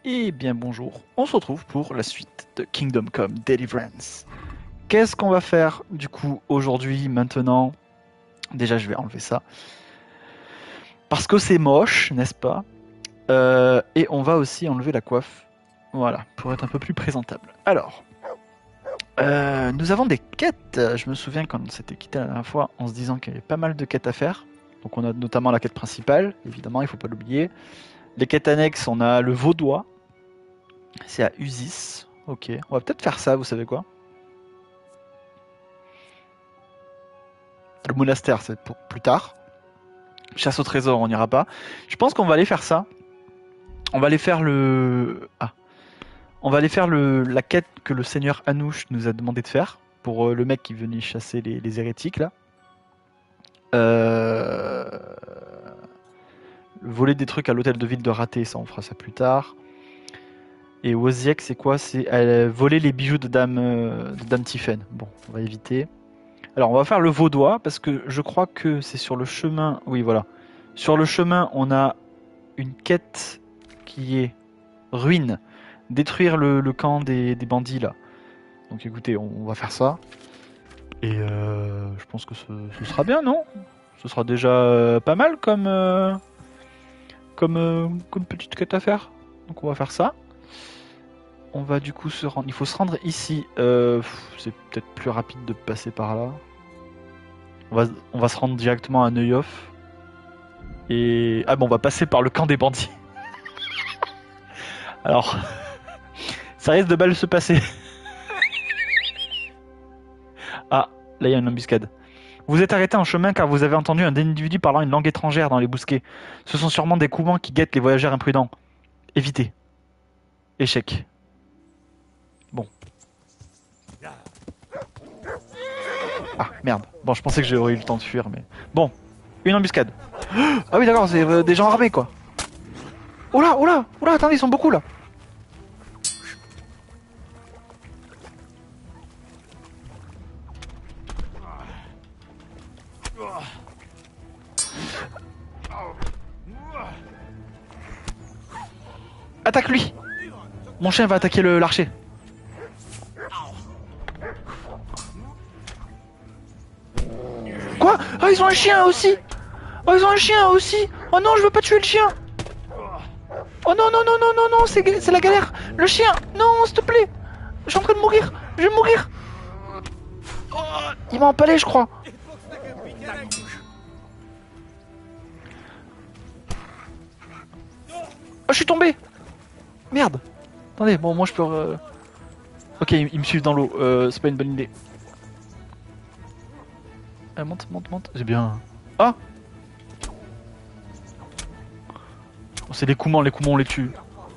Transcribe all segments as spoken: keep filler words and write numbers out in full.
Et bien bonjour, on se retrouve pour la suite de Kingdom Come Deliverance. Qu'est-ce qu'on va faire du coup aujourd'hui, maintenant? Déjà je vais enlever ça. Parce que c'est moche, n'est-ce pas? Euh, Et on va aussi enlever la coiffe. Voilà, pour être un peu plus présentable. Alors, euh, nous avons des quêtes. Je me souviens quand on s'était quitté la dernière fois en se disant qu'il y avait pas mal de quêtes à faire. Donc on a notamment la quête principale, évidemment, il faut pas l'oublier. Les quêtes annexes, on a le Vaudois. C'est à Usis. Ok, on va peut-être faire ça, vous savez quoi? Le monastère, c'est pour plus tard. Chasse au trésor, on n'ira pas. Je pense qu'on va aller faire ça. On va aller faire le... Ah. On va aller faire le... la quête que le seigneur Anouche nous a demandé de faire. Pour euh, le mec qui venait chasser les, les hérétiques, là. Euh... Voler des trucs à l'hôtel de ville de Raté, ça on fera ça plus tard. Et Woziek, c'est quoi? C'est euh, voler les bijoux de Dame, euh, de Dame Tiphaine. Bon, on va éviter. Alors, on va faire le Vaudois, parce que je crois que c'est sur le chemin... Oui, voilà. Sur le chemin, on a une quête qui est ruine. Détruire le, le camp des, des bandits, là. Donc écoutez, on, on va faire ça. Et euh, je pense que ce, ce sera bien, non? Ce sera déjà euh, pas mal comme, euh, comme, euh, comme petite quête à faire. Donc on va faire ça. On va du coup se rendre... Il faut se rendre ici. Euh, c'est peut-être plus rapide de passer par là. On va, on va se rendre directement à Neuillof. Et... Ah bon, on va passer par le camp des bandits. Alors, ça risque de mal se passer. Ah, là il y a une embuscade. Vous êtes arrêté en chemin car vous avez entendu un individu parlant une langue étrangère dans les bousquets. Ce sont sûrement des coumans qui guettent les voyageurs imprudents. Évitez. Échec. Bon. Ah, merde. Bon, je pensais que j'aurais eu le temps de fuir, mais... Bon, une embuscade. Ah oui, d'accord, c'est euh, des gens armés, quoi. Oh là, oh là, oh là, attendez, ils sont beaucoup, là. Attaque lui. Mon chien va attaquer le l'archer. Quoi? Oh, ils ont un chien aussi. Oh, ils ont un chien aussi. Oh non, je veux pas tuer le chien. Oh non, non, non, non, non, non, c'est c'est la galère. Le chien, non, s'il te plaît. Je suis en train de mourir. Je vais mourir. Oh, il m'a empalé, je crois. Oh, je suis tombé. Merde. Attendez, bon, moi je peux... euh, Ok, ils, ils me suivent dans l'eau. Euh, c'est pas une bonne idée. Ah, monte, monte, monte. C'est bien. Ah oh, c'est les Koumans, les Koumans on les tue.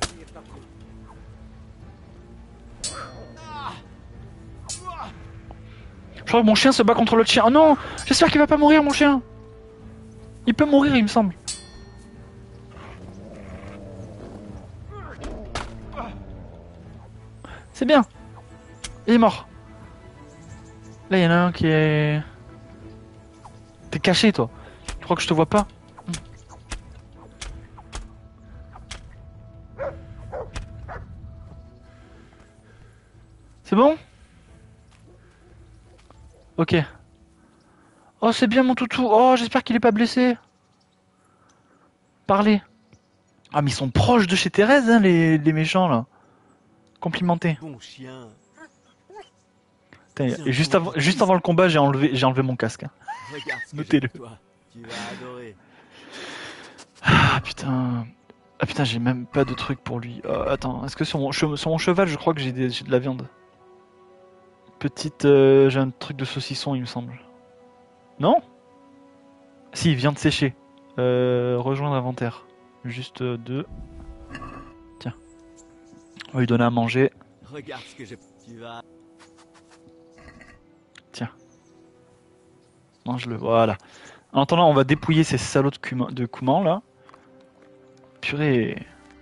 Je crois que mon chien se bat contre l'autre chien. Oh non. J'espère qu'il va pas mourir, mon chien. Il peut mourir, il me semble. C'est bien. Il est mort. Là, il y en a un qui est... T'es caché, toi. Tu crois que je te vois pas? C'est bon? Ok. Oh, c'est bien, mon toutou. Oh, j'espère qu'il est pas blessé. Parlez. Ah, mais ils sont proches de chez Thérèse, hein, les, les méchants, là. Complimentés. Bon chien. Putain, et juste avant, juste avant le combat, j'ai enlevé, j'ai enlevé mon casque. Hein. Regarde ce que Notez-le. j'ai pour toi. Tu vas adorer. Ah, putain. Ah, putain, j'ai même pas de truc pour lui. Euh, attends, est-ce que sur mon, che- sur mon cheval, je crois que j'ai des- j'ai de la viande. Petite... euh, j'ai un truc de saucisson, il me semble. Non? Si, viande séchée. Euh, rejoindre inventaire. Juste euh, deux. Tiens. On va lui donner à manger. Regarde ce que j'ai. Tu vas. Tiens. Mange-le, voilà. En attendant, on va dépouiller ces salauds de, cuma- de Kouman, là. Purée.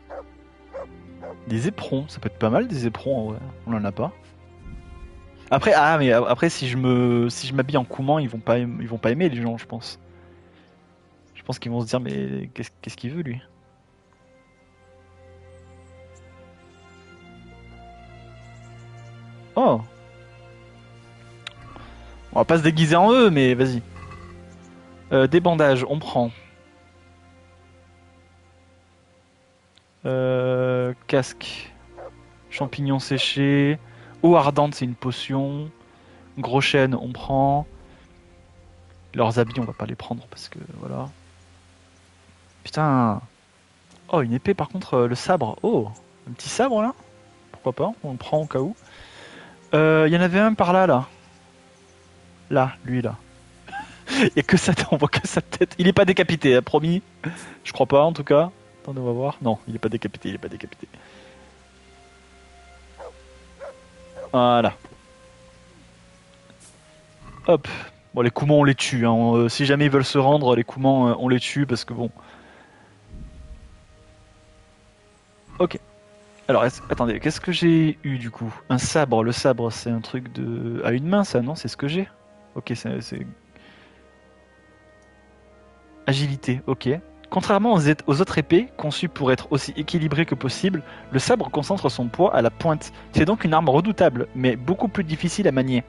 Des éperons, ça peut être pas mal, des éperons, en vrai. On en a pas. Après, ah, mais après, si je me, si je m'habille en Kouman, ils vont pas, aim- ils vont pas aimer les gens, je pense. Je pense qu'ils vont se dire, mais qu'est-ce qu'est-ce qu'il veut, lui? Oh. On va pas se déguiser en eux, mais vas-y. Euh, des bandages, on prend. Euh, casque. Champignons séchés. Eau ardente, c'est une potion. Gros chêne, on prend. Leurs habits, on va pas les prendre parce que voilà. Putain. Oh, une épée par contre, euh, le sabre. Oh, un petit sabre là. Pourquoi pas, on le prend au cas où. Il euh, y en avait un par là, là. Là, lui là. Il y a que sa tête, on voit que sa tête. Il est pas décapité, hein, promis. Je crois pas en tout cas. Attendez, on va voir. Non, il est pas décapité, il est pas décapité. Voilà. Hop. Bon, les Koumans, on les tue. Hein. Euh, si jamais ils veulent se rendre, les Koumans, euh, on les tue parce que bon. Ok. Alors, est-ce- attendez, qu'est-ce que j'ai eu du coup? Un sabre. Le sabre, c'est un truc de. À une main, ça, non? C'est ce que j'ai? Ok, c'est. c'est- Agilité, ok. Contrairement aux, ét- aux autres épées, conçues pour être aussi équilibrées que possible, le sabre concentre son poids à la pointe. C'est donc une arme redoutable, mais beaucoup plus difficile à manier.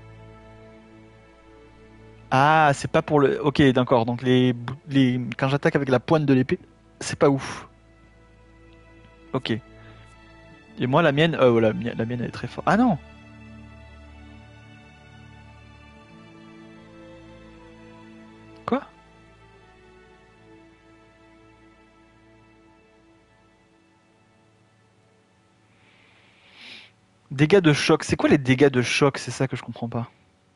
Ah, c'est pas pour le. Ok, d'accord. Donc les, bou- les... quand j'attaque avec la pointe de l'épée, c'est pas ouf. Ok. Et moi, la mienne, euh, la, mi- la mienne, elle est très forte. Ah non. Quoi? Dégâts de choc. C'est quoi les dégâts de choc? C'est ça que je comprends pas.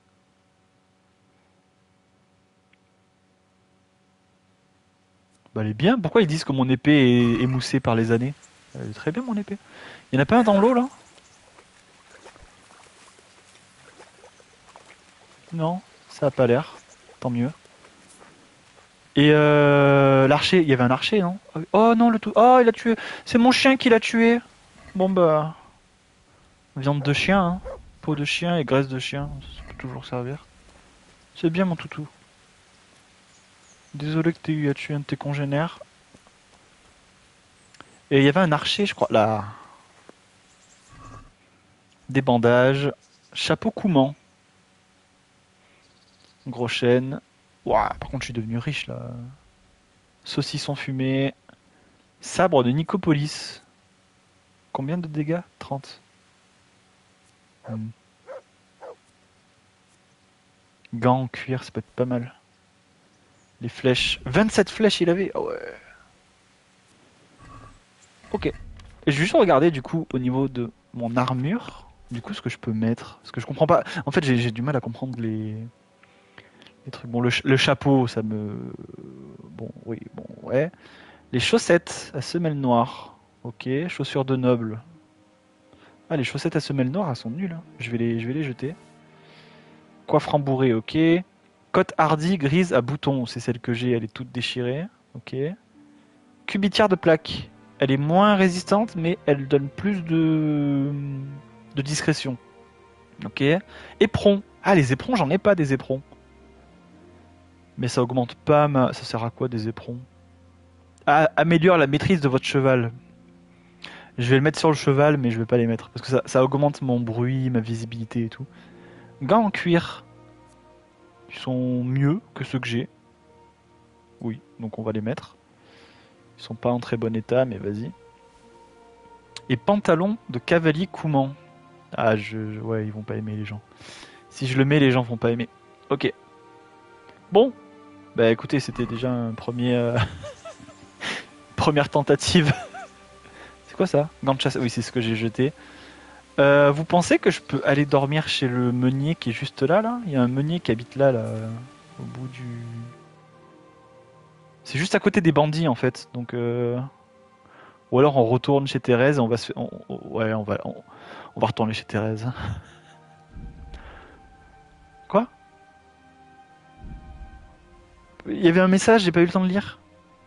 Bah, elle est bien. Pourquoi ils disent que mon épée est émoussée par les années? Elle est très bien, mon épée. Il y en a pas un dans l'eau là? Non, ça a pas l'air. Tant mieux. Et euh, l'archer, il y avait un archer, non? Oh non, le tout. Oh, il a tué. C'est mon chien qui l'a tué. Bon bah, viande de chien, hein. Peau de chien et graisse de chien, ça peut toujours servir. C'est bien mon toutou. Désolé que t'aies eu à tuer un de tes congénères. Et il y avait un archer, je crois, là. Des bandages. Chapeau coumant. Gros chêne. Ouah, par contre, je suis devenu riche là. Saucisson fumé. Sabre de Nicopolis. Combien de dégâts? Trente. Hmm. Gants en cuir, ça peut être pas mal. Les flèches. vingt-sept flèches il avait. Ah ouais. Ok. Et je vais juste regarder du coup au niveau de mon armure. Du coup, ce que je peux mettre. Parce que je comprends pas. En fait, j'ai j'ai du mal à comprendre les, les trucs. Bon, le, ch- le chapeau, ça me. Bon, oui, bon, ouais. Les chaussettes à semelle noire. Ok. Chaussures de noble. Ah, les chaussettes à semelle noire, elles sont nulles, hein. Je vais les, je vais les jeter. Coiffe rembourrée, ok. Cotte hardie grise à boutons, c'est celle que j'ai, elle est toute déchirée. Ok. Cubitière de plaque. Elle est moins résistante, mais elle donne plus de, de discrétion. Ok. Éperon. Ah, les éperons, j'en ai pas des éperons. Mais ça augmente pas ma. Ça sert à quoi des éperons? Ah, améliore la maîtrise de votre cheval. Je vais le mettre sur le cheval, mais je vais pas les mettre. Parce que ça, ça augmente mon bruit, ma visibilité et tout. Gants en cuir. Ils sont mieux que ceux que j'ai. Oui, donc on va les mettre. Ils sont pas en très bon état, mais vas-y. Et pantalon de cavalier coumant. Ah, je, je- ouais, ils vont pas aimer les gens. Si je le mets, les gens vont pas aimer. Ok. Bon. Bah écoutez, c'était déjà un premier, euh, première tentative. C'est quoi ça? Gant de chasse. Oui, c'est ce que j'ai jeté. Euh, vous pensez que je peux aller dormir chez le meunier qui est juste là, là? Il y a un meunier qui habite là, là, au bout du. C'est juste à côté des bandits en fait. Donc, euh... ou alors on retourne chez Thérèse et on va se. on- on- Ouais, on va, on... on va retourner chez Thérèse. Quoi? Il y avait un message, j'ai pas eu le temps de lire.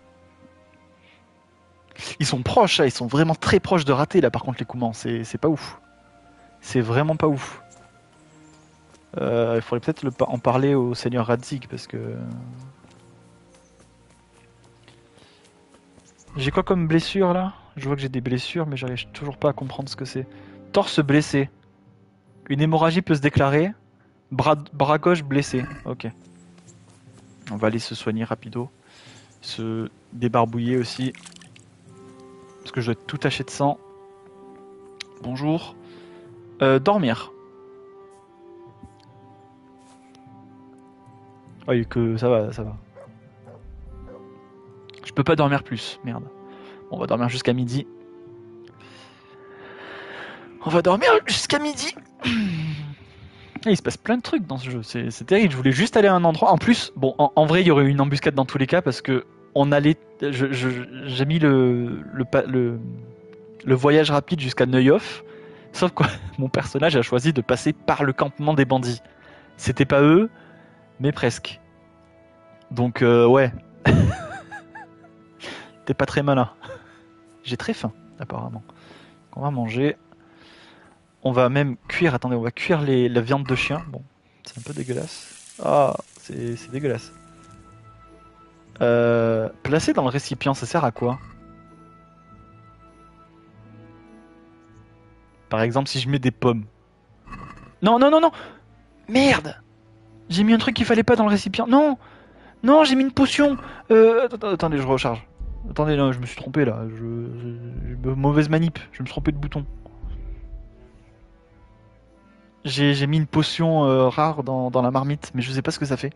Ils sont proches, là, ils sont vraiment très proches de rater là. Par contre, les Koumans, c'est c'est pas ouf. C'est vraiment pas ouf. Euh, il faudrait peut-être le pa- en parler au seigneur Radzig parce que. J'ai quoi comme blessure là? Je vois que j'ai des blessures, mais j'arrive toujours pas à comprendre ce que c'est. Torse blessé. Une hémorragie peut se déclarer. Bras, bras gauche blessé. Ok. On va aller se soigner rapido. Se débarbouiller aussi. Parce que je dois être tout taché de sang. Bonjour. Euh, dormir. Ah, oui, que ça va, ça va. Je peux pas dormir plus. Merde. Bon, on va dormir jusqu'à midi. On va dormir jusqu'à midi. Ah, il se passe plein de trucs dans ce jeu, c'est c'est terrible. Je voulais juste aller à un endroit. En plus, bon, en, en vrai, il y aurait eu une embuscade dans tous les cas parce que on allait. je- je- J'ai mis le, le, pa- le, le voyage rapide jusqu'à Neuhof. Sauf que mon personnage a choisi de passer par le campement des bandits. C'était pas eux, mais presque. Donc, euh, ouais, t'es pas très malin. J'ai très faim, apparemment. On va manger. On va même cuire. Attendez, on va cuire les, la viande de chien. Bon, c'est un peu dégueulasse. Ah, c'est c'est dégueulasse. Euh, placer dans le récipient, ça sert à quoi? Par exemple, si je mets des pommes. Non, non, non, non! Merde! J'ai mis un truc qu'il fallait pas dans le récipient. Non! Non, j'ai mis une potion! Euh, att- attendez, je recharge. Attendez, non, je me suis trompé là. Je, je- je- mauvaise manip. Je me suis trompé de bouton. J'ai j'ai mis une potion euh, rare dans, dans la marmite, mais je sais pas ce que ça fait.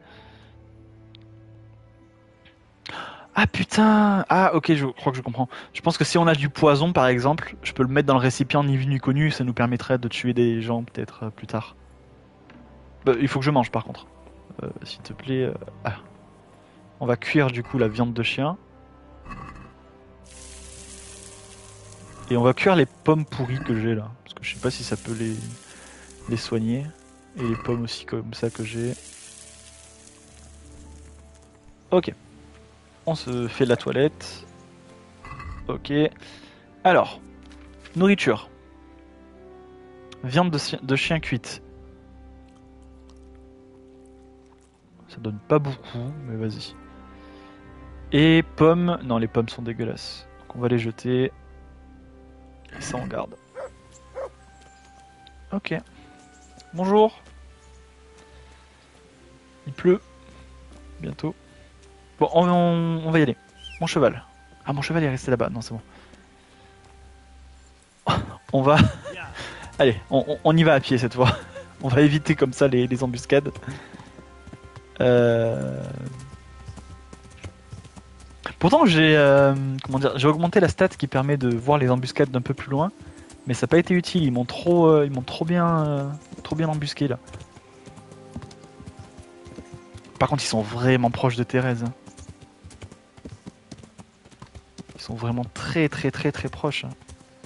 Ah putain! Ah ok, je crois que je comprends. Je pense que si on a du poison par exemple, je peux le mettre dans le récipient ni vu ni connu, ça nous permettrait de tuer des gens peut-être euh, plus tard. Bah, il faut que je mange par contre. Euh, S'il te plaît. euh, Ah. On va cuire du coup la viande de chien. Et on va cuire les pommes pourries que j'ai là. Parce que je sais pas si ça peut les, les soigner. Et les pommes aussi comme ça que j'ai. Ok. On se fait la toilette. Ok. Alors. Nourriture. Viande de, chi- de chien cuite. Ça donne pas beaucoup, mais vas-y. Et pommes. Non, les pommes sont dégueulasses. Donc on va les jeter. Et ça, on garde. Ok. Bonjour. Il pleut. Bientôt. Bon, on, on- on va y aller. Mon cheval. Ah, mon cheval est resté là-bas. Non, c'est bon. On va. Allez, on, on- on y va à pied cette fois. On va éviter comme ça les, les embuscades. Euh... Pourtant, j'ai euh, comment dire, j'ai augmenté la stat qui permet de voir les embuscades d'un peu plus loin, mais ça n'a pas été utile. Ils m'ont trop, euh, ils m'ont trop bien, euh, trop bien embusqué là. Par contre, ils sont vraiment proches de Thérèse. hein. Ils sont vraiment très, très, très, très proches. hein.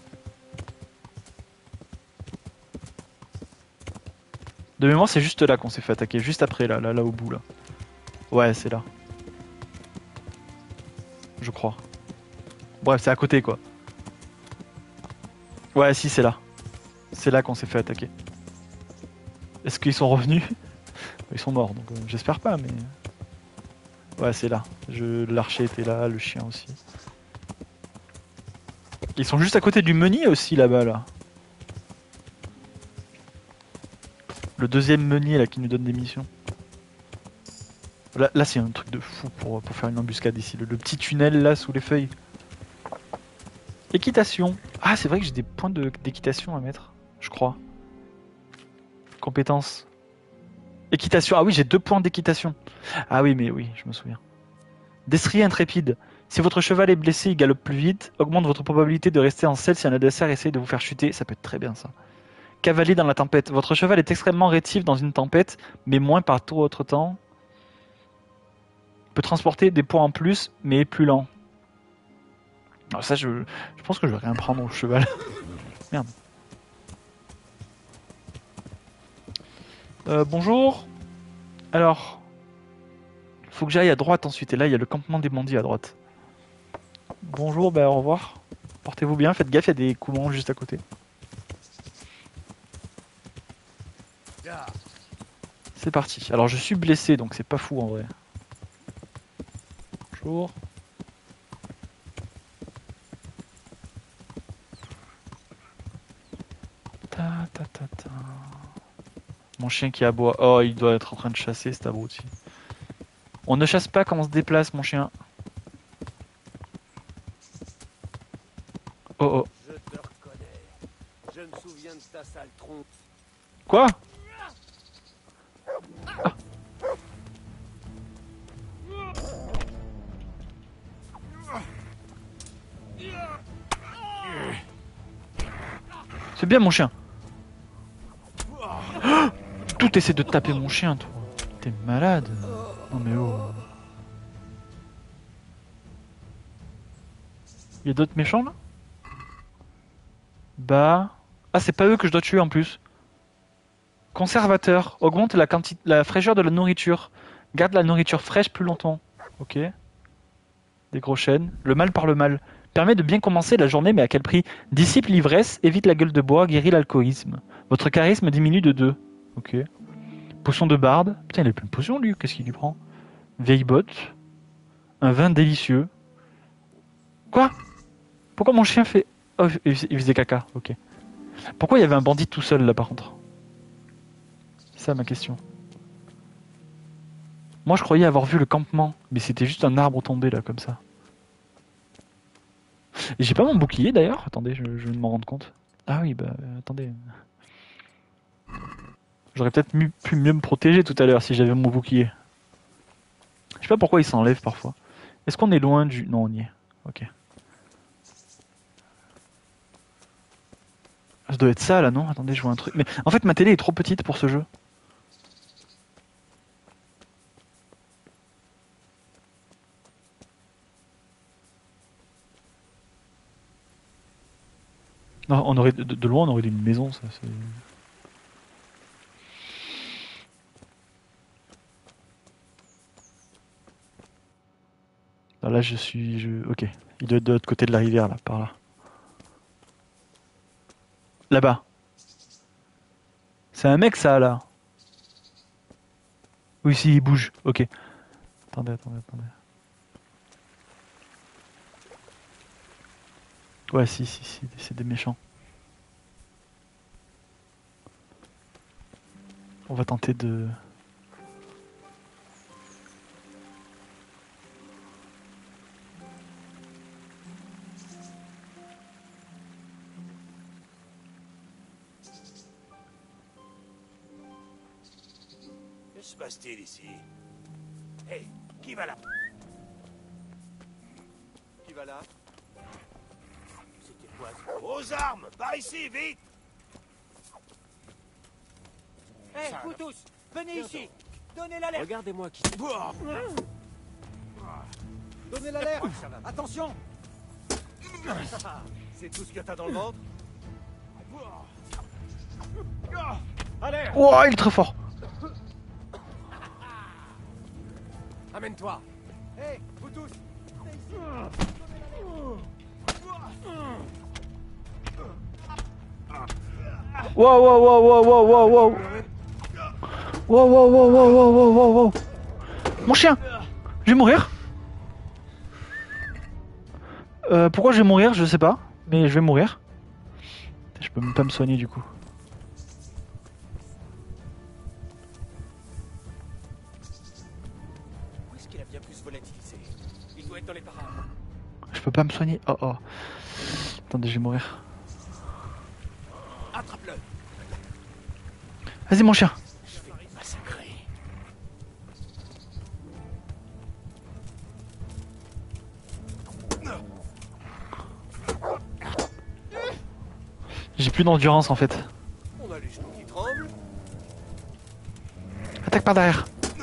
De mémoire, c'est juste là qu'on s'est fait attaquer, juste après là, là, là au bout là. Ouais, c'est là. Je crois. Bref, c'est à côté quoi. Ouais, si, c'est là. C'est là qu'on s'est fait attaquer. Est-ce qu'ils sont revenus? Ils sont morts, donc euh, j'espère pas, mais. Ouais, c'est là. Je... L'archer était là, le chien aussi. Ils sont juste à côté du meunier aussi là-bas là. Le deuxième meunier là qui nous donne des missions. Là, là c'est un truc de fou pour, pour faire une embuscade ici. Le, le petit tunnel là sous les feuilles. Équitation. Ah, c'est vrai que j'ai des points de- d'équitation à mettre. Je crois. Compétences. Équitation. Ah oui, j'ai deux points d'équitation. Ah oui, mais oui, je me souviens. Destrier intrépide. Si votre cheval est blessé, il galope plus vite. Augmente votre probabilité de rester en selle si un adversaire essaye de vous faire chuter. Ça peut être très bien ça. Cavalier dans la tempête. Votre cheval est extrêmement rétif dans une tempête, mais moins par tout autre temps. Peut transporter des poids en plus, mais est plus lent. Alors ça, je, je pense que je vais rien prendre au cheval. Merde. Euh, bonjour. Alors, faut que j'aille à droite ensuite. Et là, il y a le campement des bandits à droite. Bonjour, bah au revoir. Portez-vous bien, faites gaffe, il y a des coulons juste à côté. C'est parti. Alors je suis blessé, donc c'est pas fou en vrai. Bonjour. Ta ta ta ta. Mon chien qui aboie. Oh, il doit être en train de chasser cet abruti. On ne chasse pas quand on se déplace, mon chien. Oh oh. Je te reconnais. Je me souviens de ta sale tronche. Quoi? C'est bien mon chien. Oh, tout essaie de taper mon chien, toi. T'es malade. Non mais oh. Il y a d'autres méchants là? Bah. Ah, c'est pas eux que je dois tuer en plus. Conservateur. Augmente la quantité, la fraîcheur de la nourriture. Garde la nourriture fraîche plus longtemps. Ok. Des gros chênes. Le mal par le mal. Permet de bien commencer la journée, mais à quel prix? Dissipe l'ivresse, évite la gueule de bois, guérit l'alcoolisme. Votre charisme diminue de deux. Ok. Potion de barde. Putain, il a plein de potions lui. Qu'est-ce qu'il lui prend? Vieille botte. Un vin délicieux. Quoi? Pourquoi mon chien fait... Oh, il faisait caca. Ok. Pourquoi il y avait un bandit tout seul là par contre? C'est ça ma question. Moi je croyais avoir vu le campement, mais c'était juste un arbre tombé là comme ça. Et j'ai pas mon bouclier d'ailleurs. Attendez, je, je viens de m'en rendre compte. Ah oui, bah euh, attendez. J'aurais peut-être mu- pu mieux me protéger tout à l'heure si j'avais mon bouclier. Je sais pas pourquoi il s'enlève parfois. Est-ce qu'on est loin du... Non, on y est. Ok. Ça doit être ça là, non? Attendez, je vois un truc. Mais en fait, ma télé est trop petite pour ce jeu. Non, on aurait de, de loin, on aurait dit une maison, ça. C'est... Ah, là, je suis. Je... Ok. Il doit être de l'autre côté de la rivière, là, par là. Là-bas. C'est un mec, ça, là. Oui, si, il bouge. Ok. Attendez, attendez, attendez. Ouais, si, si, si, c'est des méchants. On va tenter de... Que se passe-t-il ici? Hé, qui va là? Qui va là? C'était quoi ça? Aux armes! Par ici, vite! Hé, vous tous, venez ici. Donnez l'alerte. Regardez-moi qui. Donnez l'alerte. Attention. C'est tout ce que t'as dans le ventre? Allez, Ouah, il est très fort. Amène-toi! hé, vous tous. Venez ici. Wow, wow, wow, wow, wow, wow, wow. Wow, wow, wow, wow, wow, wow, wow, wow. Mon chien! Je vais mourir. Euh, pourquoi je vais mourir, je sais pas. Mais je vais mourir. Je peux même pas me soigner du coup. Où est-ce qu'il a bien pu se volatilisé? Il doit être dans les parages. Je peux pas me soigner. Oh oh. Attendez, je vais mourir. Attrape-le. Vas-y mon chien. Je vais le massacrer. J'ai plus d'endurance en fait. On a les genoux qui tremblent. Attaque par derrière. Tu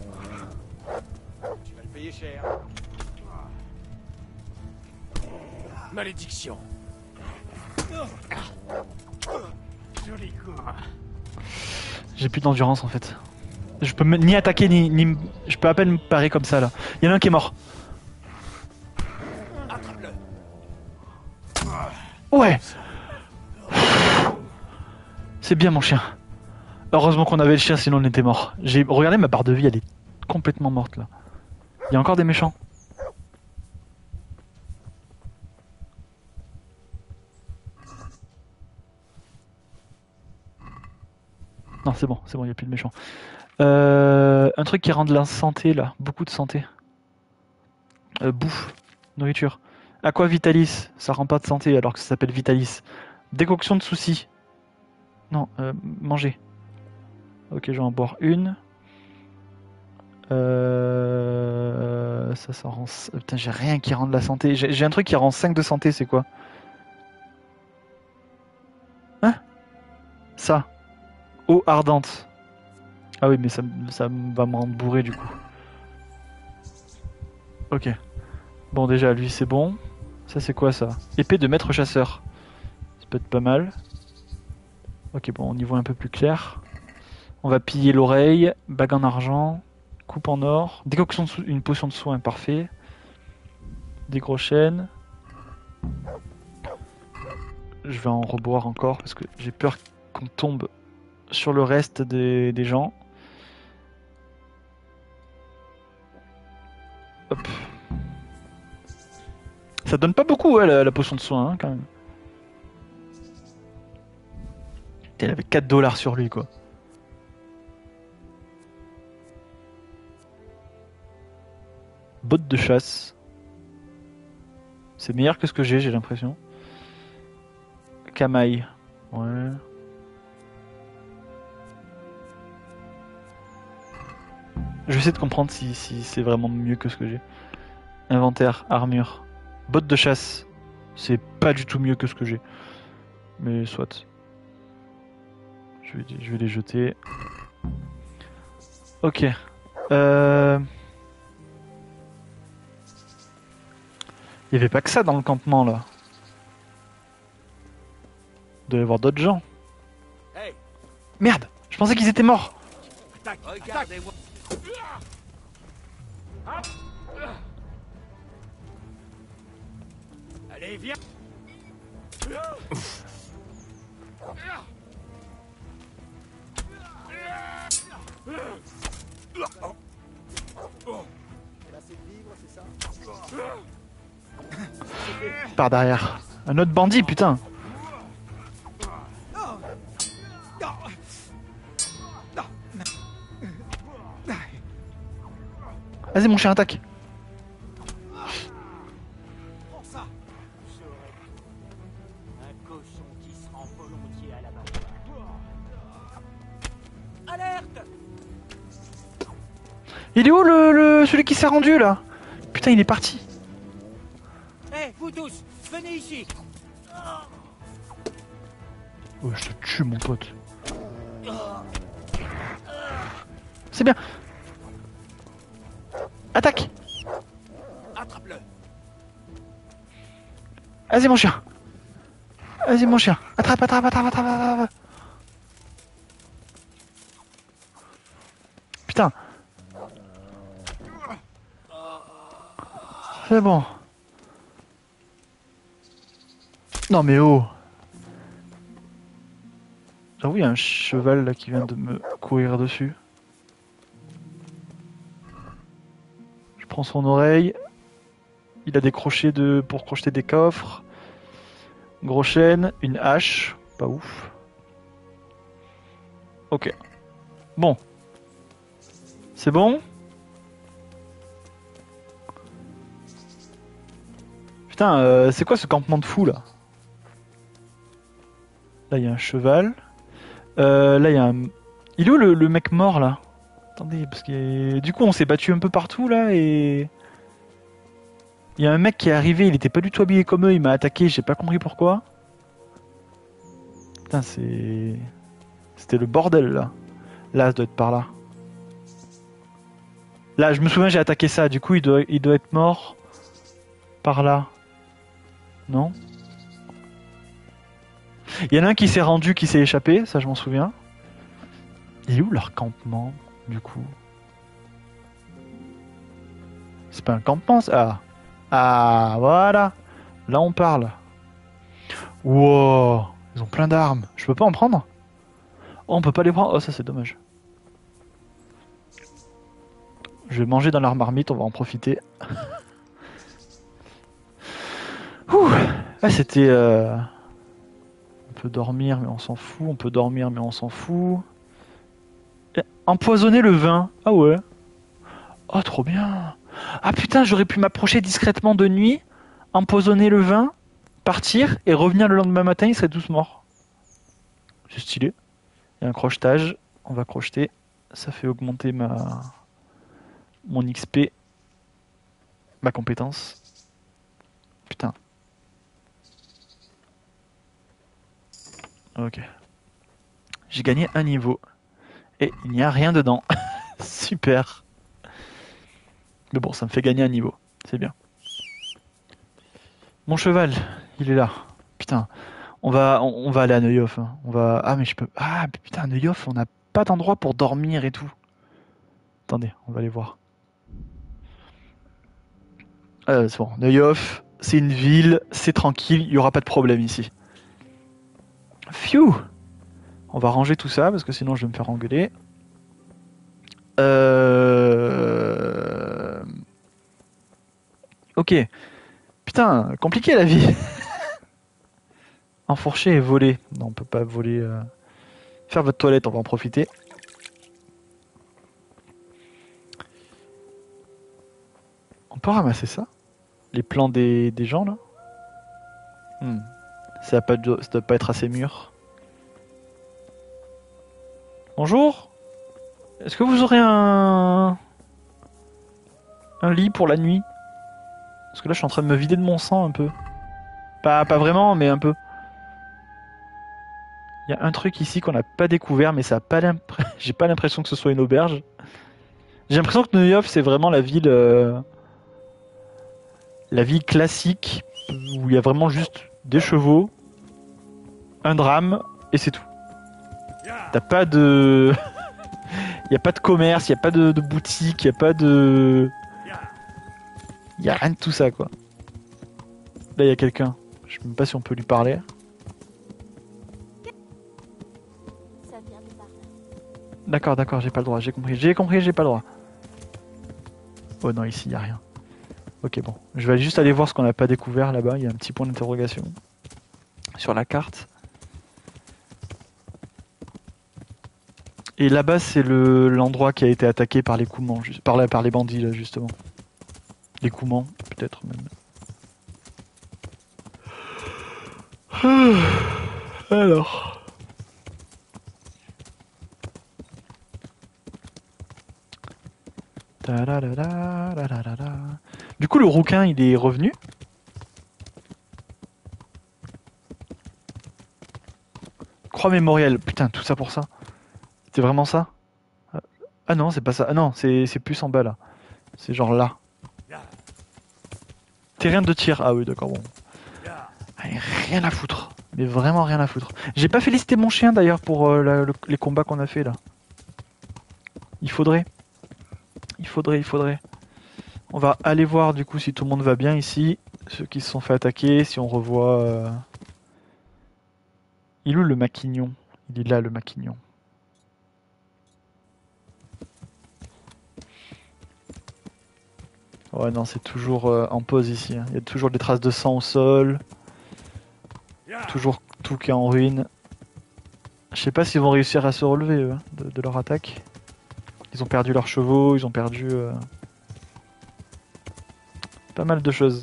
vas le payer cher. Malédiction. Joli coup. J'ai plus d'endurance en fait. Je peux me- ni attaquer ni, ni... m- Je peux à peine me parer comme ça là. Il y en a un qui est mort. Attrape-le. Ouais. C'est bien mon chien. Heureusement qu'on avait le chien sinon on était mort. J'ai regardé ma barre de vie, elle est complètement morte là. Il y a encore des méchants. Non, c'est bon, c'est bon, il n'y a plus de méchants. Euh, un truc qui rend de la santé, là. Beaucoup de santé. Euh, bouffe. Nourriture. Aqua Vitalis. Ça rend pas de santé alors que ça s'appelle Vitalis. Décoction de soucis. Non, euh, manger. Ok, je vais en boire une. Euh... Ça, ça rend... Putain, j'ai rien qui rend de la santé. J'ai j'ai un truc qui rend cinq de santé, c'est quoi? Hein? Ça. Eau ardente. Ah oui, mais ça, m- ça m- va me rendre bourré du coup. Ok. Bon, déjà, lui, c'est bon. Ça, c'est quoi ça? Épée de maître chasseur. Ça peut être pas mal. Ok, bon, on y voit un peu plus clair. On va piller l'oreille. Bague en argent. Coupe en or. Décoction de sou- une potion de soin, parfait. Des gros chênes. Je vais en reboire encore parce que j'ai peur qu'on tombe sur le reste des, des gens. Hop. Ça donne pas beaucoup, ouais, la, la potion de soin, hein, quand même. Putain, il avait quatre dollars sur lui, quoi. Botte de chasse. C'est meilleur que ce que j'ai, j'ai l'impression. Camaille. Ouais. Je vais essayer de comprendre si, si c'est vraiment mieux que ce que j'ai. Inventaire, armure. Botte de chasse. C'est pas du tout mieux que ce que j'ai. Mais soit. Je vais, je vais les jeter. Ok. Euh... Il y avait pas que ça dans le campement là. Il doit y avoir d'autres gens. Hey, Merde, je pensais qu'ils étaient morts. attaque, regardez-moi. Allez, viens. Par derrière. Un autre bandit, putain. Vas-y mon chien, attaque. Prends ça. Un cochon qui se rend volontiers à l'abattoir. Alerte! Il est où le, le celui qui s'est rendu là? Putain, il est parti. Hé, vous tous, venez ici. Oh, je te tue mon pote. C'est bien. Attaque. Attrape-le. Vas-y mon chien. Vas-y mon chien. Attrape, attrape, attrape, attrape, attrape. Putain. C'est bon. Non mais oh. J'avoue, il y a un cheval là qui vient de me courir dessus. Je prends son oreille. Il a des crochets de... pour crocheter des coffres. Gros chêne, une hache. Pas ouf. Ok. Bon. C'est bon? Putain, euh, c'est quoi ce campement de fou là? Là, il y a un cheval. Euh, là, il y a un... Il est où le, le mec mort là? Attendez, parce que du coup, on s'est battu un peu partout là et... Il y a un mec qui est arrivé, il était pas du tout habillé comme eux, il m'a attaqué, j'ai pas compris pourquoi. Putain, c'est... C'était le bordel là. Là, ça doit être par là. Là, je me souviens, j'ai attaqué ça, du coup, il doit, il doit être mort par là. Non? Il y en a un qui s'est rendu, qui s'est échappé, ça je m'en souviens. Il est où leur campement, du coup? C'est pas un campement, ça? Ah, voilà. Là, on parle. Wow, ils ont plein d'armes. Je peux pas en prendre? Oh, on peut pas les prendre? Oh, ça c'est dommage. Je vais manger dans leur marmite, on va en profiter. Ouh, ah, c'était... Euh... On peut dormir, mais on s'en fout. On peut dormir, mais on s'en fout. Empoisonner le vin. Ah ouais. Oh, trop bien. Ah putain, j'aurais pu m'approcher discrètement de nuit, empoisonner le vin, partir et revenir le lendemain matin, ils seraient tous morts. C'est stylé. Il y a un crochetage. On va crocheter. Ça fait augmenter ma mon X P, ma compétence. Putain. Ok. J'ai gagné un niveau. Et il n'y a rien dedans. Super. Mais bon, ça me fait gagner un niveau. C'est bien. Mon cheval, il est là. Putain. On va, on, on va aller à Neuillof. Hein. On va. Ah mais je peux. Ah putain, Neuillof, on n'a pas d'endroit pour dormir et tout. Attendez, on va aller voir. Euh, c'est bon. Neuillof, c'est une ville, c'est tranquille, il y aura pas de problème ici. Phew. On va ranger tout ça parce que sinon je vais me faire engueuler. Euh... Ok. Putain, compliqué la vie. Enfourcher et voler. Non, on peut pas voler. Euh... Faire votre toilette, on va en profiter. On peut ramasser ça? Les plans des, des gens là? hmm. Ça va pas, ça doit pas être assez mûr. Bonjour. Est-ce que vous aurez un... un lit pour la nuit? Parce que là je suis en train de me vider de mon sang un peu. Pas, pas vraiment, mais un peu. Il y a un truc ici qu'on n'a pas découvert, mais ça a pas l'impression. J'ai pas l'impression que ce soit une auberge. J'ai l'impression que Neuillof c'est vraiment la ville, euh... la ville classique où il y a vraiment juste des chevaux, un drame et c'est tout. T'as pas de, il y a pas de commerce, il y a pas de, de boutique, il y a pas de, il y a rien de tout ça quoi. Là il y a quelqu'un. Je sais même pas si on peut lui parler. D'accord, d'accord, j'ai pas le droit, j'ai compris, j'ai compris, j'ai pas le droit. Oh non, ici il y a rien. Ok, bon, je vais juste aller voir ce qu'on n'a pas découvert là-bas. Il y a un petit point d'interrogation sur la carte. Et là-bas, c'est le l'endroit qui a été attaqué par les Coumans, juste, par, la, par les bandits là justement. Les Coumans, peut-être même. Alors. Du coup, le rouquin, il est revenu. Croix mémorielle. Putain, tout ça pour ça. C'est vraiment ça? Ah non, c'est pas ça. Ah non, c'est plus en bas là. C'est genre là. Terrain de tir. Ah oui, d'accord, bon. Allez, rien à foutre. Mais vraiment rien à foutre. J'ai pas félicité mon chien d'ailleurs pour euh, la, le, les combats qu'on a fait là. Il faudrait. Il faudrait, il faudrait. On va aller voir du coup si tout le monde va bien ici. Ceux qui se sont fait attaquer, si on revoit... Euh... Il est où le maquignon? Il est là le maquignon. Ouais non, c'est toujours euh, en pause ici. Hein. Il y a toujours des traces de sang au sol. Toujours tout qui est en ruine. Je sais pas s'ils vont réussir à se relever eux, hein, de, de leur attaque. Ils ont perdu leurs chevaux, ils ont perdu... Euh... Pas mal de choses.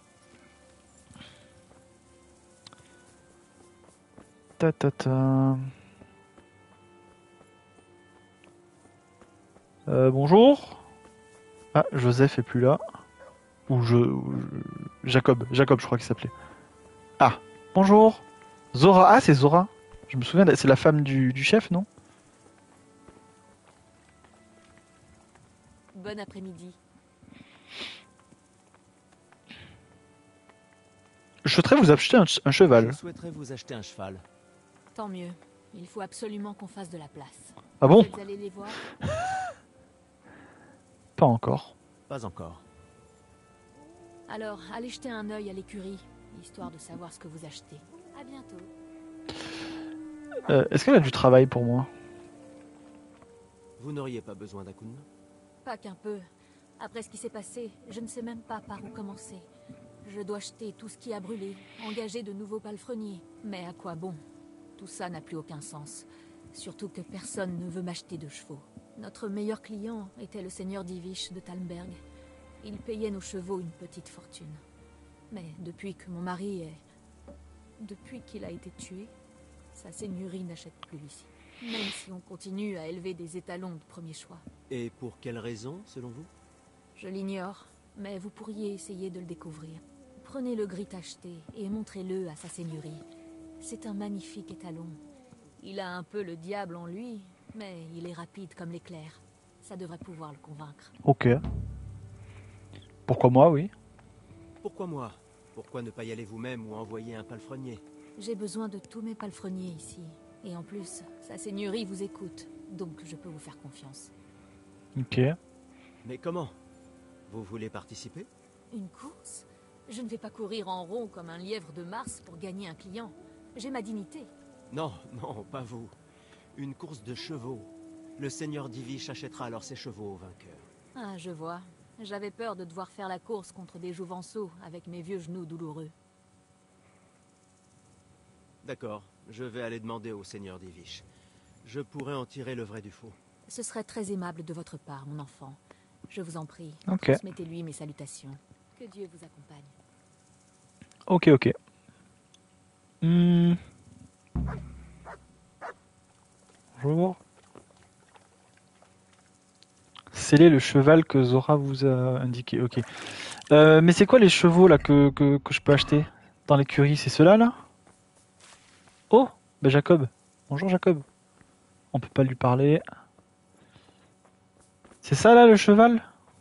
Ta ta ta. Euh, bonjour. Ah, Joseph est plus là. Ou je... ou je- Jacob. Jacob, je crois qu'il s'appelait. Ah, bonjour. Zora. Ah, c'est Zora. Je me souviens, c'est la femme du, du chef, non? Bon après-midi. Je souhaiterais vous acheter un, ch- un cheval. Je souhaiterais vous acheter un cheval. Tant mieux. Il faut absolument qu'on fasse de la place. Ah bon? Vous allez les voir? Pas encore. Pas encore. Alors, allez jeter un œil à l'écurie, histoire de savoir ce que vous achetez. À bientôt. Euh, Est-ce qu'elle a du travail pour moi? Vous n'auriez pas besoin d'Akun? Pas qu'un peu. Après ce qui s'est passé, je ne sais même pas par où commencer. Je dois jeter tout ce qui a brûlé, engager de nouveaux palefreniers. Mais à quoi bon? Tout ça n'a plus aucun sens. Surtout que personne ne veut m'acheter de chevaux. Notre meilleur client était le seigneur d'Ivish de Talmberg. Il payait nos chevaux une petite fortune. Mais depuis que mon mari est... Depuis qu'il a été tué, sa seigneurie n'achète plus ici. Même si on continue à élever des étalons de premier choix. Et pour quelle raison, selon vous? Je l'ignore, mais vous pourriez essayer de le découvrir. Prenez le gris acheté et montrez-le à sa seigneurie. C'est un magnifique étalon. Il a un peu le diable en lui, mais il est rapide comme l'éclair. Ça devrait pouvoir le convaincre. Ok. Pourquoi moi, oui. Pourquoi moi? Pourquoi ne pas y aller vous-même ou envoyer un palefrenier? J'ai besoin de tous mes palefreniers ici. Et en plus, sa seigneurie vous écoute, donc je peux vous faire confiance. Ok. Mais comment? Vous voulez participer? Une course? Je ne vais pas courir en rond comme un lièvre de Mars pour gagner un client. J'ai ma dignité. Non, non, pas vous. Une course de chevaux. Le seigneur d'Ivish achètera alors ses chevaux au vainqueur. Ah, je vois. J'avais peur de devoir faire la course contre des jouvenceaux avec mes vieux genoux douloureux. D'accord, je vais aller demander au seigneur d'Ivish. Je pourrais en tirer le vrai du faux. Ce serait très aimable de votre part, mon enfant. Je vous en prie, Ok. transmettez-lui mes salutations. Que Dieu vous accompagne. Ok, ok. Hmm. Bonjour. Scellez le cheval que Zora vous a indiqué. Ok. Euh, mais c'est quoi les chevaux là que, que, que je peux acheter dans l'écurie? C'est ceux-là là? Oh, ben Jacob. Bonjour Jacob. On peut pas lui parler. C'est ça là le cheval?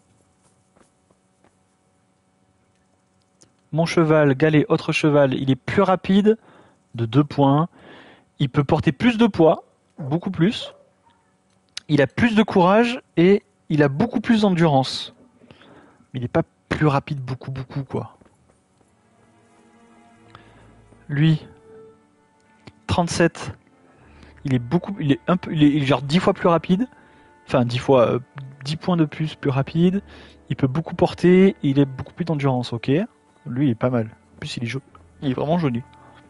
Mon cheval, galet, autre cheval, il est plus rapide de deux points. Il peut porter plus de poids, beaucoup plus. Il a plus de courage et il a beaucoup plus d'endurance. Mais il n'est pas plus rapide beaucoup beaucoup quoi. Lui, trente-sept. Il est beaucoup, il est un peu, il est genre dix fois plus rapide. Enfin dix fois, euh, dix points de plus plus rapide. Il peut beaucoup porter, il a beaucoup plus d'endurance, ok. Lui il est pas mal. En plus il est joli. Il est vraiment joli.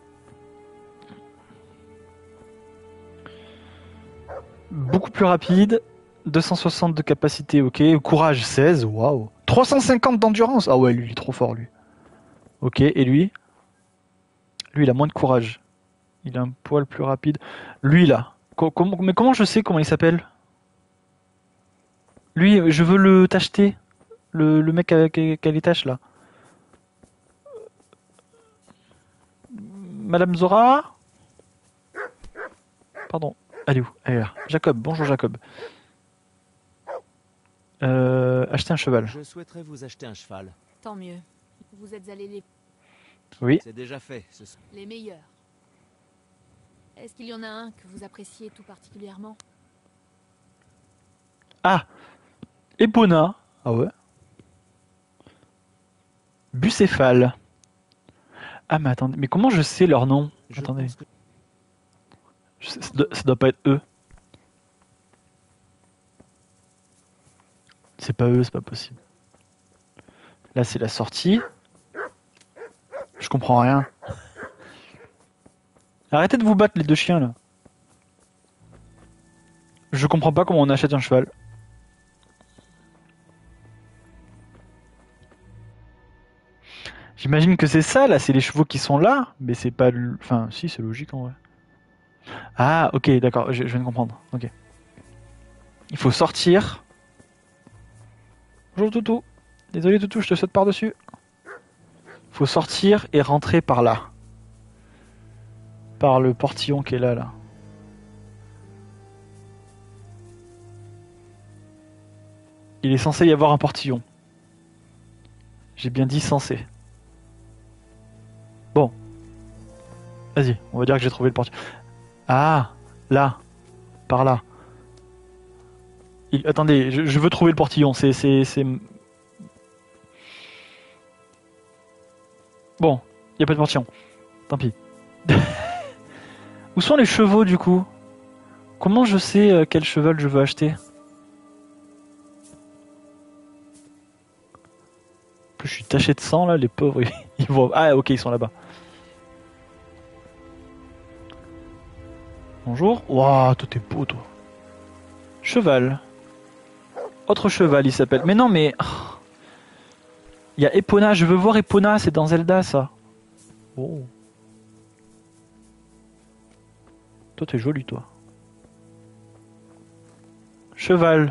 Beaucoup plus rapide. deux cent soixante de capacité, ok. Courage seize, waouh. trois cent cinquante d'endurance. Ah ouais, lui il est trop fort lui. Ok, et lui? Lui il a moins de courage. Il a un poil plus rapide. Lui là. Co- comment- mais comment je sais comment il s'appelle? Lui, je veux le t'acheter. Le, le mec avec, avec les taches là. Madame Zora? Pardon. Elle est où? Elle est là. Jacob, bonjour Jacob. Euh, acheter un cheval. Je souhaiterais vous acheter un cheval. Tant mieux. Vous êtes allés les, Oui. C'est déjà fait. Ce... les meilleurs. Est-ce qu'il y en a un que vous appréciez tout particulièrement? Ah! Epona. Ah ouais. Bucéphale. Ah mais attendez, mais comment je sais leur nom? Je Attendez. pense que- Je sais- ça, doit, ça doit pas être eux. C'est pas eux, c'est pas possible. Là c'est la sortie. Je comprends rien. Arrêtez de vous battre les deux chiens là. Je comprends pas comment on achète un cheval. J'imagine que c'est ça là, c'est les chevaux qui sont là, mais c'est pas... le- Enfin si, c'est logique en vrai. Ah ok, d'accord, je, je viens de comprendre. Ok. Il faut sortir. Bonjour Toutou. Désolé Toutou, je te saute par-dessus. Il faut sortir et rentrer par là. Par le portillon qui est là, là. Il est censé y avoir un portillon. J'ai bien dit censé. Bon. Vas-y, on va dire que j'ai trouvé le portillon. Ah, là. Par là. Il... Attendez, je, je veux trouver le portillon. C'est... c'est, c'est... Bon, il n'y a pas de portillon. Tant pis. Où sont les chevaux du coup? Comment je sais euh, quel cheval je veux acheter? En plus, je suis taché de sang là, les pauvres. Ils voient... Ah ok, ils sont là-bas. Bonjour. Waouh, toi t'es beau toi. Cheval. Autre cheval, il s'appelle. Mais non, mais... Il y a Epona, je veux voir Epona, c'est dans Zelda, ça. Oh. Toi, t'es joli, toi. Cheval.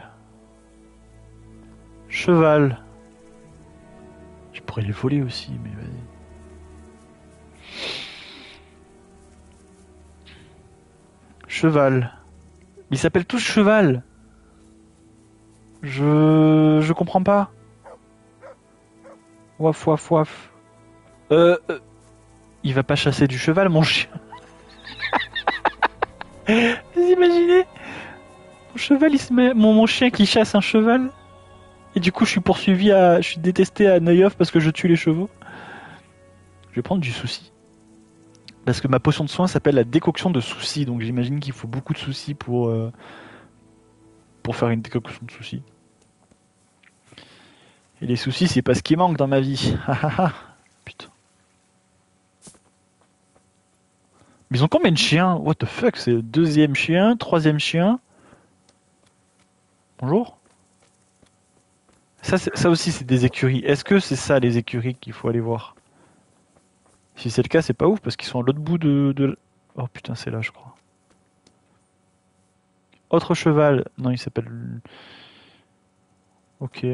Cheval. Je pourrais les voler aussi, mais vas-y. Cheval. Ils s'appellent tous Cheval. Je... Je comprends pas. Waf, waf, waf. Euh, euh... Il va pas chasser du cheval, mon chien. Vous imaginez? Mon cheval, il se met... Mon, mon chien qui chasse un cheval. Et du coup, je suis poursuivi à... Je suis détesté à Neuhof parce que je tue les chevaux. Je vais prendre du souci. Parce que ma potion de soin s'appelle la décoction de soucis. Donc j'imagine qu'il faut beaucoup de soucis pour... Euh... Pour faire une décoction de soucis. Et les soucis, c'est pas ce qui manque dans ma vie. Putain. Mais ils ont combien de chiens? What the fuck? C'est le deuxième chien, troisième chien. Bonjour. Ça, ça aussi, c'est des écuries. Est-ce que c'est ça, les écuries, qu'il faut aller voir? Si c'est le cas, c'est pas ouf, parce qu'ils sont à l'autre bout de, de... Oh putain, c'est là, je crois. Autre cheval. Non, il s'appelle... Ok.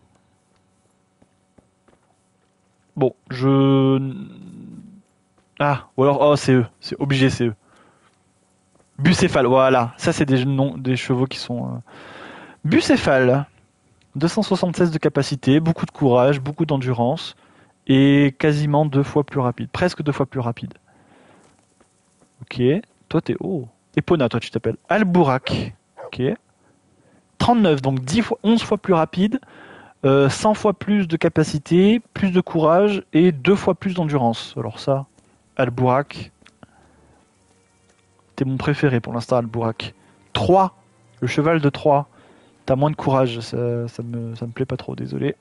Bon, je... Ah, ou alors... Oh, c'est eux. C'est obligé, c'est eux. Bucéphale, voilà. Ça, c'est des, noms, des chevaux qui sont... Euh... Bucéphale. deux cent soixante-seize de capacité, beaucoup de courage, beaucoup d'endurance, et quasiment deux fois plus rapide. Presque deux fois plus rapide. Ok. Toi, t'es... Oh. Epona, toi, tu t'appelles. Albourak. Ok. trente-neuf, donc dix fois, onze fois plus rapide. Euh, cent fois plus de capacité, plus de courage et deux fois plus d'endurance. Alors ça, Albourak, t'es mon préféré pour l'instant, Albourak. trois, le cheval de trois. T'as moins de courage, ça, ça, me, ça me plaît pas trop, désolé.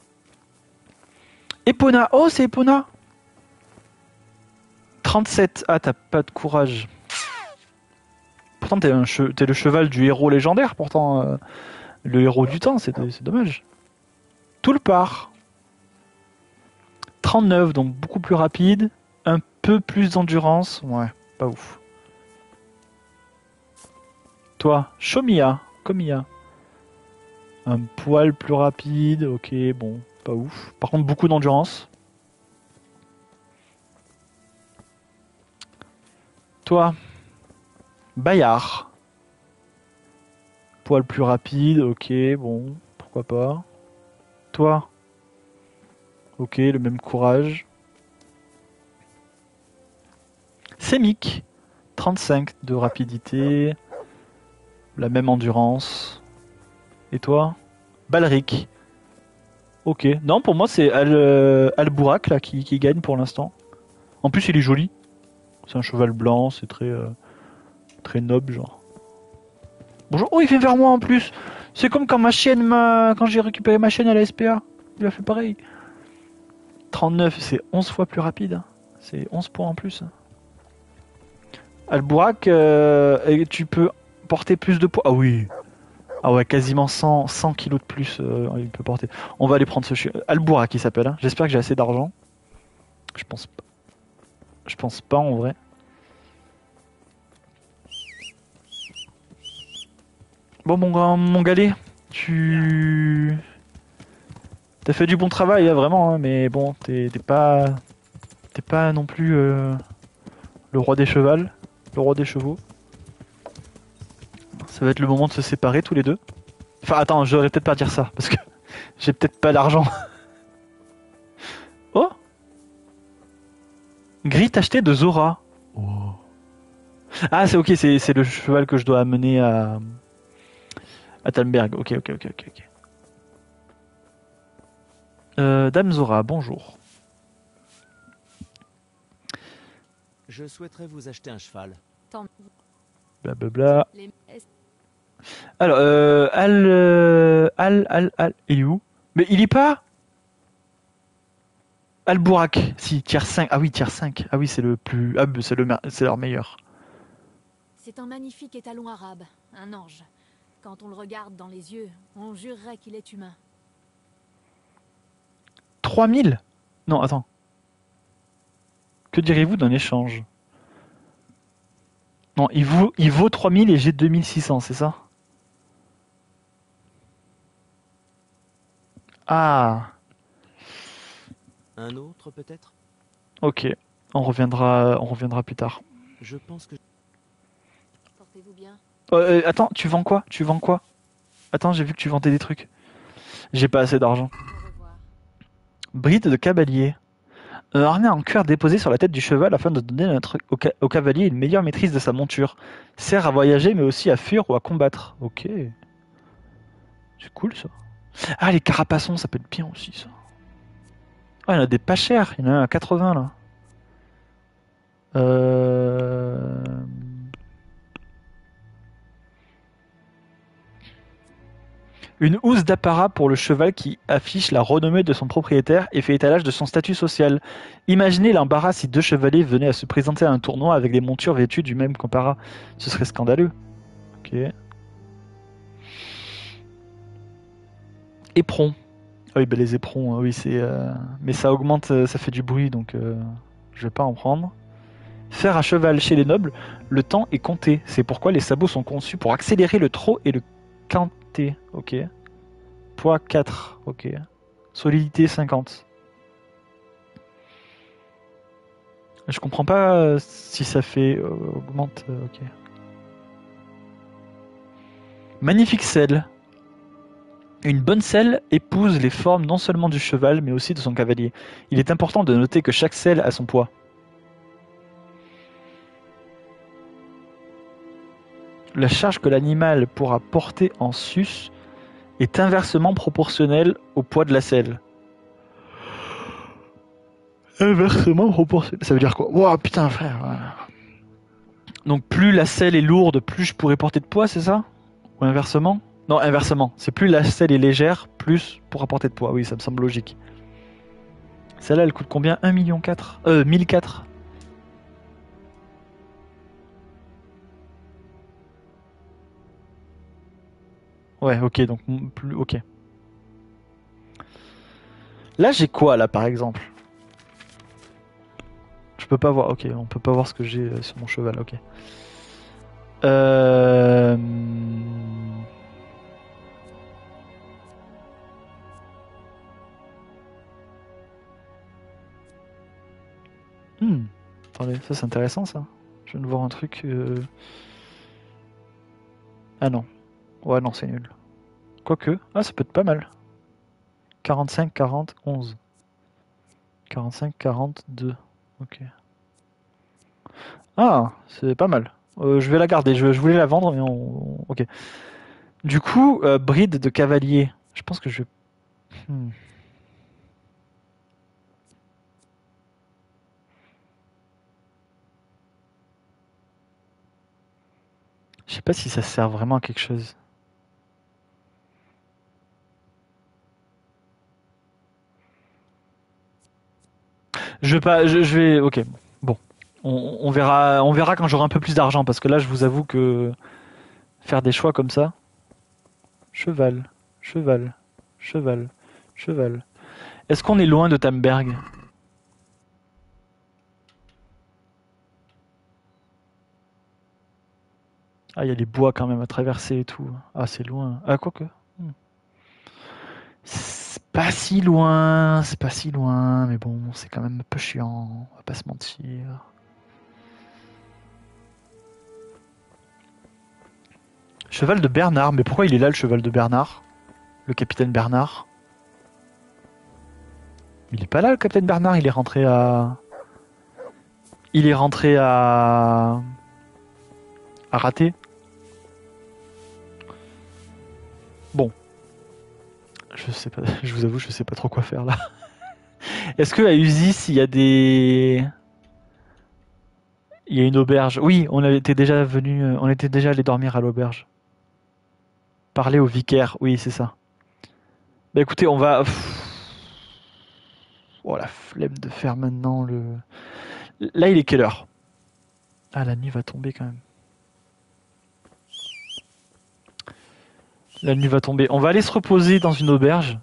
Epona, oh c'est Epona. trente-sept, ah t'as pas de courage. Pourtant t'es, un che- t'es le cheval du héros légendaire, pourtant euh, le héros du temps, c'est, c'est dommage. Tout le part. trente-neuf, donc beaucoup plus rapide. Un peu plus d'endurance. Ouais, pas ouf. Toi, Shomia. Komia. Un poil plus rapide. Ok, bon, pas ouf. Par contre, beaucoup d'endurance. Toi, Bayard. Poil plus rapide. Ok, bon, pourquoi pas. Toi, ok, le même courage. Sémic, trente-cinq de rapidité, la même endurance. Et toi, Balric. Ok, non, pour moi c'est Al, euh, Albourak là qui, qui gagne pour l'instant. En plus, il est joli. C'est un cheval blanc, c'est très, euh, très noble, genre. Bonjour, oh, il vient vers moi en plus. C'est comme quand ma chienne m'a, quand j'ai récupéré ma chienne à la S P A. Il a fait pareil. trente-neuf, c'est onze fois plus rapide. Hein. C'est onze points en plus. Albourak, euh, tu peux porter plus de poids. Ah oui. Ah ouais, quasiment cent, cent kilos de plus. Euh, il peut porter. On va aller prendre ce chien. Albourak, il s'appelle. Hein. J'espère que j'ai assez d'argent. Je pense pas. Je pense pas en vrai. Bon, mon, mon galet, tu... T'as fait du bon travail, hein, vraiment, hein, mais bon, t'es, t'es pas... T'es pas non plus euh, le roi des chevals, le roi des chevaux. Ça va être le moment de se séparer tous les deux. Enfin, attends, je devrais peut-être pas dire ça, parce que j'ai peut-être pas l'argent. Oh, grille acheté de Zora. Oh. Ah, c'est ok, c'est, c'est le cheval que je dois amener à... à Talmberg. Ok, ok, ok, ok, ok. Euh, Dame Zora, bonjour. Je souhaiterais vous acheter un cheval. Blablabla. Les... Alors, euh, Al, euh, Al, Al, Al, il est où? Mais il est pas Albourak, si, tiers cinq. Ah oui, tiers cinq. Ah oui, c'est le plus... Ah, c'est, le... c'est leur meilleur. C'est un magnifique étalon arabe, un ange. Quand on le regarde dans les yeux, on jurerait qu'il est humain. trois mille? Non, attends. Que direz-vous d'un échange? Non, il vaut, il vaut trois mille et j'ai deux mille six cents, c'est ça? Ah, Un autre, peut-être? ok. On reviendra, on reviendra plus tard. Je pense que... Portez-vous bien. Euh, euh, attends, tu vends quoi? Tu vends quoi? Attends, j'ai vu que tu vendais des trucs. J'ai pas assez d'argent. Au revoir. Bride de cavalier. Un harnais en cuir déposé sur la tête du cheval afin de donner notre- au, ca- au cavalier une meilleure maîtrise de sa monture. Sert à voyager mais aussi à fuir ou à combattre. Ok. C'est cool ça. Ah, les carapaçons, ça peut être bien aussi ça. Ah, il y en a des pas chers. Il y en a un à quatre-vingts là. Euh... Une housse d'apparat pour le cheval qui affiche la renommée de son propriétaire et fait étalage de son statut social. Imaginez l'embarras si deux chevaliers venaient à se présenter à un tournoi avec des montures vêtues du même qu'apparat. Ce serait scandaleux. Ok. Éperons. Ah oui, bah les éperons, hein, oui, c'est. euh, Mais ça augmente, euh, ça fait du bruit, donc euh, je vais pas en prendre. Faire à cheval chez les nobles, le temps est compté. C'est pourquoi les sabots sont conçus pour accélérer le trot et le quinter. Ok. Poids quatre. Ok. Solidité cinquante. Je comprends pas euh, si ça fait euh, augmente. euh, ok. Magnifique selle. Une bonne selle épouse les formes non seulement du cheval mais aussi de son cavalier. Il est important de noter que chaque selle a son poids. La charge que l'animal pourra porter en sus est inversement proportionnelle au poids de la selle. Inversement proportionnel. Ça veut dire quoi? Wow, putain, frère. Donc plus la selle est lourde, plus je pourrais porter de poids, c'est ça? Ou inversement? Non, inversement. C'est plus la selle est légère, plus pour apporter de poids. Oui, ça me semble logique. Celle-là, elle coûte combien? un million quatre? Euh, mille quatre. Ouais, ok, donc mm, plus, ok. Là, j'ai quoi, là, par exemple? Je peux pas voir, ok, on peut pas voir ce que j'ai euh, sur mon cheval, ok. Euh... Hmm. Attendez, ça c'est intéressant ça. Je viens de voir un truc. euh, Ah non. Ouais, non, c'est nul. Quoique. Ah, ça peut être pas mal. quarante-cinq, quarante, onze. quarante-cinq, quarante-deux. Ok. Ah, c'est pas mal. Euh, je vais la garder. Je, je voulais la vendre, mais on. Ok. Du coup, euh, bride de cavalier. Je pense que je vais. Hmm. Je sais pas si ça sert vraiment à quelque chose. Je vais pas. Je, je vais. Ok. Bon. On, on verra. On verra quand j'aurai un peu plus d'argent, parce que là, je vous avoue que faire des choix comme ça. Cheval, cheval, cheval, cheval. Est-ce qu'on est loin de Tamberg? Ah, il y a les bois quand même à traverser et tout. Ah, c'est loin. Ah, quoique. Hmm. C'est pas si loin, c'est pas si loin, mais bon, c'est quand même un peu chiant, on va pas se mentir. Cheval de Bernard, mais pourquoi il est là le cheval de Bernard? Le capitaine Bernard? Il est pas là le capitaine Bernard, il est rentré à... Il est rentré à... à rater. Bon. Je sais pas, je vous avoue, je sais pas trop quoi faire là. Est-ce que à Uzis, il y a des... Il y a une auberge? Oui, on était déjà venu, euh, on était déjà allé dormir à l'auberge. Parler au vicaire, oui, c'est ça. Bah écoutez, on va... Oh la flemme de faire maintenant le... Là, il est quelle heure? Ah, la nuit va tomber quand même. La nuit va tomber. On va aller se reposer dans une auberge.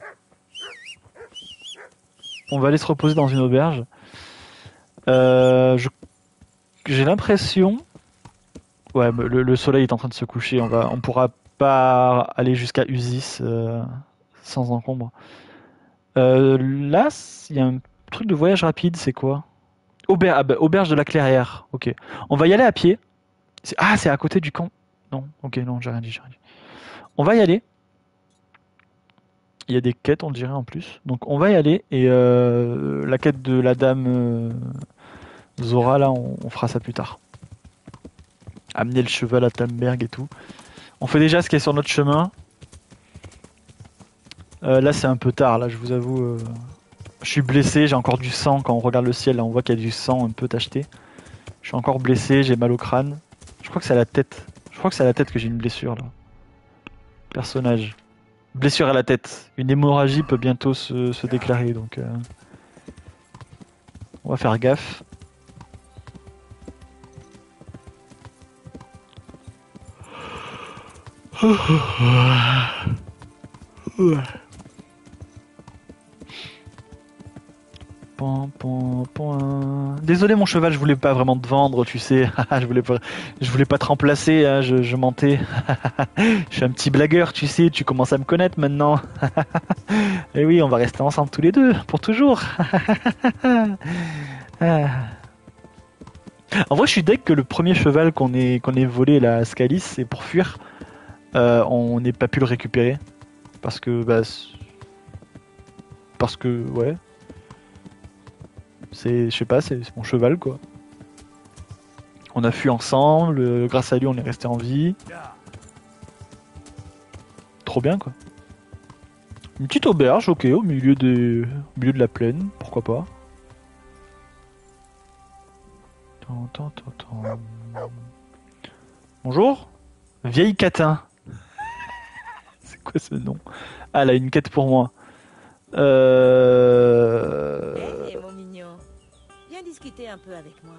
On va aller se reposer dans une auberge. Euh, je... J'ai l'impression... Ouais, le, le soleil est en train de se coucher. On va, on pourra pas aller jusqu'à Usis euh, sans encombre. Euh, là, il y a un truc de voyage rapide, c'est quoi? Auber- ah bah, Auberge de la Clairière. Ok. On va y aller à pied. C'est- Ah, c'est à côté du camp. Non, ok, non, j'ai rien dit, j'ai rien dit. On va y aller. Il y a des quêtes, on dirait en plus. Donc on va y aller. Et euh, la quête de la dame euh, Zora, là, on, on fera ça plus tard. Amener le cheval à Tamberg et tout. On fait déjà ce qui est sur notre chemin. Euh, là, c'est un peu tard, là, je vous avoue. euh, Je suis blessé, j'ai encore du sang. Quand on regarde le ciel, là, on voit qu'il y a du sang un peu tacheté. Je suis encore blessé, j'ai mal au crâne. Je crois que c'est à la tête. Je crois que c'est à la tête que j'ai une blessure, là. Personnage. Blessure à la tête. Une hémorragie peut bientôt se, se déclarer, donc... euh, On va faire gaffe. Pan, pan, pan. Désolé mon cheval, je voulais pas vraiment te vendre, tu sais. je voulais pas, je voulais pas te remplacer, hein, je, je mentais. Je suis un petit blagueur, tu sais. Tu commences à me connaître maintenant. Et oui, on va rester ensemble tous les deux pour toujours. Ah. En vrai, je suis deg que le premier cheval qu'on ait qu'on ait volé là, à Scalis, c'est pour fuir. Euh, on n'ait pas pu le récupérer parce que bah c'est- parce que ouais. C'est, je sais pas, c'est c'est mon cheval quoi. On a fui ensemble, euh, grâce à lui on est resté en vie. Trop bien quoi. Une petite auberge, ok, au milieu des, au milieu de la plaine, pourquoi pas. Tan, tan, tan, tan. Bonjour, vieille catin. C'est quoi ce nom? Ah, elle a une quête pour moi. Euh... Hé, mon mignon, viens discuter un peu avec moi.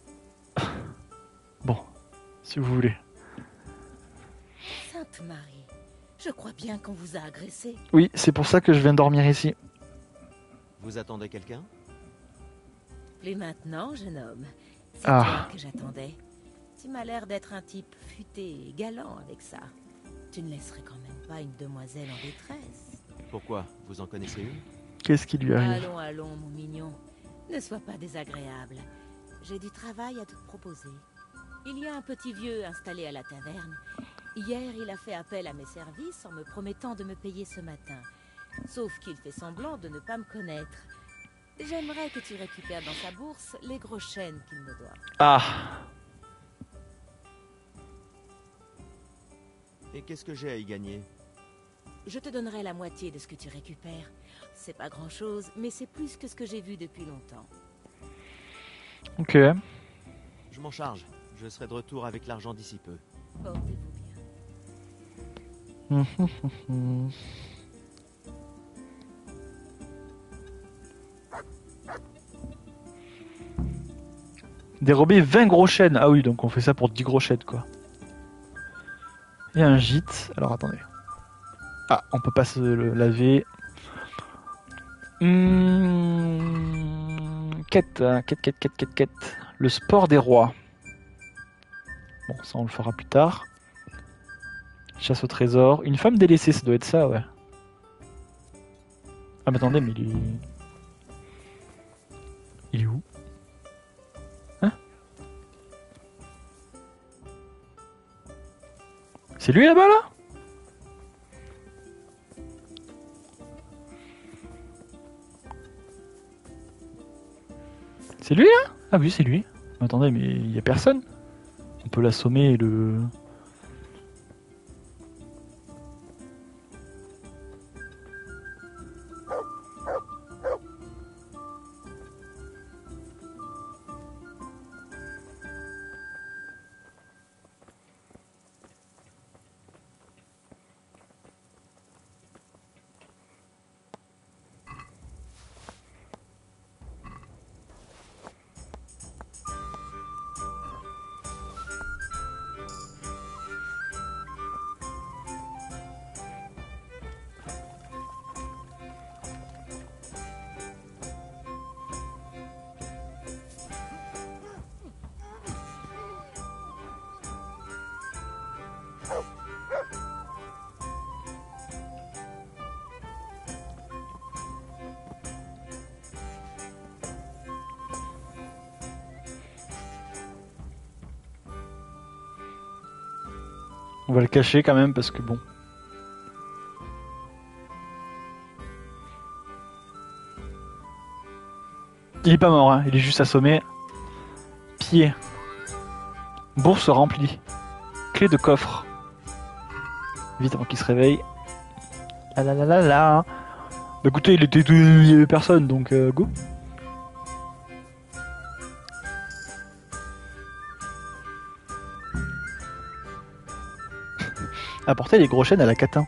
Bon, si vous voulez. Sainte Marie, je crois bien qu'on vous a agressé. Oui, c'est pour ça que je viens dormir ici. Vous attendez quelqu'un? Plus maintenant, jeune homme. C'est Ah. toi que j'attendais. Tu m'as l'air d'être un type futé et galant avec ça. Tu ne laisserais quand même pas une demoiselle en détresse. Pourquoi? Vous en connaissez une? Qu'est-ce qui lui arrive? Allons, allons, mon mignon. Ne sois pas désagréable. J'ai du travail à te proposer. Il y a un petit vieux installé à la taverne. Hier, il a fait appel à mes services en me promettant de me payer ce matin. Sauf qu'il fait semblant de ne pas me connaître. J'aimerais que tu récupères dans sa bourse les gros chênes qu'il me doit. Ah, Et qu'est-ce que j'ai à y gagner? Je te donnerai la moitié de ce que tu récupères. C'est pas grand-chose, mais c'est plus que ce que j'ai vu depuis longtemps. ok. Je m'en charge. Je serai de retour avec l'argent d'ici peu. Portez-vous bien. Dérober vingt gros chênes. Ah oui, donc on fait ça pour dix gros chênes, quoi. Et un gîte. Alors attendez. Ah, on peut pas se le laver. Hum... Quête, hein, quête, quête, quête, quête, quête. Le sport des rois. Bon, ça on le fera plus tard. Chasse au trésor. Une femme délaissée, ça doit être ça, ouais. Ah mais attendez, mais il est... Il est où? Hein? C'est lui là-bas, là? C'est lui, là? Ah oui, c'est lui. Mais attendez, mais il y a personne. On peut l'assommer et le... On va le cacher quand même parce que bon. Il est pas mort, hein. Il est juste assommé. Pied. Bourse remplie. Clé de coffre. Vite avant qu'il se réveille. Ah là là là là. Bah écoutez, il était il y avait personne donc euh, go. Apporter les gros chênes à la catin.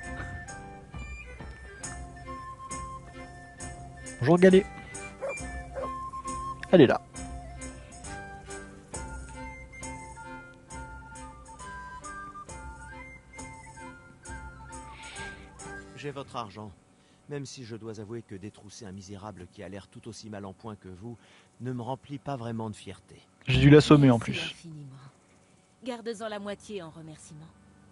Bonjour Galet. Elle est là. J'ai votre argent. Même si je dois avouer que détrousser un misérable qui a l'air tout aussi mal en point que vous ne me remplit pas vraiment de fierté. J'ai dû l'assommer en Merci plus. infiniment. Garde-en la moitié en remerciement.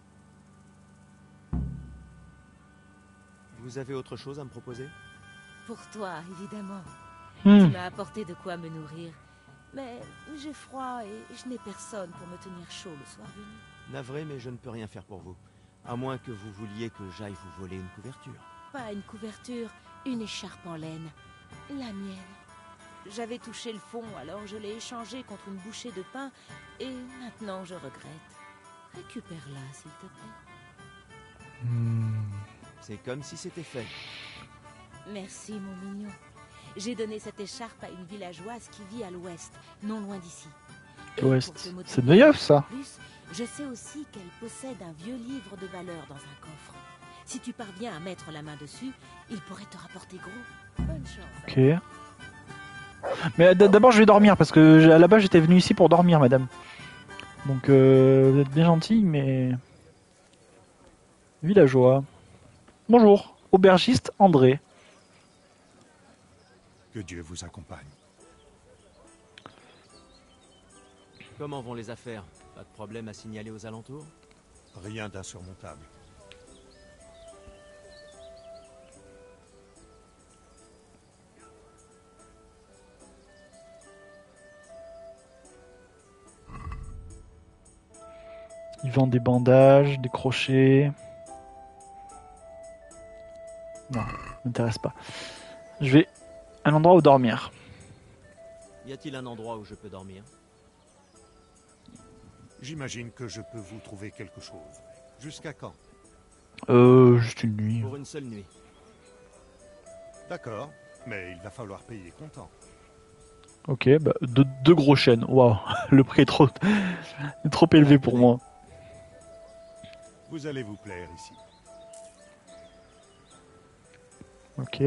Vous avez autre chose à me proposer? Pour toi, évidemment. Hmm. Tu m'as apporté de quoi me nourrir. Mais j'ai froid et je n'ai personne pour me tenir chaud le soir venu. Navré, mais je ne peux rien faire pour vous. À moins que vous vouliez que j'aille vous voler une couverture. Pas une couverture, une écharpe en laine. La mienne. J'avais touché le fond, alors je l'ai échangée contre une bouchée de pain, et maintenant je regrette. Récupère-la, s'il te plaît. Hmm. C'est comme si c'était fait. Merci, mon mignon. J'ai donné cette écharpe à une villageoise qui vit à l'ouest, non loin d'ici. Et L'ouest. pour te motiver C'est Neuilly, ça. en plus, je sais aussi qu'elle possède un vieux livre de valeur dans un coffre. Si tu parviens à mettre la main dessus, il pourrait te rapporter gros. Bonne chance. Ok. Mais d- d'abord je vais dormir parce que j- à la base j'étais venu ici pour dormir, madame. Donc euh, vous êtes bien gentil, mais villageois. Bonjour, aubergiste André. Que Dieu vous accompagne. Comment vont les affaires? Pas de problème à signaler aux alentours? Rien d'insurmontable. Ils vendent des bandages, des crochets. Non, ça m'intéresse pas. Je vais à un endroit où dormir. Y a-t-il un endroit où je peux dormir? J'imagine que je peux vous trouver quelque chose. Jusqu'à quand? Euh, juste une nuit. Pour une seule nuit. D'accord, mais il va falloir payer comptant. Ok, bah, deux, deux gros chênes. Waouh, le prix est trop, est trop élevé pour moi. Vous allez vous plaire ici. Ok.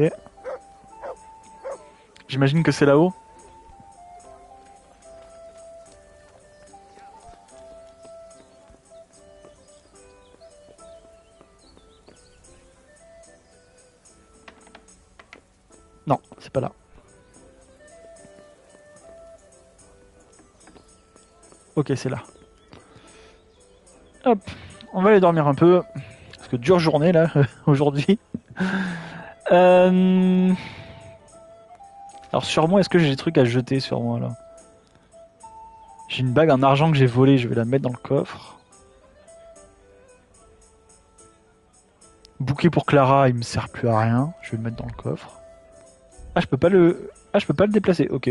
J'imagine que c'est là-haut. Non, c'est pas là. Ok, c'est là. Hop, on va aller dormir un peu. Parce que dure journée là, aujourd'hui. Euh... Alors sur moi, est-ce que j'ai des trucs à jeter sur moi là? J'ai une bague en argent que j'ai volée, je vais la mettre dans le coffre. Bouquet pour Clara, il me sert plus à rien, je vais le mettre dans le coffre. Ah, je peux pas le, ah, je peux pas le déplacer, ok.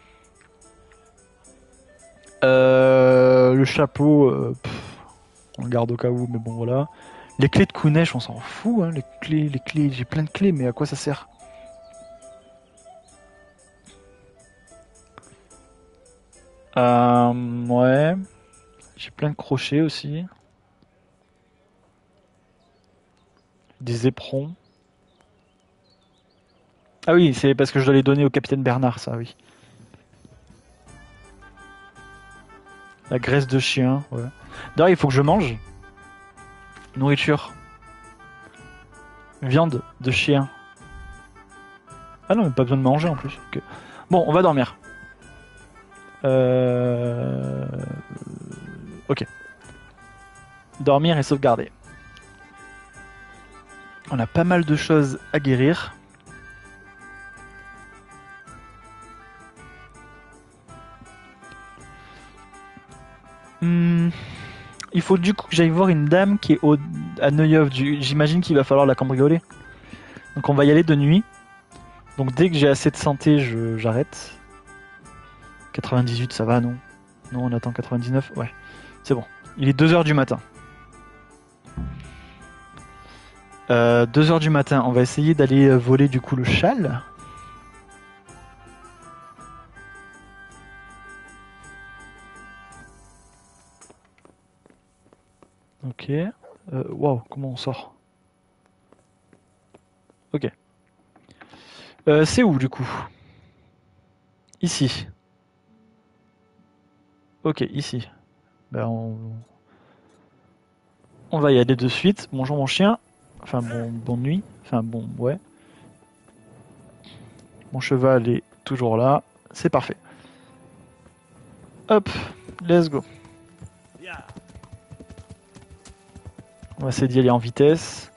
Euh... Le chapeau, euh... pff, on le garde au cas où, mais bon voilà. Les clés de Kunesh, on s'en fout, hein, les clés, les clés, j'ai plein de clés, mais à quoi ça sert? Euh, ouais. J'ai plein de crochets aussi. Des éperons. Ah oui, c'est parce que je dois les donner au capitaine Bernard, ça, oui. La graisse de chien, ouais. D'ailleurs, il faut que je mange. Nourriture. Viande de chien. Ah non, mais pas besoin de manger en plus. Ok. Bon, on va dormir. Euh... Ok. Dormir et sauvegarder. On a pas mal de choses à guérir. Hmm. il faut du coup que j'aille voir une dame qui est au, à Neuillof. Du- J'imagine qu'il va falloir la cambrioler. Donc on va y aller de nuit. Donc dès que j'ai assez de santé, je- j'arrête. quatre-vingt-dix-huit, ça va, non? Non, on attend quatre-vingt-dix-neuf. Ouais, c'est bon. Il est deux heures du matin. Euh, deux heures du matin, on va essayer d'aller euh, voler du coup le châle. Ok. Euh, Waouh, comment on sort? Ok. Euh, c'est où du coup? Ici. Ok, ici. Ben, on... on va y aller de suite. Bonjour mon chien. Enfin, bon, bonne nuit. Enfin, bon, ouais. Mon cheval est toujours là. C'est parfait. Hop, let's go. On va essayer d'y aller en vitesse.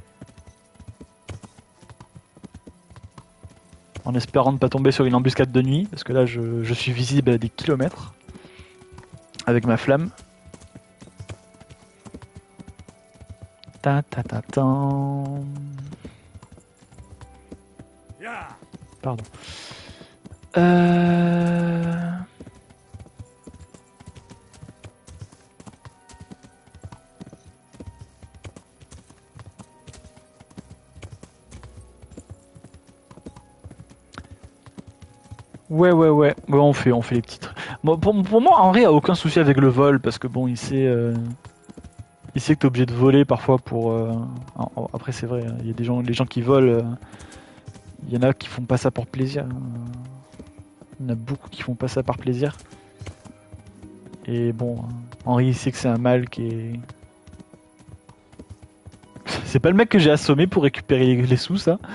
En espérant ne pas tomber sur une embuscade de nuit. Parce que là, je, je suis visible à des kilomètres. Avec ma flamme. Ta ta ta ta. Pardon. Euh... Ouais, ouais, ouais. Ouais, on fait, on fait les petits trucs. Bon, pour, pour moi, Henri a aucun souci avec le vol parce que bon, il sait, euh, il sait que t'es obligé de voler parfois pour. euh, en- Après, c'est vrai, il y a des gens, les gens qui volent, euh, il y en a qui font pas ça pour plaisir. hein. Il y en a beaucoup qui font pas ça par plaisir. Et bon, Henri, il sait que c'est un mal qui est. C'est pas le mec que j'ai assommé pour récupérer les, les sous, ça.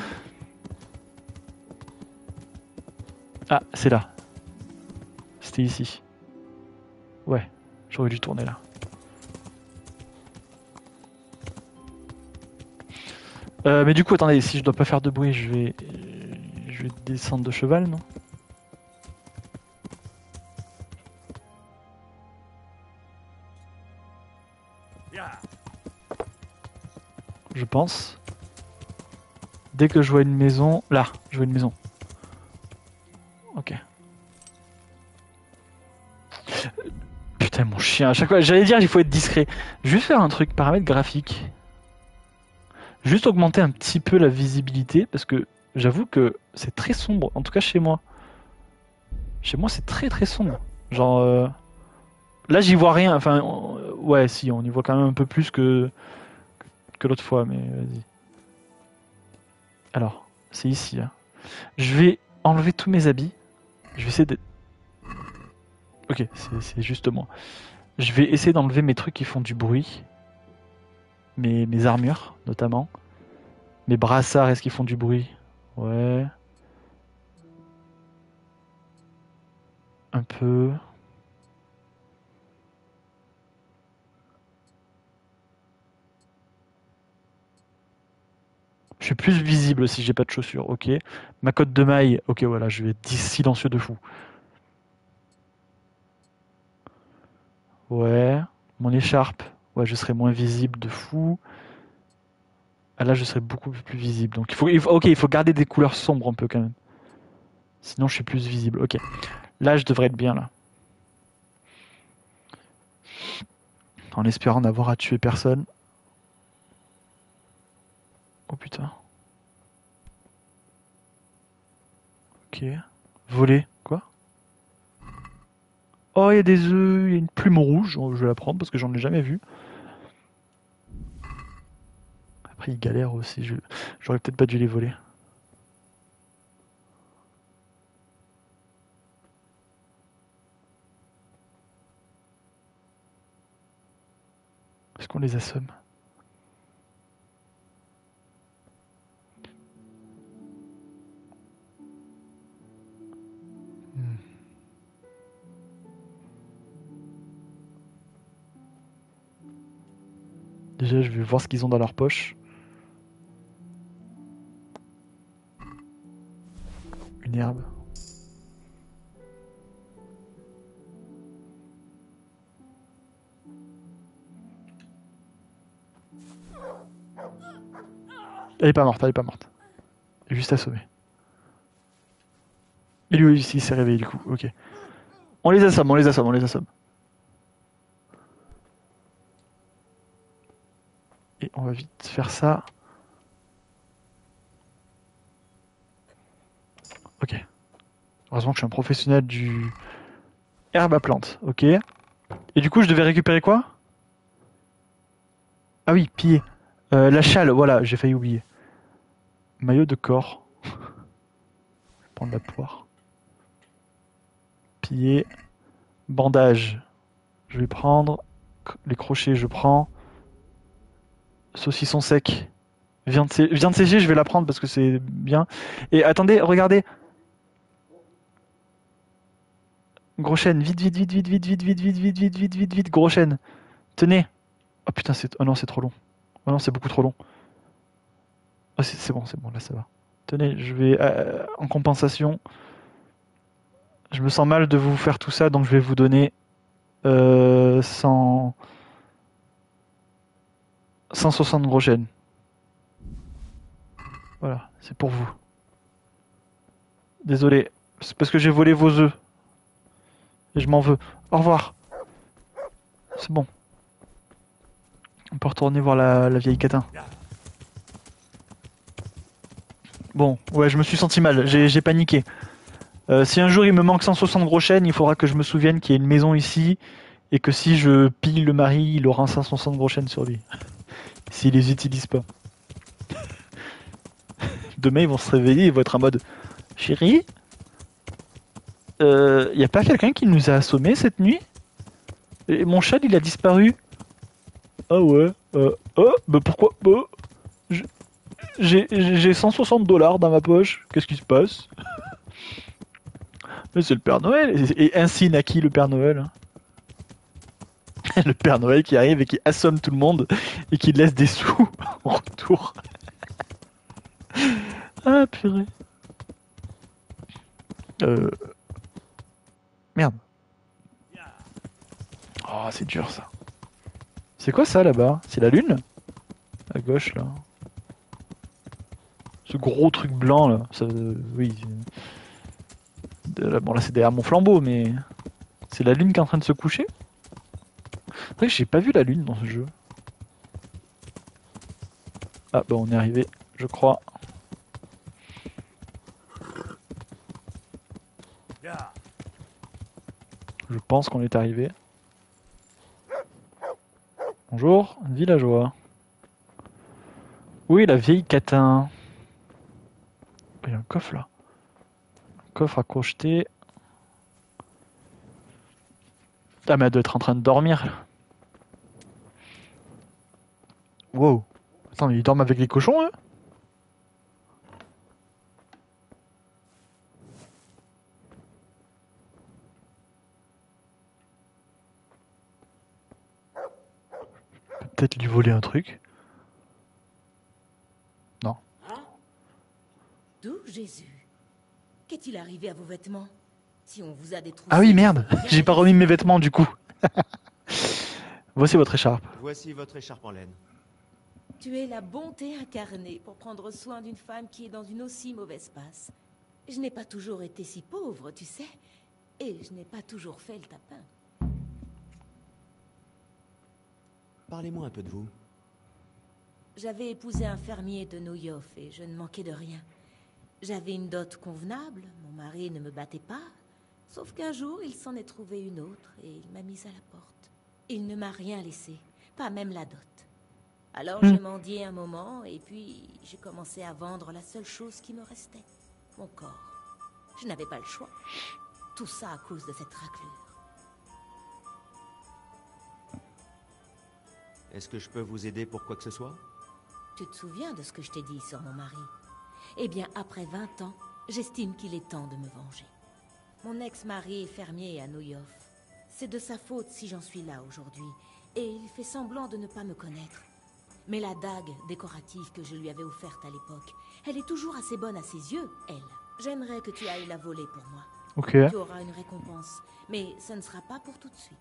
Ah, c'est là. C'était ici. Ouais, j'aurais dû tourner là. Euh, mais du coup, attendez, si je dois pas faire de bruit, je vais, je vais descendre de cheval, non? Je pense. Dès que je vois une maison, là, je vois une maison. Ok. Putain, mon chien, à chaque fois, j'allais dire il faut être discret. Juste faire un truc, paramètre graphique. Juste augmenter un petit peu la visibilité, parce que j'avoue que c'est très sombre, en tout cas chez moi. Chez moi, c'est très très sombre. Genre, euh, là, j'y vois rien. Enfin, on- ouais, si, on y voit quand même un peu plus que, que l'autre fois, mais vas-y. Alors, c'est ici. hein. Je vais enlever tous mes habits. Je vais essayer de... Ok, c'est c'est juste moi. Je vais essayer d'enlever mes trucs qui font du bruit. Mes, mes armures, notamment. Mes brassards, est-ce qu'ils font du bruit? Ouais. Un peu. Je suis plus visible si j'ai pas de chaussures, ok. Ma cotte de maille, ok, voilà, je vais être silencieux de fou. Ouais. Mon écharpe, ouais, je serai moins visible de fou. Ah, là, je serai beaucoup plus visible. Donc, il faut, il faut- ok, il faut garder des couleurs sombres un peu quand même. Sinon, je suis plus visible. Ok. Là, je devrais être bien là. En espérant n'avoir à tuer personne. Oh putain. Ok. Voler. Quoi? Oh, il y a des œufs, il y a une plume rouge. Oh, je vais la prendre parce que j'en ai jamais vu. Après, ils galèrent aussi. Je... J'aurais peut-être pas dû les voler. Est-ce qu'on les assomme? Hmm. Déjà, je vais voir ce qu'ils ont dans leur poche. Une herbe. Elle est pas morte, elle est pas morte. Elle est juste assommée. Et lui aussi il s'est réveillé du coup, ok. On les assomme, on les assomme, on les assomme. Et on va vite faire ça. Ok. Heureusement que je suis un professionnel du herbe à plante, ok. Et du coup je devais récupérer quoi? Ah oui, piller. Euh, la châle, voilà, j'ai failli oublier. Maillot de corps. Prendre la poire. Piller. Bandage. Je vais prendre. Les crochets, je prends. Saucisson sec. Viande, sé... Viande séchée, je vais la prendre parce que c'est bien. Et attendez, regardez. Gros chêne, vite, vite, vite, vite, vite, vite, vite, vite, vite, vite, vite, vite, vite, gros chêne. Tenez. Oh putain, c'est. Oh non, c'est trop long. Oh non, c'est beaucoup trop long. Oh, c'est c'est bon, c'est bon, là ça va. Tenez, je vais. euh, en compensation. Je me sens mal de vous faire tout ça, donc je vais vous donner. Euh, cent... cent soixante gros chênes. Voilà, c'est pour vous. Désolé, c'est parce que j'ai volé vos œufs. Et je m'en veux. Au revoir. C'est bon. On peut retourner voir la, la vieille catin. Bon, ouais, je me suis senti mal, j'ai j'ai paniqué. Euh, si un jour il me manque cent soixante gros chênes, il faudra que je me souvienne qu'il y a une maison ici, et que si je pille le mari, il aura un cent soixante gros chênes sur lui. S'il les utilise pas. Demain, ils vont se réveiller, ils vont être en mode chérie, euh, y a pas quelqu'un qui nous a assommés cette nuit? Et mon chat, il a disparu. Ah ouais, euh, oh, bah pourquoi? Bah, je- j'ai j'ai cent soixante dollars dans ma poche, qu'est-ce qui se passe? Mais c'est le Père Noël, et et ainsi naquit le Père Noël. Le Père Noël qui arrive et qui assomme tout le monde et qui laisse des sous en retour. Ah purée. Euh... Merde. Oh, c'est dur ça. C'est quoi ça là-bas? C'est la lune? À gauche là. Ce gros truc blanc là. Ça, euh, oui. De là- Bon là c'est derrière mon flambeau, mais c'est la lune qui est en train de se coucher? C'est vrai que j'ai pas vu la lune dans ce jeu. Ah bah on est arrivé, je crois. Je pense qu'on est arrivé. Bonjour, villageois. Oui, la vieille catin. Il y a un coffre là. Un coffre à crocheter. Ah mais elle doit être en train de dormir. Wow. Attends, mais ils dorment avec les cochons eux? Peut-être lui voler un truc. Non. D'où Jésus? Qu'est-il arrivé à vos vêtements? Si on vous a détroussé... Ah oui merde, j'ai pas remis mes vêtements du coup. Voici votre écharpe. Voici votre écharpe en laine. Tu es la bonté incarnée pour prendre soin d'une femme qui est dans une aussi mauvaise passe. Je n'ai pas toujours été si pauvre, tu sais, et je n'ai pas toujours fait le tapin. Parlez-moi un peu de vous. J'avais épousé un fermier de New York et je ne manquais de rien. J'avais une dot convenable, mon mari ne me battait pas, sauf qu'un jour il s'en est trouvé une autre et il m'a mise à la porte. Il ne m'a rien laissé, pas même la dot. Alors j'ai mendié un moment et puis j'ai commencé à vendre la seule chose qui me restait, mon corps. Je n'avais pas le choix. Tout ça à cause de cette raclure. Est-ce que je peux vous aider pour quoi que ce soit? Tu te souviens de ce que je t'ai dit sur mon mari? Eh bien, après vingt ans, j'estime qu'il est temps de me venger. Mon ex-mari est fermier à New York. C'est de sa faute si j'en suis là aujourd'hui. Et il fait semblant de ne pas me connaître. Mais la dague décorative que je lui avais offerte à l'époque, elle est toujours assez bonne à ses yeux, elle. J'aimerais que tu ailles la voler pour moi. Ok. Tu auras une récompense, mais ce ne sera pas pour tout de suite.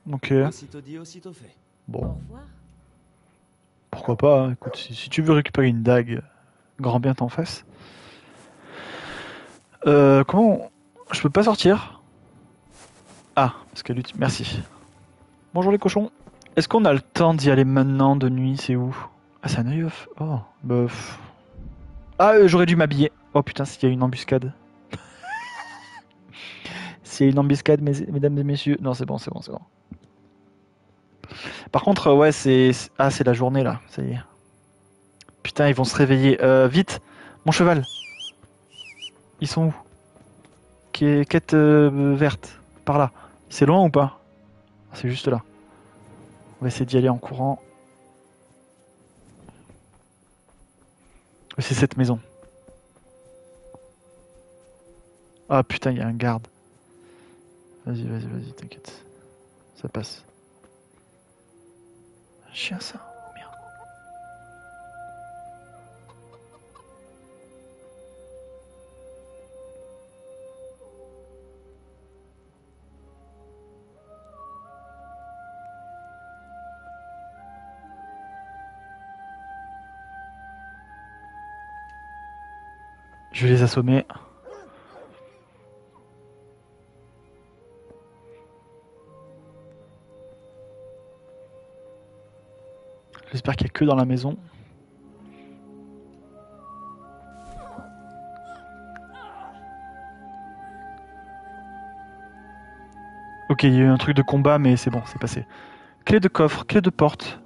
Ok. Aussitôt dit, aussitôt fait. Au Bon, revoir. pourquoi pas. Hein. Écoute, si, si tu veux récupérer une dague, grand bien t'en fasse. Euh, comment... Je peux pas sortir? Ah, parce qu'elle utilise... Merci. Bonjour les cochons. Est-ce qu'on a le temps d'y aller maintenant de nuit? C'est où? Ah, c'est un œil off. Oh, bah... pff. Ah, euh, j'aurais dû m'habiller. Oh putain, s'il y a une embuscade. S'il y a une embuscade, mes- mesdames et messieurs. Non, c'est bon, c'est bon, c'est bon. Par contre, euh, ouais, c'est... c'est- Ah, c'est la journée, là. Ça y est. Putain, ils vont se réveiller. Euh, vite! Mon cheval! Ils sont où? Quai- Quête euh, verte. Par là. C'est loin ou pas? Ah, c'est juste là. On va essayer d'y aller en courant. C'est cette maison. Ah putain, il y a un garde. Vas-y, vas-y, vas-y, t'inquiète. Ça passe. Un chien, ça? Oh merde. Je vais les assommer. J'espère qu'il n'y a que dans la maison. Ok, il y a eu un truc de combat, mais c'est bon, c'est passé. Clé de coffre, clé de porte.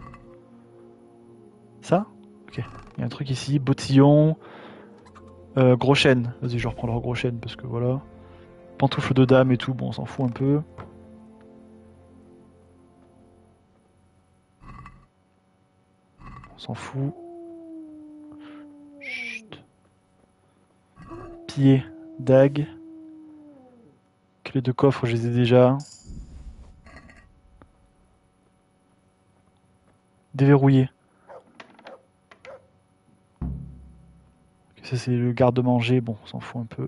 Ça? Ok. Il y a un truc ici, bottillon. Euh, gros chêne. Vas-y, je reprends leur gros chêne parce que voilà. Pantoufles de dame et tout, bon, on s'en fout un peu. On s'en fout. Chut. Pied, dague. Clé de coffre, je les ai déjà. Déverrouillé. Ça c'est le garde-manger, bon, on s'en fout un peu.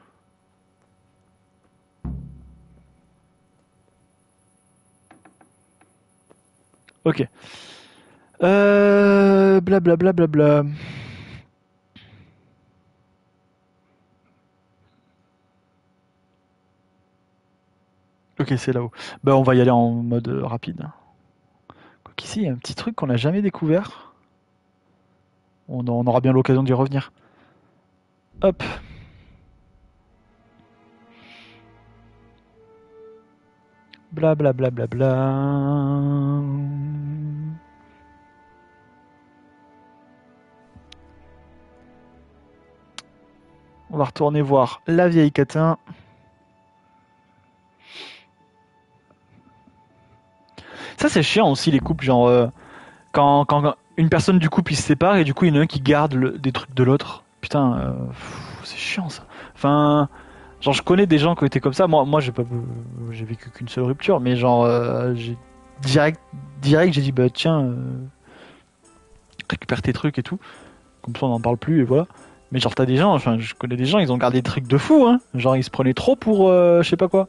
Ok. Euh... Blablabla. Bla, bla, bla. Ok, c'est là-haut. Bah on va y aller en mode euh, rapide. Quoiqu'ici, il y a un petit truc qu'on n'a jamais découvert. On, on aura bien l'occasion d'y revenir. Hop. Blablabla. Bla, bla, bla, bla. On va retourner voir la vieille catin. Ça c'est chiant aussi les couples, genre euh, quand, quand une personne du couple il se sépare et du coup il y en a un qui garde le- des trucs de l'autre. Putain, euh, pff, c'est chiant ça. Enfin, genre je connais des gens qui ont été comme ça. Moi, moi j'ai pas, j'ai vécu qu'une seule rupture, mais genre euh, j'ai direct, direct j'ai dit bah tiens, euh, récupère tes trucs et tout. Comme ça on n'en parle plus et voilà. Mais genre t'as des gens, enfin je connais des gens, ils ont gardé des trucs de fou, hein. Genre ils se prenaient trop pour euh, je sais pas quoi.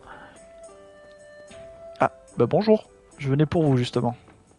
Ah bah bonjour, je venais pour vous justement.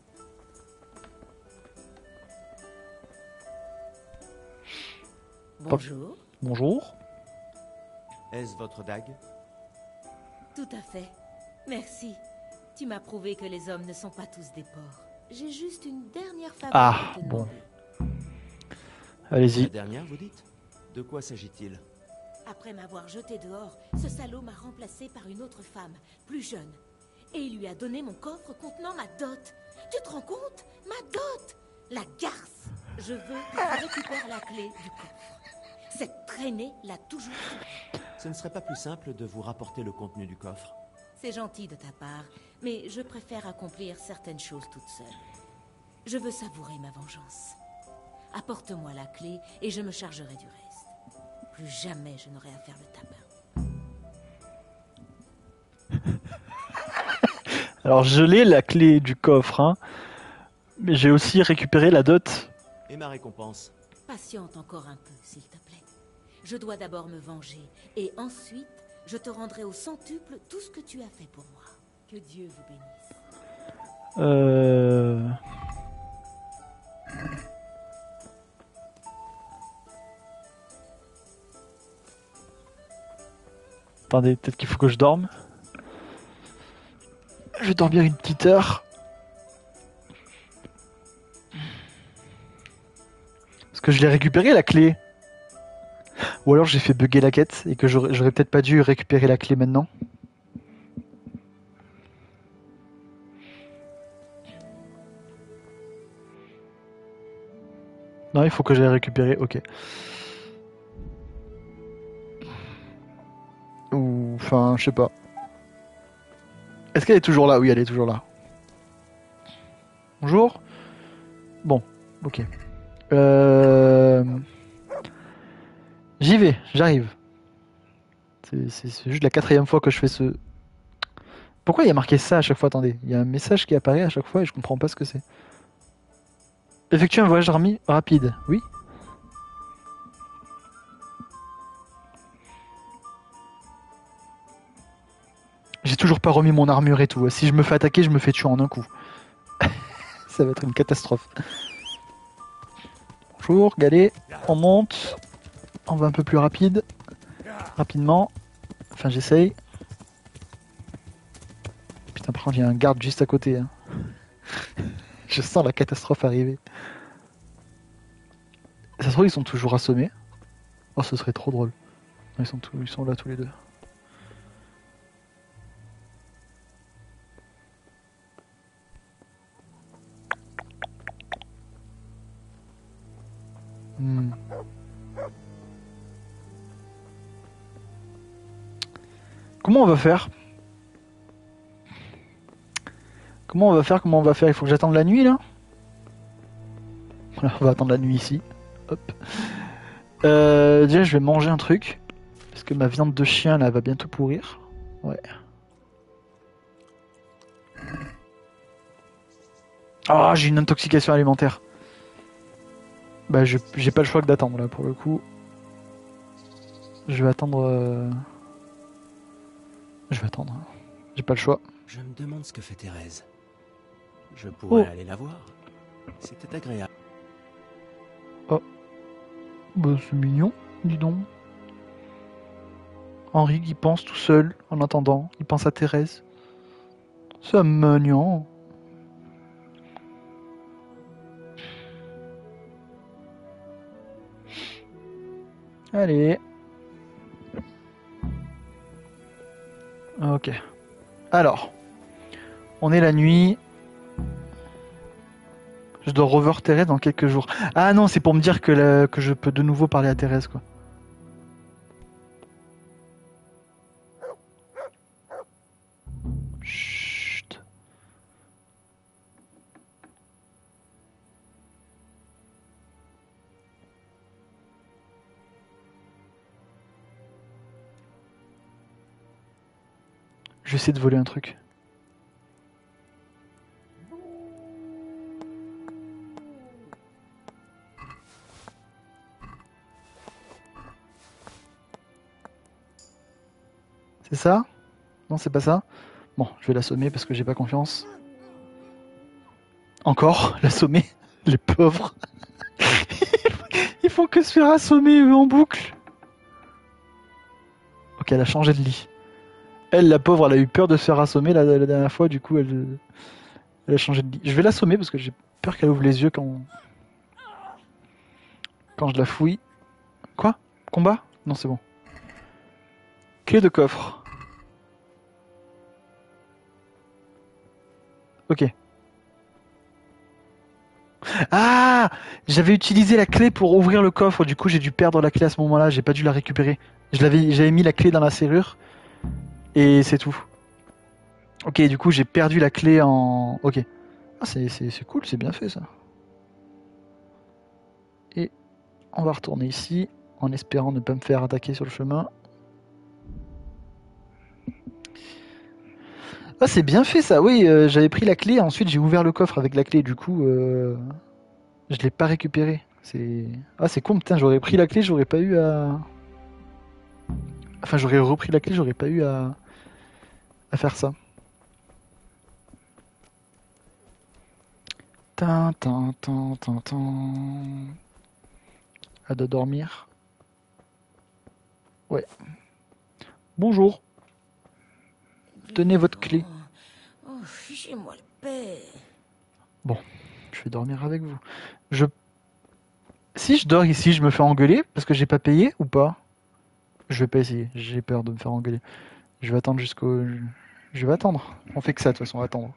Bonjour. Bonjour. Est-ce votre dague? Tout à fait. Merci. Tu m'as prouvé que les hommes ne sont pas tous des porcs. J'ai juste une dernière faveur Ah, à te bon. demander. La Allez-y. dernière, vous dites? De quoi s'agit-il? Après m'avoir jeté dehors, ce salaud m'a remplacé par une autre femme, plus jeune. Et il lui a donné mon coffre contenant ma dot. Tu te rends compte? Ma dot! La garce! Je veux que tu récupères la clé du coffre. Cette traînée l'a toujours fait. Ce ne serait pas plus simple de vous rapporter le contenu du coffre? C'est gentil de ta part, mais je préfère accomplir certaines choses toute seule. Je veux savourer ma vengeance. Apporte-moi la clé et je me chargerai du reste. Plus jamais je n'aurai à faire le tapin. Alors je l'ai la clé du coffre, hein, mais j'ai aussi récupéré la dot. Et ma récompense? Patiente encore un peu, s'il te plaît. Je dois d'abord me venger, et ensuite, je te rendrai au centuple tout ce que tu as fait pour moi. Que Dieu vous bénisse. Euh... Attendez, peut-être qu'il faut que je dorme. Je vais dormir une petite heure. Parce que je l'ai récupéré la clé. Ou alors j'ai fait bugger la quête et que j'aurais j'aurais peut-être pas dû récupérer la clé maintenant. Non, il faut que j'aille récupérer, ok. Ou... Enfin, je sais pas. Est-ce qu'elle est toujours là? Oui, elle est toujours là. Bonjour. Bon, ok. Euh... J'y vais, j'arrive. C'est c'est- c'est juste la quatrième fois que je fais ce... Pourquoi il y a marqué ça à chaque fois? Attendez, il y a un message qui apparaît à chaque fois et je comprends pas ce que c'est. Effectuer un voyage rami- rapide, oui. J'ai toujours pas remis mon armure et tout. Si je me fais attaquer, je me fais tuer en un coup. Ça va être une catastrophe. Bonjour, Galet. On monte. On va un peu plus rapide. Rapidement. Enfin, j'essaye. Putain, par contre, il y a un garde juste à côté. Hein. Je sens la catastrophe arriver. Ça se trouve, ils sont toujours assommés. Oh, ce serait trop drôle. Ils sont, tous- ils sont là tous les deux. Hmm. Comment on va faire? Comment on va faire? Comment on va faire? Il faut que j'attende la nuit là? Voilà, on va attendre la nuit ici. Hop. Euh, déjà, je vais manger un truc. Parce que ma viande de chien là va bientôt pourrir. Ouais. Ah, j'ai une intoxication alimentaire. Bah, je- j'ai pas le choix que d'attendre là pour le coup. Je vais attendre. euh, Je vais attendre. J'ai pas le choix. Je me demande ce que fait Thérèse. Je pourrais Oh. aller la voir. C'était agréable. Bah, c'est mignon, dis donc. Henri qui pense tout seul en attendant. Il pense à Thérèse. C'est mignon. Allez. Ok. Alors. On est la nuit. Je dois revoir Thérèse dans quelques jours. Ah non, c'est pour me dire que, la- que je peux de nouveau parler à Thérèse, quoi. Chut. Je vais essayer de voler un truc. C'est ça? Non, c'est pas ça? Bon, je vais l'assommer parce que j'ai pas confiance. Encore? L'assommer? Les pauvres. Ils font que se faire assommer eux en boucle. Ok, elle a changé de lit. Elle, la pauvre, elle a eu peur de se faire assommer la, la dernière fois, du coup, elle, elle a changé de lit. Je vais l'assommer parce que j'ai peur qu'elle ouvre les yeux quand... quand je la fouille. Quoi? Combat? Non, c'est bon. Clé de coffre. Ok. Ah! J'avais utilisé la clé pour ouvrir le coffre, du coup j'ai dû perdre la clé à ce moment-là, j'ai pas dû la récupérer. Je l'avais, j'avais mis la clé dans la serrure, et c'est tout. Ok, du coup j'ai perdu la clé en... Ok. Ah, c'est, c'est, c'est cool, c'est bien fait ça. Et on va retourner ici, en espérant ne pas me faire attaquer sur le chemin. Ah, c'est bien fait ça, oui, euh, j'avais pris la clé, ensuite j'ai ouvert le coffre avec la clé, du coup... Euh... Je l'ai pas récupéré. C'est... Ah, c'est con, putain, j'aurais pris la clé, j'aurais pas eu à... Enfin, j'aurais repris la clé, j'aurais pas eu à... à faire ça. Tin, tin, tin, tin, tin. Elle doit dormir. Ouais. Bonjour. Tenez votre clé. Oh, fichez-moi le paix. Bon, je vais dormir avec vous. Je... Si je dors ici, je me fais engueuler parce que j'ai pas payé ou pas? Je vais pas essayer, j'ai peur de me faire engueuler. Je vais attendre jusqu'au... Je vais attendre. On fait que ça de toute façon, attendre.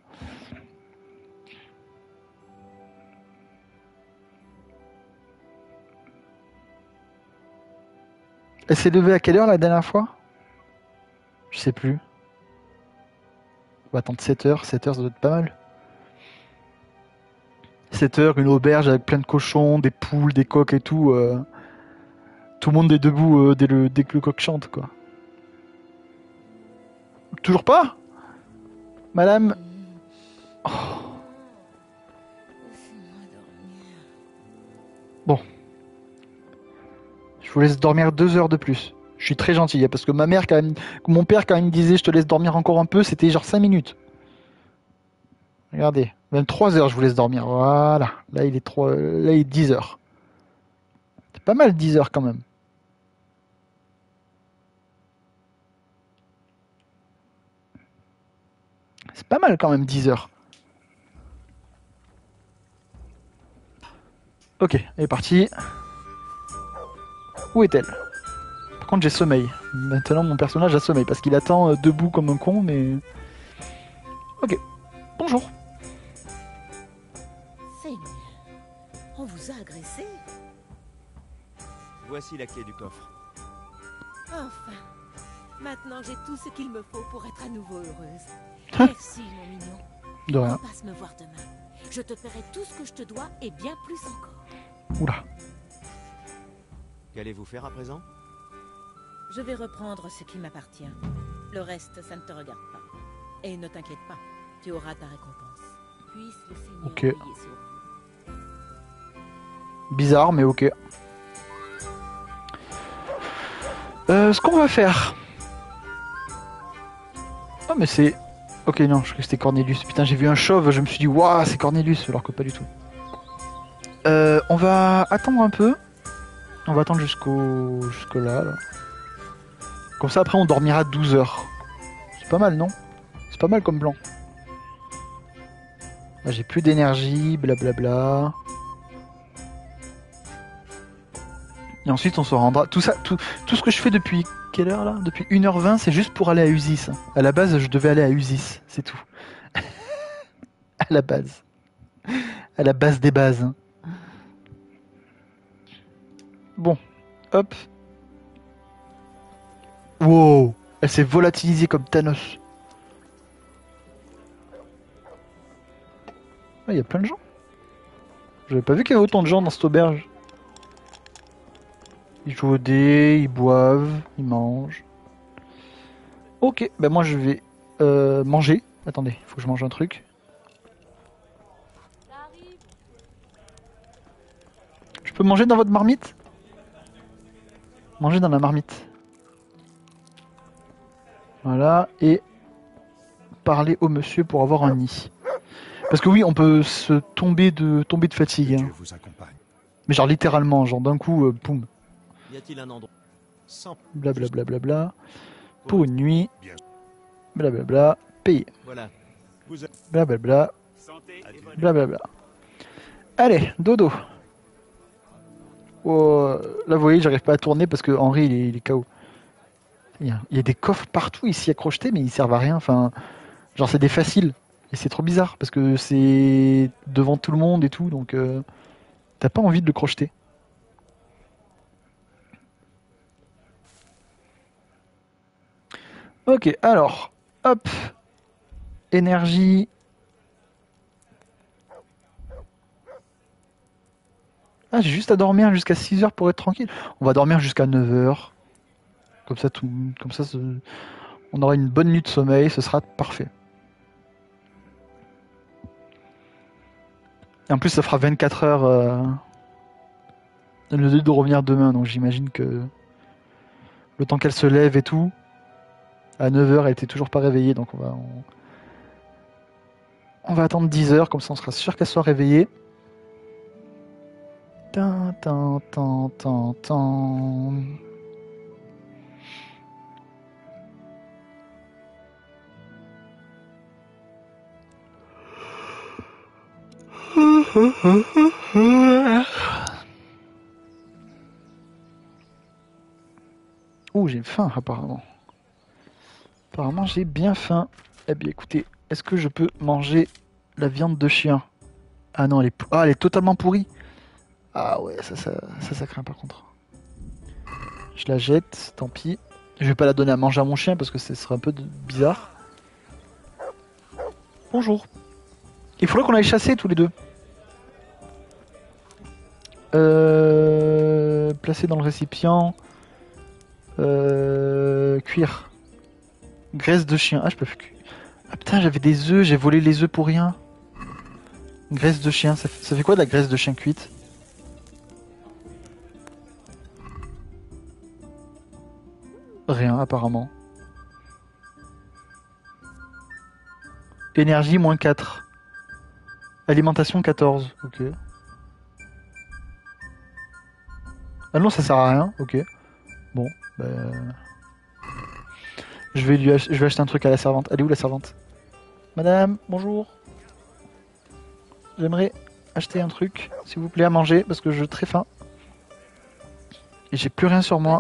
Elle s'est levée à quelle heure la dernière fois? Je sais plus. On va attendre sept heures, sept heures ça doit être pas mal. sept heures, une auberge avec plein de cochons, des poules, des coqs et tout. euh, Tout le monde est debout euh, dès, le, dès que le coq chante, quoi. Toujours pas? Madame? Oh. Bon. Je vous laisse dormir deux heures de plus. Je suis très gentil, hein, parce que ma mère, quand même, mon père, quand il me disait je te laisse dormir encore un peu, c'était genre cinq minutes. Regardez, même trois heures je vous laisse dormir. Voilà, là il est trois, là il est dix heures. C'est pas mal dix heures quand même. C'est pas mal quand même dix heures. Ok, elle est partie. Où est-elle? Par contre j'ai sommeil. Maintenant mon personnage a sommeil parce qu'il attend euh, debout comme un con, mais... Ok, bonjour. Seigneur, on vous a agressé? Voici la clé du coffre. Enfin, maintenant j'ai tout ce qu'il me faut pour être à nouveau heureuse. Merci, mon mignon. De rien. Repasse me voir demain. Je te paierai tout ce que je te dois et bien plus encore. Oula. Qu'allez-vous faire à présent? Je vais reprendre ce qui m'appartient. Le reste, ça ne te regarde pas. Et ne t'inquiète pas, tu auras ta récompense. Puisse le Seigneur Ok. veiller sur vous. Bizarre, mais ok. Euh, ce qu'on va faire... Oh, mais c'est... Ok, non, je crois que c'était Cornelius. Putain, j'ai vu un chauve, je me suis dit, waouh, c'est Cornelius, alors que pas du tout. Euh, on va attendre un peu. On va attendre jusqu'au... jusque là, là. Comme ça, après, on dormira douze heures. C'est pas mal, non? C'est pas mal comme plan. Là, j'ai plus d'énergie, blablabla. Et ensuite, on se rendra... Tout ça, tout, tout ce que je fais depuis... Quelle heure, là? Depuis une heure vingt, c'est juste pour aller à Usis. À la base, je devais aller à Usis, c'est tout. À la base. À la base des bases. Bon. Hop. Wow. Elle s'est volatilisée comme Thanos. Ah, il y a plein de gens. J'avais pas vu qu'il y avait autant de gens dans cette auberge. Ils jouent au dé, ils boivent, ils mangent. Ok, ben moi je vais euh, manger. Attendez, il faut que je mange un truc. Je peux manger dans votre marmite? Manger dans la marmite. Voilà, et parler au monsieur pour avoir un nid. Parce que oui, on peut se tomber de tomber de fatigue. Hein. Dieu vous accompagne. Mais genre littéralement, genre d'un coup, euh, poum. Y a-t-il un endroit sans... Blablabla. Bla, bla, bla. Pour une nuit. Blablabla. Payé. Voilà. Vous a... Blablabla. Santé et bonne Blablabla. Allez, dodo. Oh, là, vous voyez, j'arrive pas à tourner parce que Henri, il est, il est K O. Il y, a, il y a des coffres partout ici à crocheter, mais ils servent à rien. Enfin, genre, c'est des faciles. Et c'est trop bizarre parce que c'est devant tout le monde et tout, donc euh, t'as pas envie de le crocheter. Ok, alors, hop, énergie. Ah, j'ai juste à dormir jusqu'à six heures pour être tranquille. On va dormir jusqu'à neuf heures. Comme ça, tout, comme ça, on aura une bonne nuit de sommeil, ce sera parfait. Et en plus, ça fera vingt-quatre heures euh, le lieu de revenir demain, donc j'imagine que le temps qu'elle se lève et tout, à neuf heures, elle était toujours pas réveillée, donc on va, on, On va attendre dix heures, comme ça on sera sûr qu'elle soit réveillée. Tan, tan, tan, tan, tan. Ouh, j'ai faim apparemment. Apparemment j'ai bien faim. Eh bien écoutez, est-ce que je peux manger la viande de chien? Ah non, elle est, ah, elle est totalement pourrie. Ah ouais, ça, ça, ça, ça craint par contre. Je la jette, tant pis. Je vais pas la donner à manger à mon chien parce que ce serait un peu de... bizarre. Bonjour. Il faudrait qu'on aille chasser tous les deux. Euh... Placer dans le récipient. Euh... Cuire. Graisse de chien. Ah, je peux plus. Ah putain, j'avais des œufs, j'ai volé les œufs pour rien. Graisse de chien, ça fait, ça fait quoi de la graisse de chien cuite? Rien apparemment. Énergie moins quatre. Alimentation quatorze, ok. Ah non, ça sert à rien, ok. Bon, bah... Je vais, lui ach... je vais acheter un truc à la servante. Elle est où la servante? Madame, bonjour. J'aimerais acheter un truc, s'il vous plaît, à manger, parce que j'ai très faim. Et j'ai plus rien sur moi.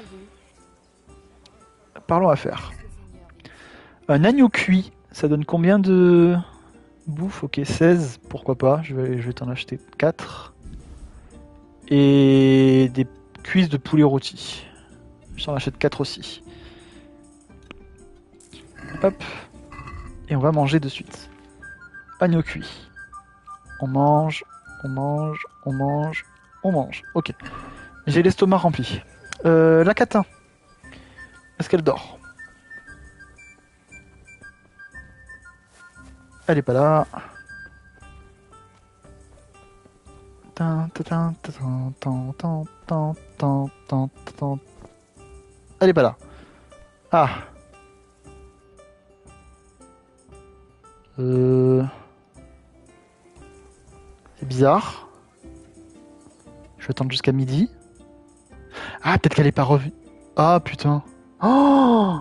Parlons affaires. Un agneau cuit, ça donne combien de bouffe? Ok, seize, pourquoi pas. Je vais, je vais t'en acheter quatre. Et des cuisses de poulet rôti. Je t'en achète quatre aussi. Hop. Et on va manger de suite. Agneau cuit. On mange, on mange, on mange, on mange. Ok. J'ai l'estomac rempli. Euh, la catin. Est-ce qu'elle dort? Elle est pas là. Tin, tin, tin, tin, tin, tin, tin, tin, tin. Elle est pas là. Ah. Euh... C'est bizarre. Je vais attendre jusqu'à midi. Ah, peut-être qu'elle est pas revenue. Ah, putain. Oh,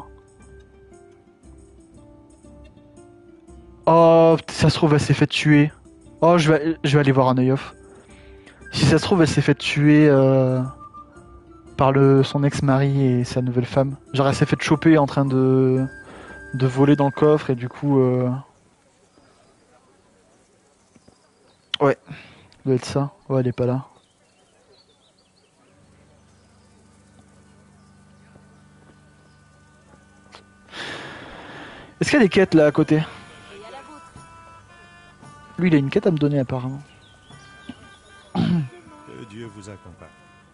oh, ça se trouve, elle s'est fait tuer. Oh, je vais, je vais aller voir un œil off. Si ça se trouve, elle s'est fait tuer euh, par le, son ex-mari et sa nouvelle femme. Genre, elle s'est fait choper en train de, de voler dans le coffre et du coup... Euh... Ouais, ça doit être ça. Ouais, elle est pas là. Est-ce qu'il y a des quêtes là à côté? Lui, il a une quête à me donner apparemment. Que Dieu vous accompagne.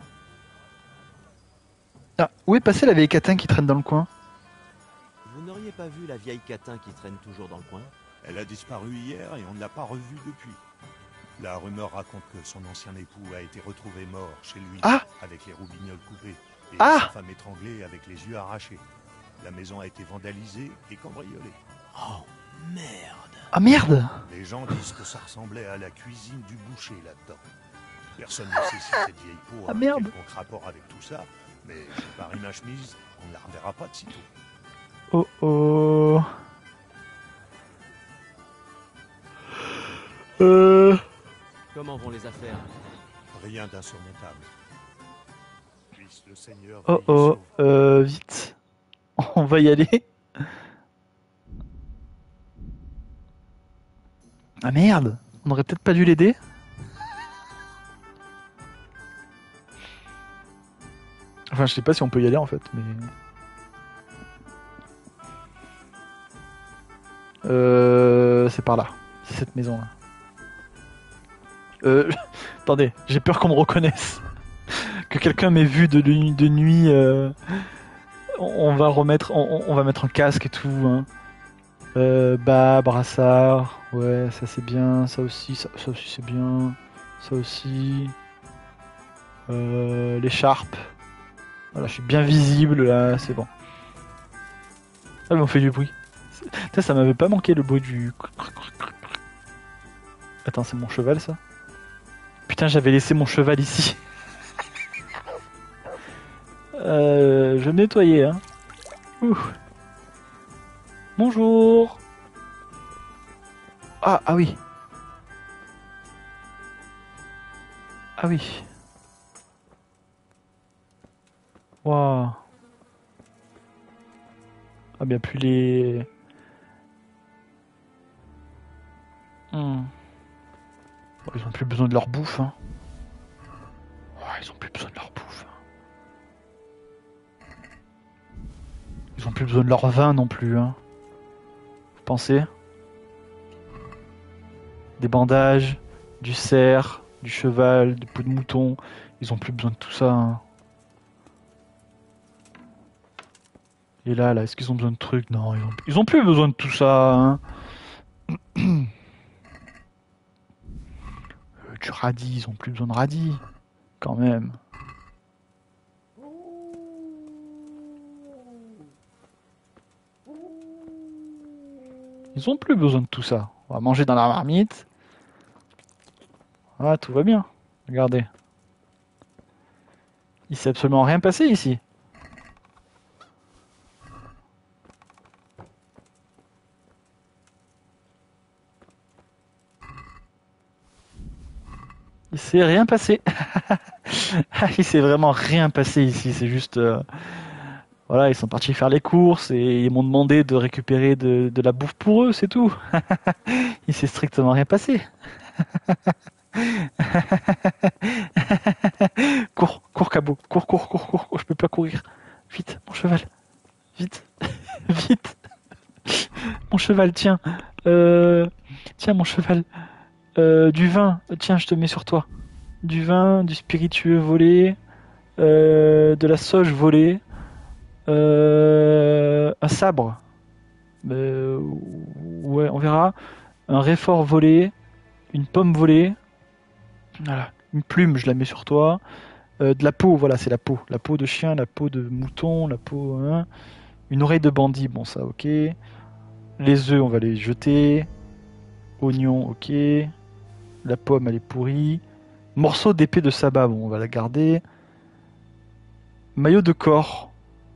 Ah, où est passée la vieille catin qui traîne dans le coin? Vous n'auriez pas vu la vieille catin qui traîne toujours dans le coin? Elle a disparu hier et on ne l'a pas revue depuis. La rumeur raconte que son ancien époux a été retrouvé mort chez lui, ah avec les roubignoles coupées, et ah sa femme étranglée avec les yeux arrachés. La maison a été vandalisée et cambriolée. Oh, merde. Ah merde. Les gens disent que ça ressemblait à la cuisine du boucher là-dedans. Personne ne sait si cette vieille peau a ah, un merde. quelconque rapport avec tout ça, mais je parie ma chemise, on ne la reverra pas de sitôt. Oh oh. Euh... Comment vont les affaires? Rien d'insurmontable. Puisse le Seigneur Oh veiller oh, sur- euh, vite. On va y aller. Ah merde. On aurait peut-être pas dû l'aider. Enfin, je sais pas si on peut y aller en fait, mais... Euh... C'est par là. C'est cette maison là. Euh... Attendez, j'ai peur qu'on me reconnaisse. Que quelqu'un m'ait vu de, nuit- de nuit. Euh... On va remettre... On, on va mettre un casque et tout. Hein. Euh... Bas, brassard. Ouais, ça c'est bien. Ça aussi, ça, ça aussi c'est bien. Ça aussi. Euh... L'écharpe. Voilà, je suis bien visible là, c'est bon. Ah, mais on fait du bruit. Ça, ça m'avait pas manqué le bruit du... Attends, c'est mon cheval ça? Putain, j'avais laissé mon cheval ici. euh, je vais me nettoyer, hein. Ouh. Bonjour. Ah, ah oui. Ah oui. Waouh. Ah bien plus les... Hmm. Oh, ils ont plus besoin de leur bouffe. Hein. Oh, ils ont plus besoin de leur bouffe. Ils ont plus besoin de leur vin non plus. Hein. Vous pensez? Des bandages, du cerf, du cheval, du peau de mouton. Ils ont plus besoin de tout ça. Hein. Et là, là, est-ce qu'ils ont besoin de trucs? Non, ils ont, ils ont plus besoin de tout ça. Hein. euh, du radis, ils ont plus besoin de radis. Quand même. Ils ont plus besoin de tout ça. On va manger dans la marmite. Ah, tout va bien. Regardez. Il s'est absolument rien passé ici. Il s'est rien passé. Il s'est vraiment rien passé ici. C'est juste... Euh... Voilà, ils sont partis faire les courses et ils m'ont demandé de récupérer de, de la bouffe pour eux, c'est tout. Il s'est strictement rien passé. Cours, cours Cabot, cours, cours, cours, cours, cours, je peux pas courir. Vite, mon cheval, vite, vite. Mon cheval, tiens, euh... tiens mon cheval, euh, du vin, tiens, je te mets sur toi. Du vin, du spiritueux volé, euh, de la sauge volée, euh, un sabre, euh, ouais, on verra, un réfort volé, une pomme volée, voilà, une plume, je la mets sur toi. Euh, de la peau, voilà, c'est la peau. La peau de chien, la peau de mouton, la peau... Hein. Une oreille de bandit, bon ça, ok. Les œufs, on va les jeter. Oignon, ok. La pomme, elle est pourrie. Morceau d'épée de sabbat, bon, on va la garder. Maillot de corps.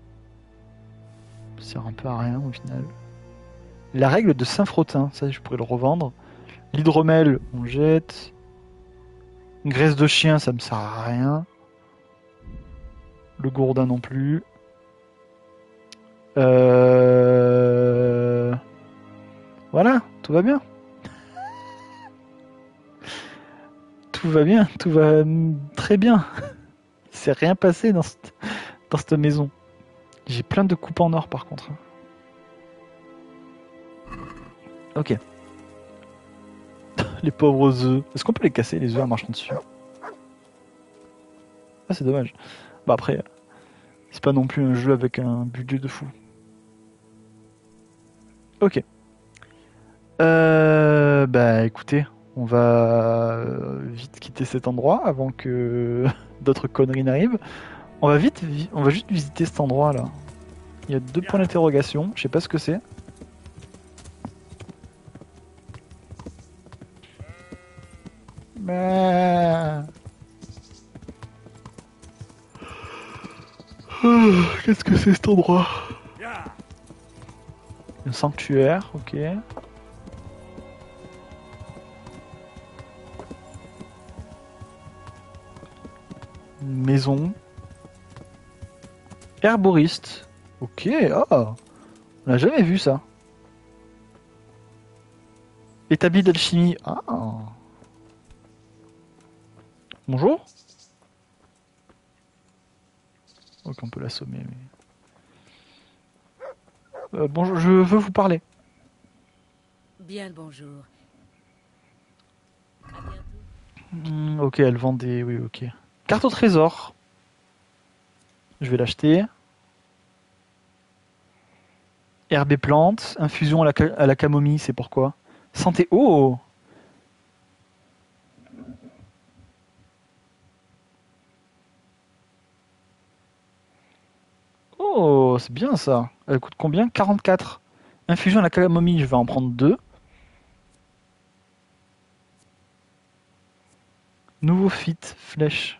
Ça sert un peu à rien, au final. La règle de Saint-Frottin, ça, je pourrais le revendre. L'hydromel, on jette. Graisse de chien, ça me sert à rien. Le gourdin non plus. Euh... Voilà, tout va bien. Tout va bien, tout va très bien. Il s'est rien passé dans cette, dans cette maison. J'ai plein de coupes en or par contre. Ok. Les pauvres œufs. Est-ce qu'on peut les casser les œufs en marchant dessus? Ah, c'est dommage. Bah après, c'est pas non plus un jeu avec un budget de fou. Ok. Euh, bah écoutez, on va vite quitter cet endroit avant que d'autres conneries n'arrivent. On va vite, on va juste visiter cet endroit là. Il y a deux points d'interrogation, je sais pas ce que c'est. Bah... Oh, qu'est-ce que c'est cet endroit? Un sanctuaire, ok. Une maison. Herboriste. Ok, oh. On n'a jamais vu ça. Établi d'alchimie. Ah. Bonjour. Ok, on peut l'assommer. Mais... Euh, bonjour, je veux vous parler. Bien le bonjour. À bientôt. Hmm, ok, elle vend des... Oui, ok. Carte au trésor. Je vais l'acheter. Herbe et plantes. Infusion à la, ca- à la camomille, c'est pourquoi? Santé. Oh! Oh, c'est bien ça. Elle coûte combien? quarante-quatre. Infusion à la camomille, je vais en prendre deux. Nouveau fit, flèche.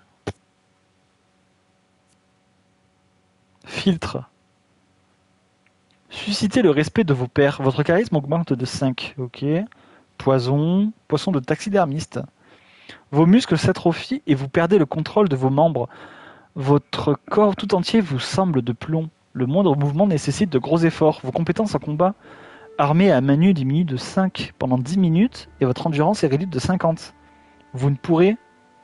Filtre. Suscitez le respect de vos pairs. Votre charisme augmente de cinq. Ok. Poison. Poisson de taxidermiste. Vos muscles s'atrophient et vous perdez le contrôle de vos membres. Votre corps tout entier vous semble de plomb. Le moindre mouvement nécessite de gros efforts. Vos compétences en combat armées à main nue diminuent de cinq pendant dix minutes et votre endurance est réduite de cinquante. Vous ne pourrez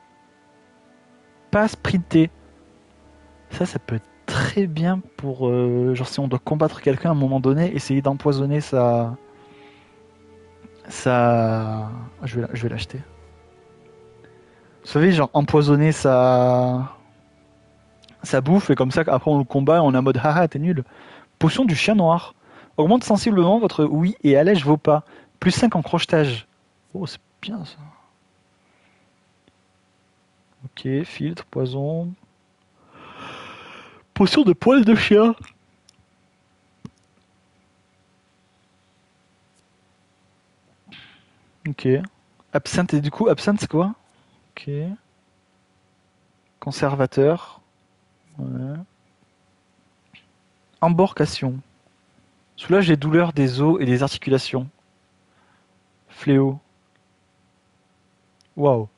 pas sprinter. Ça, ça peut être très bien pour... Euh, genre si on doit combattre quelqu'un à un moment donné, essayer d'empoisonner sa... sa... Je vais, la- je vais l'acheter. Vous savez, genre empoisonner sa... sa bouffe et comme ça, après on le combat et on est en mode haha, t'es nul. Potion du chien noir. Augmente sensiblement votre ouïe et allège vos pas. Plus cinq en crochetage. Oh, c'est bien ça. Ok, filtre, poison. Potion de poil de chien. Ok. Absinthe, et du coup, absinthe c'est quoi? Ok. Conservateur. Ouais. Emborcation. Soulage les douleurs des os et des articulations. Fléau. Waouh.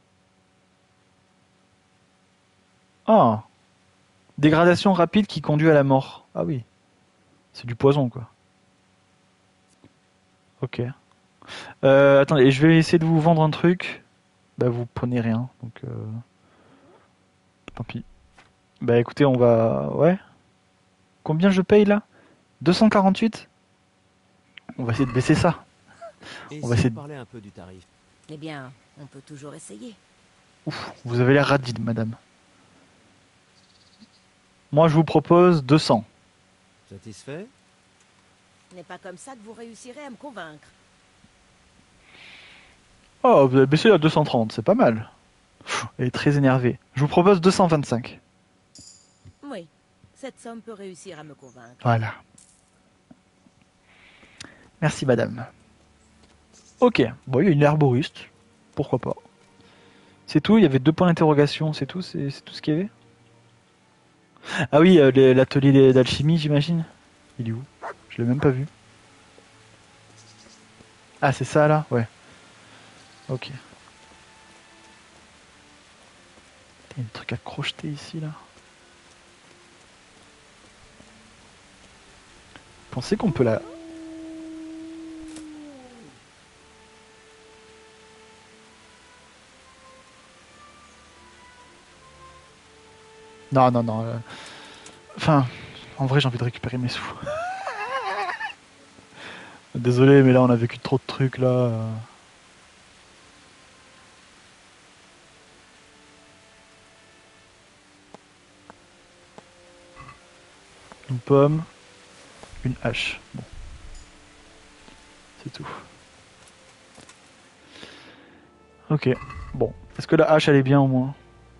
Ah. Dégradation rapide qui conduit à la mort. Ah oui. C'est du poison, quoi. Ok. Euh, attendez, je vais essayer de vous vendre un truc. Bah, vous prenez rien, donc... Euh... Tant pis. Bah, écoutez, on va... Ouais. Combien je paye, là? deux cent quarante-huit? On va essayer de baisser ça. Et On va si essayer on de... parlait un peu du tarif. Eh bien, on peut toujours essayer. Ouf, vous avez l'air radine, madame. Moi, je vous propose deux cents. Satisfait? Ce n'est pas comme ça que vous réussirez à me convaincre. Oh, vous avez baissé à deux cent trente, c'est pas mal. Pff, elle est très énervée. Je vous propose deux cent vingt-cinq. Oui, cette somme peut réussir à me convaincre. Voilà. Merci, madame. Ok, bon, il y a une herboriste. Pourquoi pas. C'est tout, il y avait deux points d'interrogation, c'est tout, c'est c'est tout ce qu'il y avait. Ah oui, euh, les- l'atelier d'alchimie, j'imagine. Il est où? Je l'ai même pas vu. Ah, c'est ça, là? Ouais. Ok. Il y a des trucs à crocheter ici, là. Pensez qu'on peut la... Non, non, non. euh, Enfin, en vrai, j'ai envie de récupérer mes sous. Désolé, mais là, on a vécu trop de trucs, là. euh. Une pomme, une hache. Bon. C'est tout. Ok. Bon. Est-ce que la hache, elle est bien, au moins?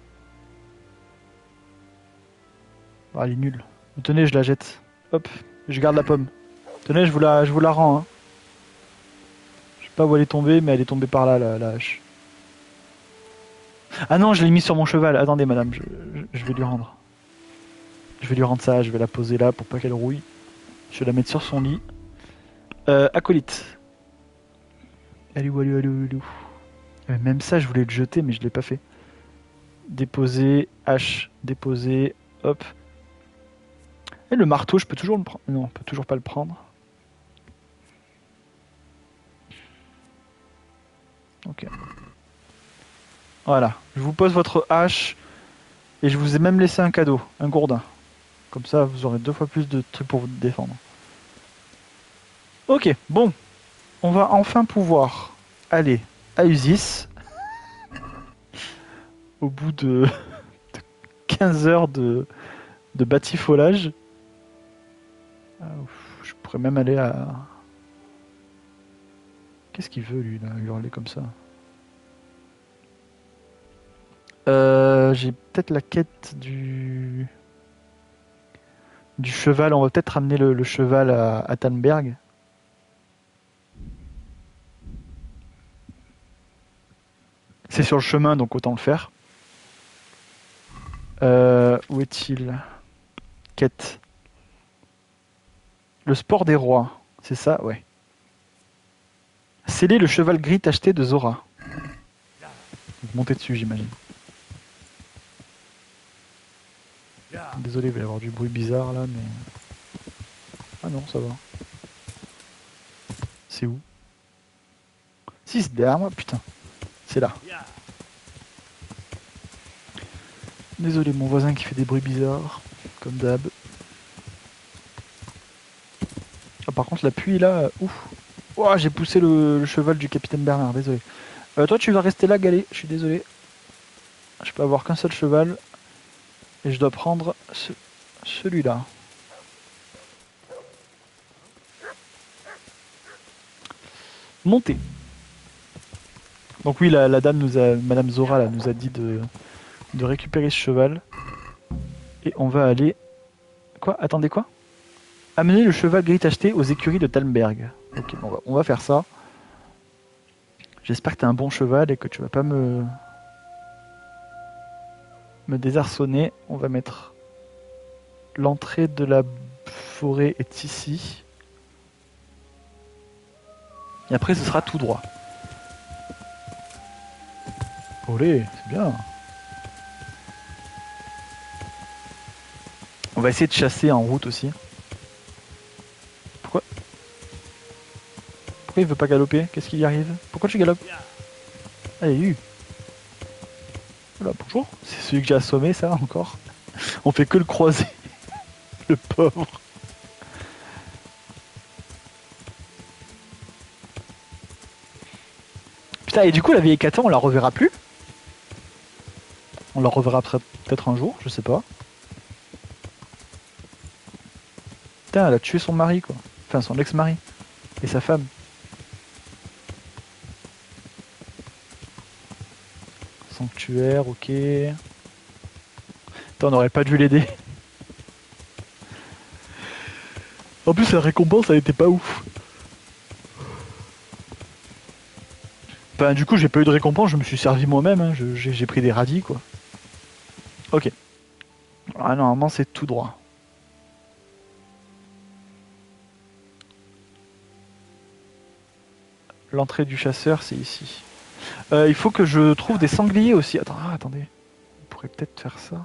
Ah, elle est nulle. Tenez, je la jette. Hop, je garde la pomme. Tenez, je vous la, je vous la rends. Hein. Je sais pas où elle est tombée, mais elle est tombée par là, la, la hache. Ah non, je l'ai mis sur mon cheval. Attendez, madame, je, je- je vais lui rendre. Je vais lui rendre ça, je vais la poser là pour pas qu'elle rouille. Je vais la mettre sur son lit. Euh, acolyte. Elle est où, elle est où, elle est où, elle est où Euh, Même ça, je voulais le jeter, mais je l'ai pas fait. Déposer, hache, déposer, hop. Et le marteau, je peux toujours le prendre. Non, on peut toujours pas le prendre. Ok. Voilà. Je vous pose votre hache. Et je vous ai même laissé un cadeau, un gourdin. Comme ça, vous aurez deux fois plus de trucs pour vous défendre. Ok, bon. On va enfin pouvoir aller à Usis. Au bout de, de quinze heures de, de batifolage. Ah, ouf, je pourrais même aller à... Qu'est-ce qu'il veut, lui, là, hurler comme ça? Euh, j'ai peut-être la quête du... du cheval. On va peut-être ramener le, le cheval à, à Tannberg. c'est sur le chemin, donc autant le faire. Euh, où est-il? Quête. Le sport des rois. C'est ça? Ouais. Sceller le cheval gris tacheté de Zora. Monter dessus, j'imagine. Désolé, il va y avoir du bruit bizarre là, mais... Ah non, ça va. C'est où? Si, c'est derrière moi, putain. C'est là. Désolé, mon voisin qui fait des bruits bizarres, comme d'hab. Ah, par contre, la pluie là, ouf. Oh, j'ai poussé le, le cheval du capitaine Bernard, désolé. Euh, toi, tu vas rester là, Galet, je suis désolé. Je peux avoir qu'un seul cheval. Et je dois prendre ce, celui-là. Monter. Donc oui, la, la dame nous a, Madame Zora là, nous a dit de, de récupérer ce cheval. Et on va aller... Quoi? Attendez, quoi? Amener le cheval gris tacheté aux écuries de Talmberg. Ok, bon, on, va, on va faire ça. J'espère que t'as un bon cheval et que tu vas pas me... me désarçonner. On va mettre... L'entrée de la forêt est ici. Et après, ce sera tout droit. Olé, c'est bien. On va essayer de chasser en route aussi. Pourquoi Pourquoi il veut pas galoper? Qu'est-ce qu'il y arrive? Pourquoi tu galopes? Allez, eu. Voilà, bonjour. C'est celui que j'ai assommé, ça, encore. On fait que le croiser. Le pauvre. Putain, et du coup, la vieille Catan, on la reverra plus? On la reverra peut-être un jour, je sais pas. Putain, elle a tué son mari, quoi. Enfin, son ex-mari. Et sa femme. Sanctuaire, ok. Putain, on aurait pas dû l'aider. En plus, la récompense, elle était pas ouf. Enfin, du coup, j'ai pas eu de récompense, je me suis servi moi-même. Hein. J'ai pris des radis, quoi. Ok. Ah, normalement, c'est tout droit. L'entrée du chasseur, c'est ici. Euh, il faut que je trouve des sangliers aussi. Attends, ah, attendez. On pourrait peut-être faire ça.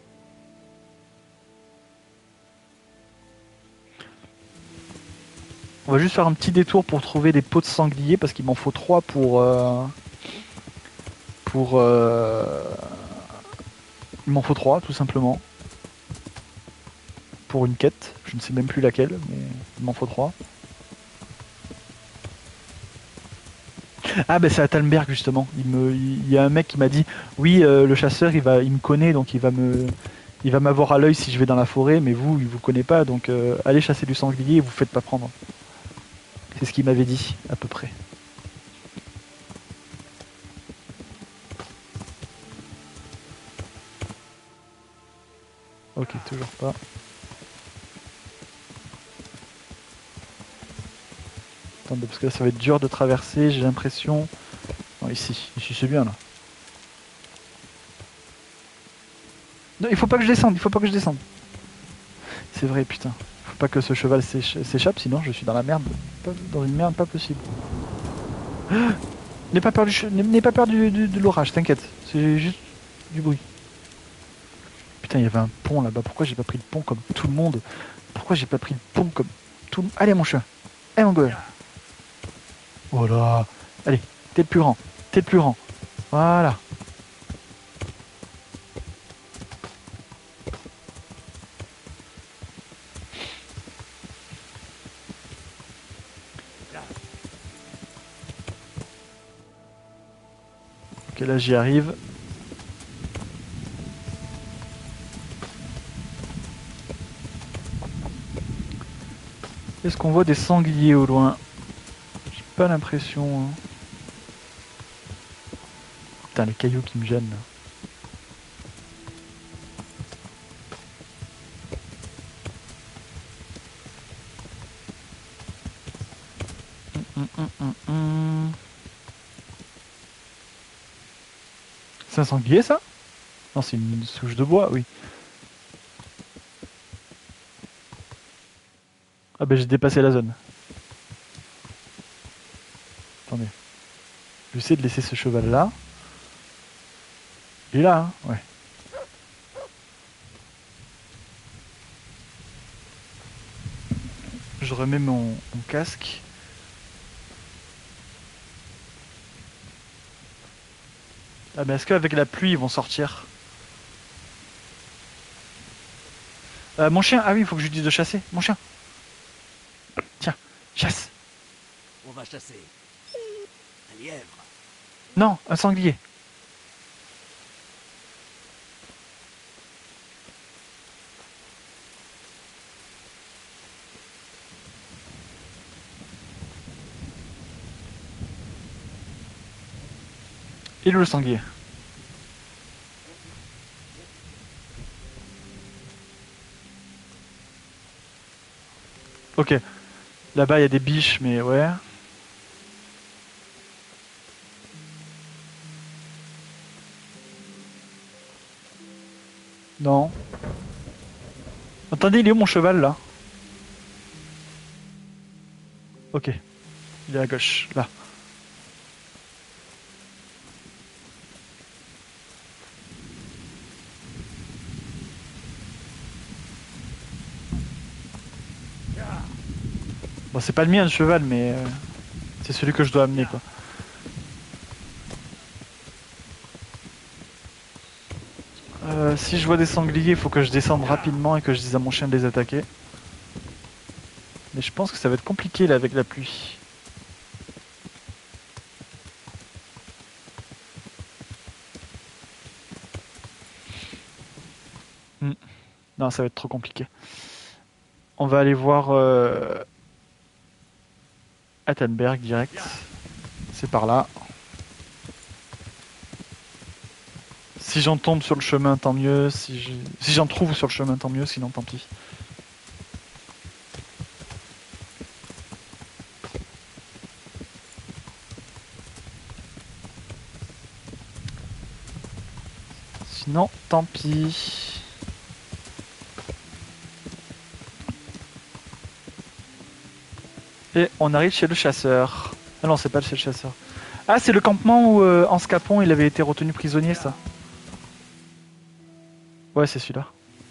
On va juste faire un petit détour pour trouver des pots de sangliers parce qu'il m'en faut trois pour... Euh, pour... Euh, il m'en faut trois tout simplement. Pour une quête. Je ne sais même plus laquelle, mais il m'en faut trois. Ah ben c'est à Talmberg justement. Il, me, il y a un mec qui m'a dit oui euh, le chasseur il, va, il me connaît donc il va me... Il va m'avoir à l'œil si je vais dans la forêt, mais vous, il vous connaît pas, donc euh, allez chasser du sanglier et vous faites pas prendre. C'est ce qu'il m'avait dit, à peu près. Ok, toujours pas. Attendez, parce que là, ça va être dur de traverser, j'ai l'impression... Non, ici, ici c'est bien, là. Non, il faut pas que je descende, il faut pas que je descende. C'est vrai, putain. Faut pas que ce cheval s'échappe, sinon je suis dans la merde. Dans une merde pas possible. N'aie pas peur du, n'aie pas peur du, du, de l'orage, t'inquiète. C'est juste du bruit. Putain, il y avait un pont là-bas. Pourquoi j'ai pas pris le pont comme tout le monde? Pourquoi j'ai pas pris le pont comme tout le monde? Allez, mon chien. Allez, mon gueule. Voilà. Allez, t'es le plus grand. T'es le plus grand. Voilà. Ok, là j'y arrive. Est-ce qu'on voit des sangliers au loin? J'ai pas l'impression. Hein. Putain, les cailloux qui me gênent là. Hum, hum, hum, hum. C'est un sanglier ça? Non, c'est une souche de bois, oui. Ah ben j'ai dépassé la zone. Attendez. Je vais essayer de laisser ce cheval là. Il est là, hein? Ouais. Je remets mon, mon casque. Ah mais est-ce qu'avec la pluie ils vont sortir? euh, Mon chien, ah oui il faut que je lui dise de chasser. Mon chien. Tiens, chasse. On va chasser. Un lièvre. Non, un sanglier. Il est où le sanglier? Ok. Là-bas il y a des biches mais ouais. Non. Attendez, il est où mon cheval là? Ok. Il est à gauche, là. Bon, c'est pas le mien le cheval, mais euh, c'est celui que je dois amener quoi. Euh, si je vois des sangliers, il faut que je descende rapidement et que je dise à mon chien de les attaquer. Mais je pense que ça va être compliqué là avec la pluie. Hmm. Non, ça va être trop compliqué. On va aller voir euh... Attenberg direct. C'est par là. Si j'en tombe sur le chemin, tant mieux. Si je... si j'en trouve sur le chemin, tant mieux. Sinon, tant pis. Sinon, tant pis. Et on arrive chez le chasseur. Ah non, c'est pas chez le chasseur. Ah, c'est le campement où euh, Hans Capon il avait été retenu prisonnier, ça. Ouais, c'est celui-là.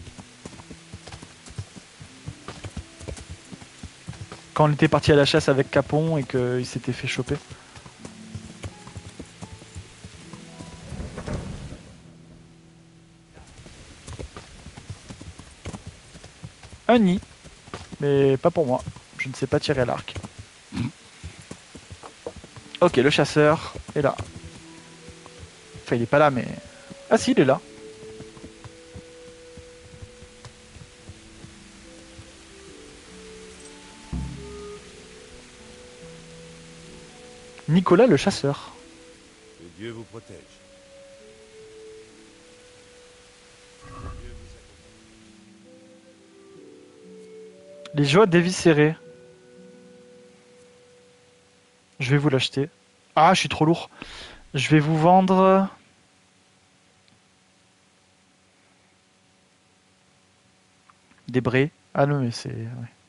Quand on était parti à la chasse avec Capon et qu'il s'était fait choper. Un nid. Mais pas pour moi. Je ne sais pas tirer à l'arc. Ok, le chasseur est là. Enfin, il est pas là, mais... Ah si, il est là. Nicolas le chasseur. Que Dieu vous protège. Les joies d'éviscérer. Je vais vous l'acheter. Ah, je suis trop lourd. Je vais vous vendre... Des braies. Ah non, mais c'est... Ouais.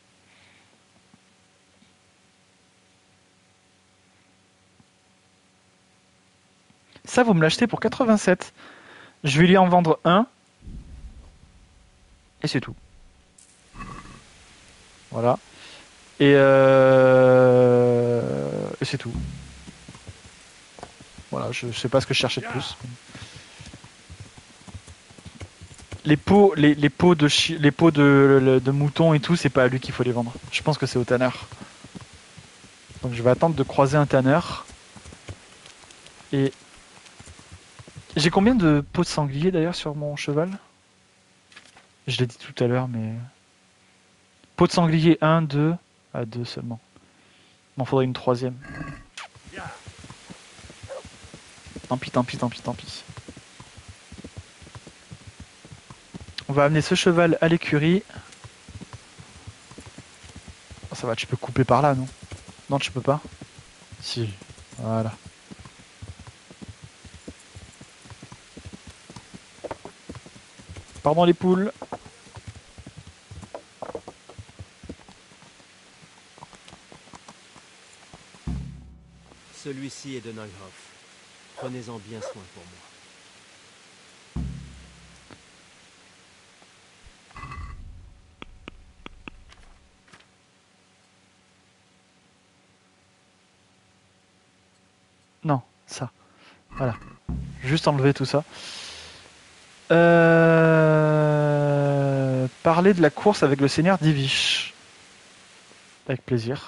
Ça, vous me l'achetez pour quatre-vingt-sept. Je vais lui en vendre un. Et c'est tout. Voilà. Et, euh... Et c'est tout. Voilà, je sais pas ce que je cherchais de plus. Les pots, les, les pots de chi... les pots de, de mouton et tout, c'est pas à lui qu'il faut les vendre. Je pense que c'est au tanneur. Donc je vais attendre de croiser un tanneur. Et j'ai combien de pots de sanglier d'ailleurs sur mon cheval? Je l'ai dit tout à l'heure, mais pot de sanglier un, deux, à ah, deux seulement. Il m'en faudrait une troisième. Tant pis, tant pis, tant pis, tant pis. On va amener ce cheval à l'écurie. Oh, ça va, tu peux couper par là, non? Non, tu peux pas? Si, voilà. Pardon les poules. Celui-ci est de Neuhoff. Prenez-en bien soin pour moi. Non, ça. Voilà. Juste enlever tout ça. Euh... Parler de la course avec le seigneur d'Ivish. Avec plaisir.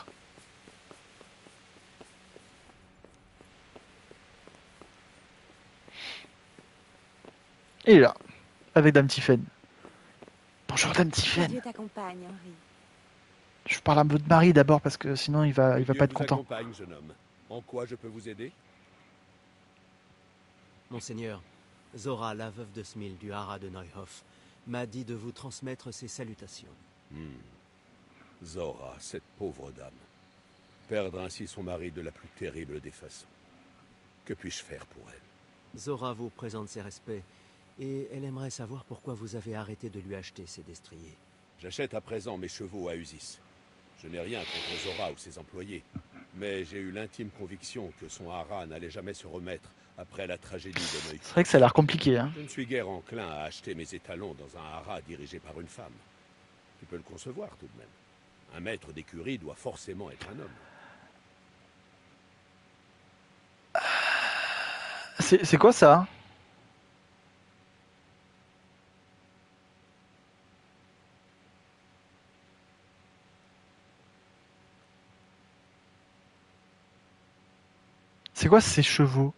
Et là, avec Dame Tiphaine. Bonjour Dame Tiphaine. Dieu t'accompagne, Henri. Je parle à votre mari d'abord parce que sinon il va, il va Dieu pas être vous content. accompagne, jeune homme. En quoi je peux vous aider? Monseigneur, Zora, la veuve de Smil du haras de Neuhoff, m'a dit de vous transmettre ses salutations. Hmm. Zora, cette pauvre dame. Perdre ainsi son mari de la plus terrible des façons. Que puis-je faire pour elle? Zora vous présente ses respects et elle aimerait savoir pourquoi vous avez arrêté de lui acheter ses destriers. J'achète à présent mes chevaux à Usis. Je n'ai rien contre Zora ou ses employés, mais j'ai eu l'intime conviction que son haras n'allait jamais se remettre après la tragédie de Neuhoff. C'est vrai que ça a l'air compliqué. Hein. Je ne suis guère enclin à acheter mes étalons dans un haras dirigé par une femme. Tu peux le concevoir tout de même. Un maître d'écurie doit forcément être un homme. C'est c'est quoi ça? C'est quoi ces chevaux?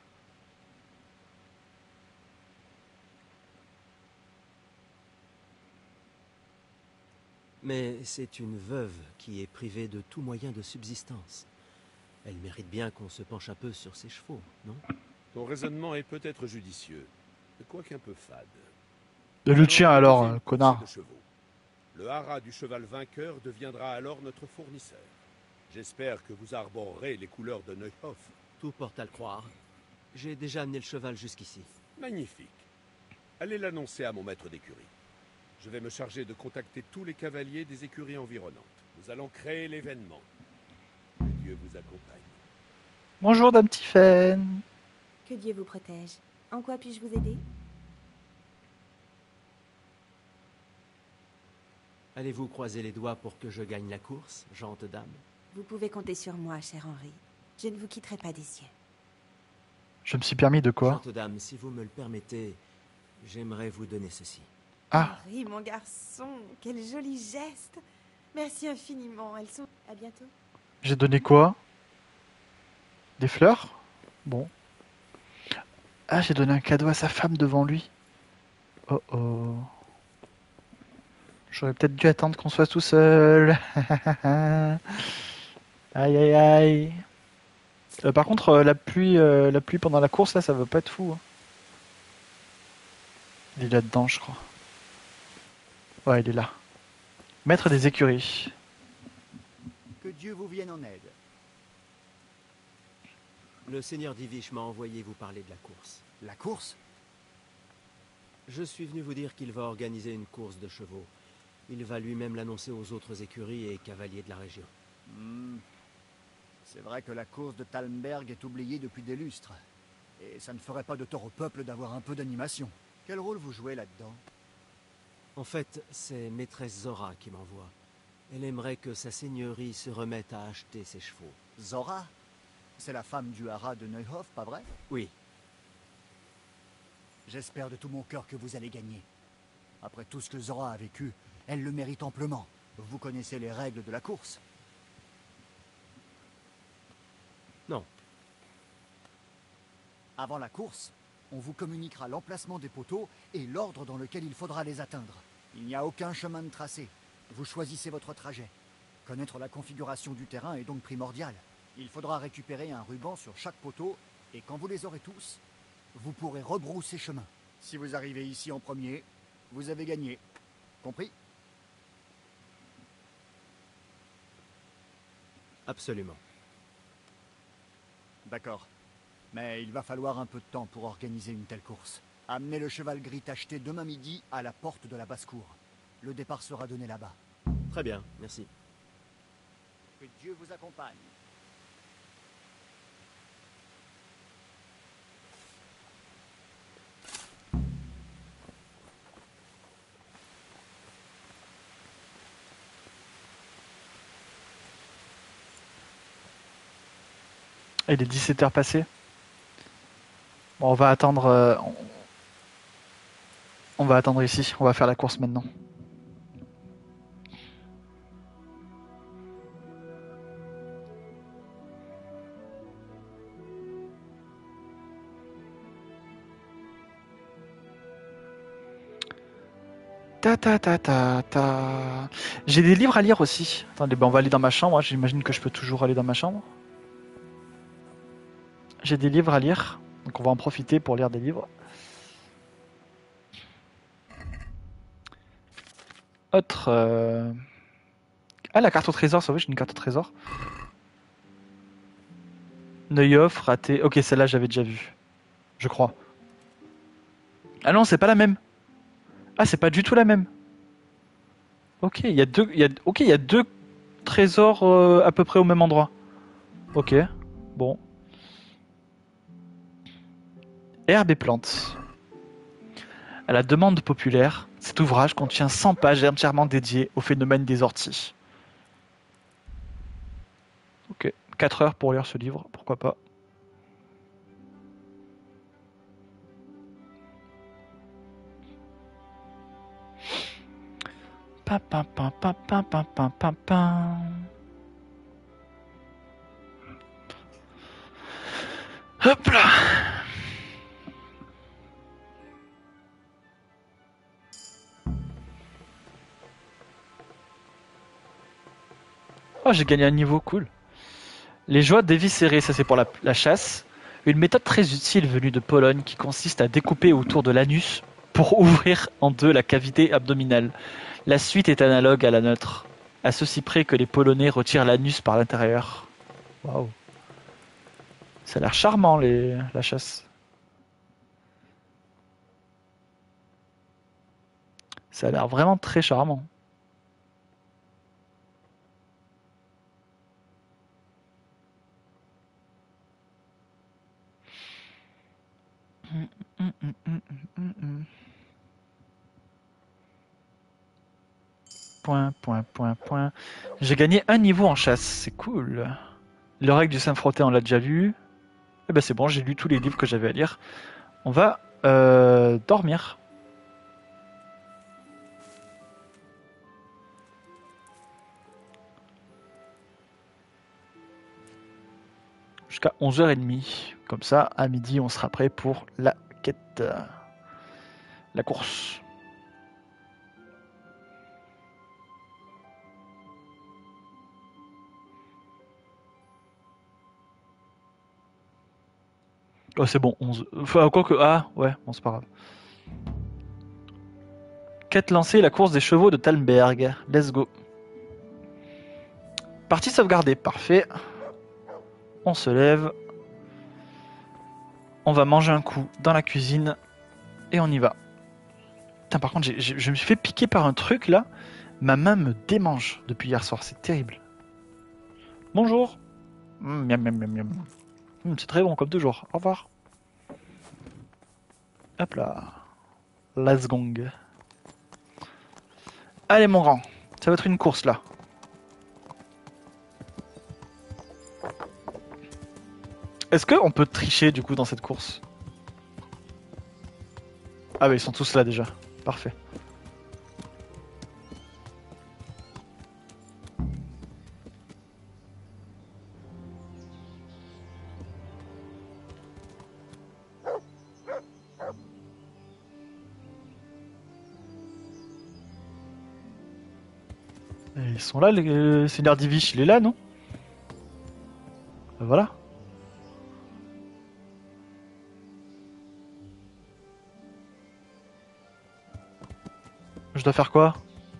Mais c'est une veuve qui est privée de tout moyen de subsistance. Elle mérite bien qu'on se penche un peu sur ses chevaux, non? Ton raisonnement est peut-être judicieux, quoique un peu fade. De le tien alors, Allons euh, proposer une connard. course de chevaux. Le haras du cheval vainqueur deviendra alors notre fournisseur. J'espère que vous arborerez les couleurs de Neuhoff. Tout porte à le croire. J'ai déjà amené le cheval jusqu'ici. Magnifique. Allez l'annoncer à mon maître d'écurie. Je vais me charger de contacter tous les cavaliers des écuries environnantes. Nous allons créer l'événement. Que Dieu vous accompagne. Bonjour Dame Tiphaine. Que Dieu vous protège. En quoi puis-je vous aider? Allez-vous croiser les doigts pour que je gagne la course, gente dame? Vous pouvez compter sur moi, cher Henri. Je ne vous quitterai pas des cieux. Je me suis permis de quoi? Gente dame, si vous me le permettez, j'aimerais vous donner ceci. Ah, Henri, mon garçon, quel joli geste. Merci infiniment. Elles sont... À bientôt. j'ai donné quoi? Des fleurs? Bon. Ah, j'ai donné un cadeau à sa femme devant lui. Oh oh. J'aurais peut-être dû attendre qu'on soit tout seul. Aïe aïe aïe. Euh, par contre, euh, la pluie, euh, la pluie pendant la course, là, ça va pas être fou. Hein. Il est là-dedans, je crois. Ouais, il est là. Maître des écuries. Que Dieu vous vienne en aide. Le seigneur d'Ivish m'a envoyé vous parler de la course. La course? Je suis venu vous dire qu'il va organiser une course de chevaux. Il va lui-même l'annoncer aux autres écuries et cavaliers de la région. Hmm. C'est vrai que la course de Talmberg est oubliée depuis des lustres. Et ça ne ferait pas de tort au peuple d'avoir un peu d'animation. Quel rôle vous jouez là-dedans? En fait, c'est maîtresse Zora qui m'envoie. Elle aimerait que sa seigneurie se remette à acheter ses chevaux. Zora? C'est la femme du haras de Neuhoff, pas vrai? Oui. J'espère de tout mon cœur que vous allez gagner. Après tout ce que Zora a vécu, elle le mérite amplement. Vous connaissez les règles de la course? Non. Avant la course, on vous communiquera l'emplacement des poteaux et l'ordre dans lequel il faudra les atteindre. Il n'y a aucun chemin de tracé. Vous choisissez votre trajet. Connaître la configuration du terrain est donc primordial. Il faudra récupérer un ruban sur chaque poteau et quand vous les aurez tous, vous pourrez rebrousser chemin. Si vous arrivez ici en premier, vous avez gagné. Compris? Absolument. D'accord. Mais il va falloir un peu de temps pour organiser une telle course. Amenez le cheval gris tacheté demain midi à la porte de la basse-cour. Le départ sera donné là-bas. Très bien, merci. Que Dieu vous accompagne. Il est dix-sept heures passées. Bon, on va attendre. euh, on... on va attendre ici. On va faire la course maintenant. Ta ta ta ta ta. J'ai des livres à lire aussi. Attendez, ben on va aller dans ma chambre. J'imagine que je peux toujours aller dans ma chambre. J'ai des livres à lire, donc on va en profiter pour lire des livres. Autre... euh, Ah, la carte au trésor, ça oui, j'ai une carte au trésor. Neuilloff, raté. Ok, celle-là, j'avais déjà vue. Je crois. Ah non, c'est pas la même. Ah, c'est pas du tout la même. Ok, il y a deux, il y a... Ok, il y a deux trésors euh, à peu près au même endroit. Ok, bon. Herbes et plantes. À la demande populaire, cet ouvrage contient cent pages entièrement dédiées au phénomène des orties. Ok, quatre heures pour lire ce livre, pourquoi pas. Pa, pa, pa, pa, pa, pa, pa, pa, pa. Hop là. Oh, j'ai gagné un niveau, cool. Les joies d'éviscérer, ça c'est pour la, la chasse. Une méthode très utile venue de Pologne qui consiste à découper autour de l'anus pour ouvrir en deux la cavité abdominale. La suite est analogue à la nôtre, à ceci près que les Polonais retirent l'anus par l'intérieur. Waouh. Ça a l'air charmant, les... la chasse. Ça a l'air vraiment très charmant. Hum, hum, hum, hum, hum, hum. Point, point, point, point. J'ai gagné un niveau en chasse, c'est cool. Le règle du Saint-Frotté, on l'a déjà lu. Eh ben c'est bon, j'ai lu tous les livres que j'avais à lire. On va euh, dormir. Jusqu'à onze heures trente. Comme ça, à midi, on sera prêt pour la quête. La course. Oh, c'est bon, onze. Enfin, quoi que. Ah, ouais, bon, c'est pas grave. Quête lancée, la course des chevaux de Talmberg. Let's go. Partie sauvegardée, parfait. On se lève. On va manger un coup dans la cuisine. Et on y va. Putain, par contre, j'ai, j'ai, je me suis fait piquer par un truc là. Ma main me démange depuis hier soir, c'est terrible. Bonjour. Mmh, miam, miam, miam, miam. Mmh, c'est très bon, comme toujours. Au revoir. Hop là. Let's gong. Allez, mon grand. Ça va être une course là. Est-ce qu'on peut tricher du coup dans cette course? Ah bah ils sont tous là déjà. Parfait. Et ils sont là, les euh, Seigneur Divish, il est là, non? Ben voilà. Je dois faire quoi?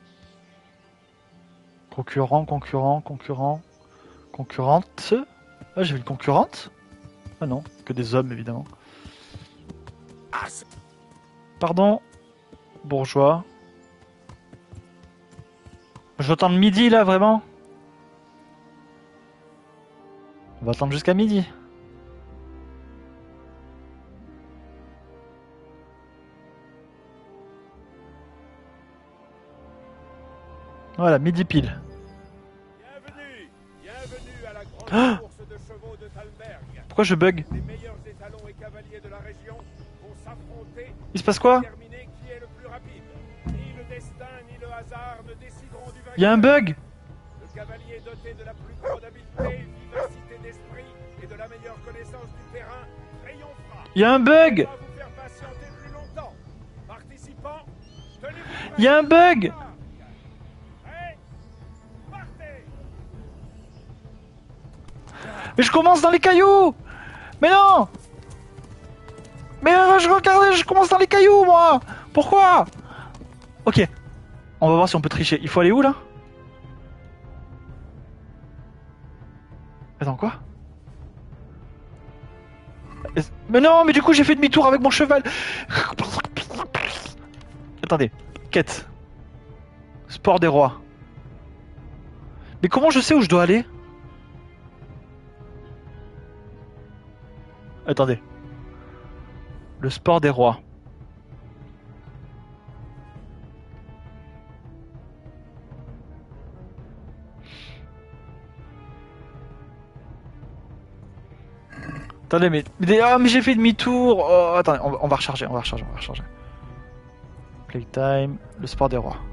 Concurrent, concurrent, concurrent, concurrente. Ah, j'ai vu une concurrente? Ah non, que des hommes évidemment. Pardon, bourgeois. Je vais attendre midi là, vraiment? On va attendre jusqu'à midi. Voilà, midi pile. Bienvenue, bienvenue à la grande course de chevaux de Talmberg. Pourquoi je bug? Les meilleurs étalons et cavaliers de la région vont s'affronter. Il se passe quoi? Pour déterminer qui est le plus rapide. Ni le destin ni le hasard ne décideront du vainqueur. Il y a un bug? Le cavalier doté de la plus grande habileté, vivacité d'esprit et de la meilleure connaissance du terrain triomphera. Il y a un bug? On va vous faire patienter plus longtemps. Participants, tenez-vous prêts. Il y a un bug? Prêts? Partez. Mais je commence dans les cailloux! Mais non! Mais euh, je regardais, je commence dans les cailloux, moi! Pourquoi? Ok. On va voir si on peut tricher. Il faut aller où, là? Attends, quoi? Est-ce- Mais non, mais du coup, j'ai fait demi-tour avec mon cheval! Attendez. Quête. Sport des rois. Mais comment je sais où je dois aller? Attendez. Le sport des rois. Attendez, mais, mais, ah, mais j'ai fait demi-tour. Oh, attendez, on va, on va recharger, on va recharger, on va recharger. Playtime, le sport des rois.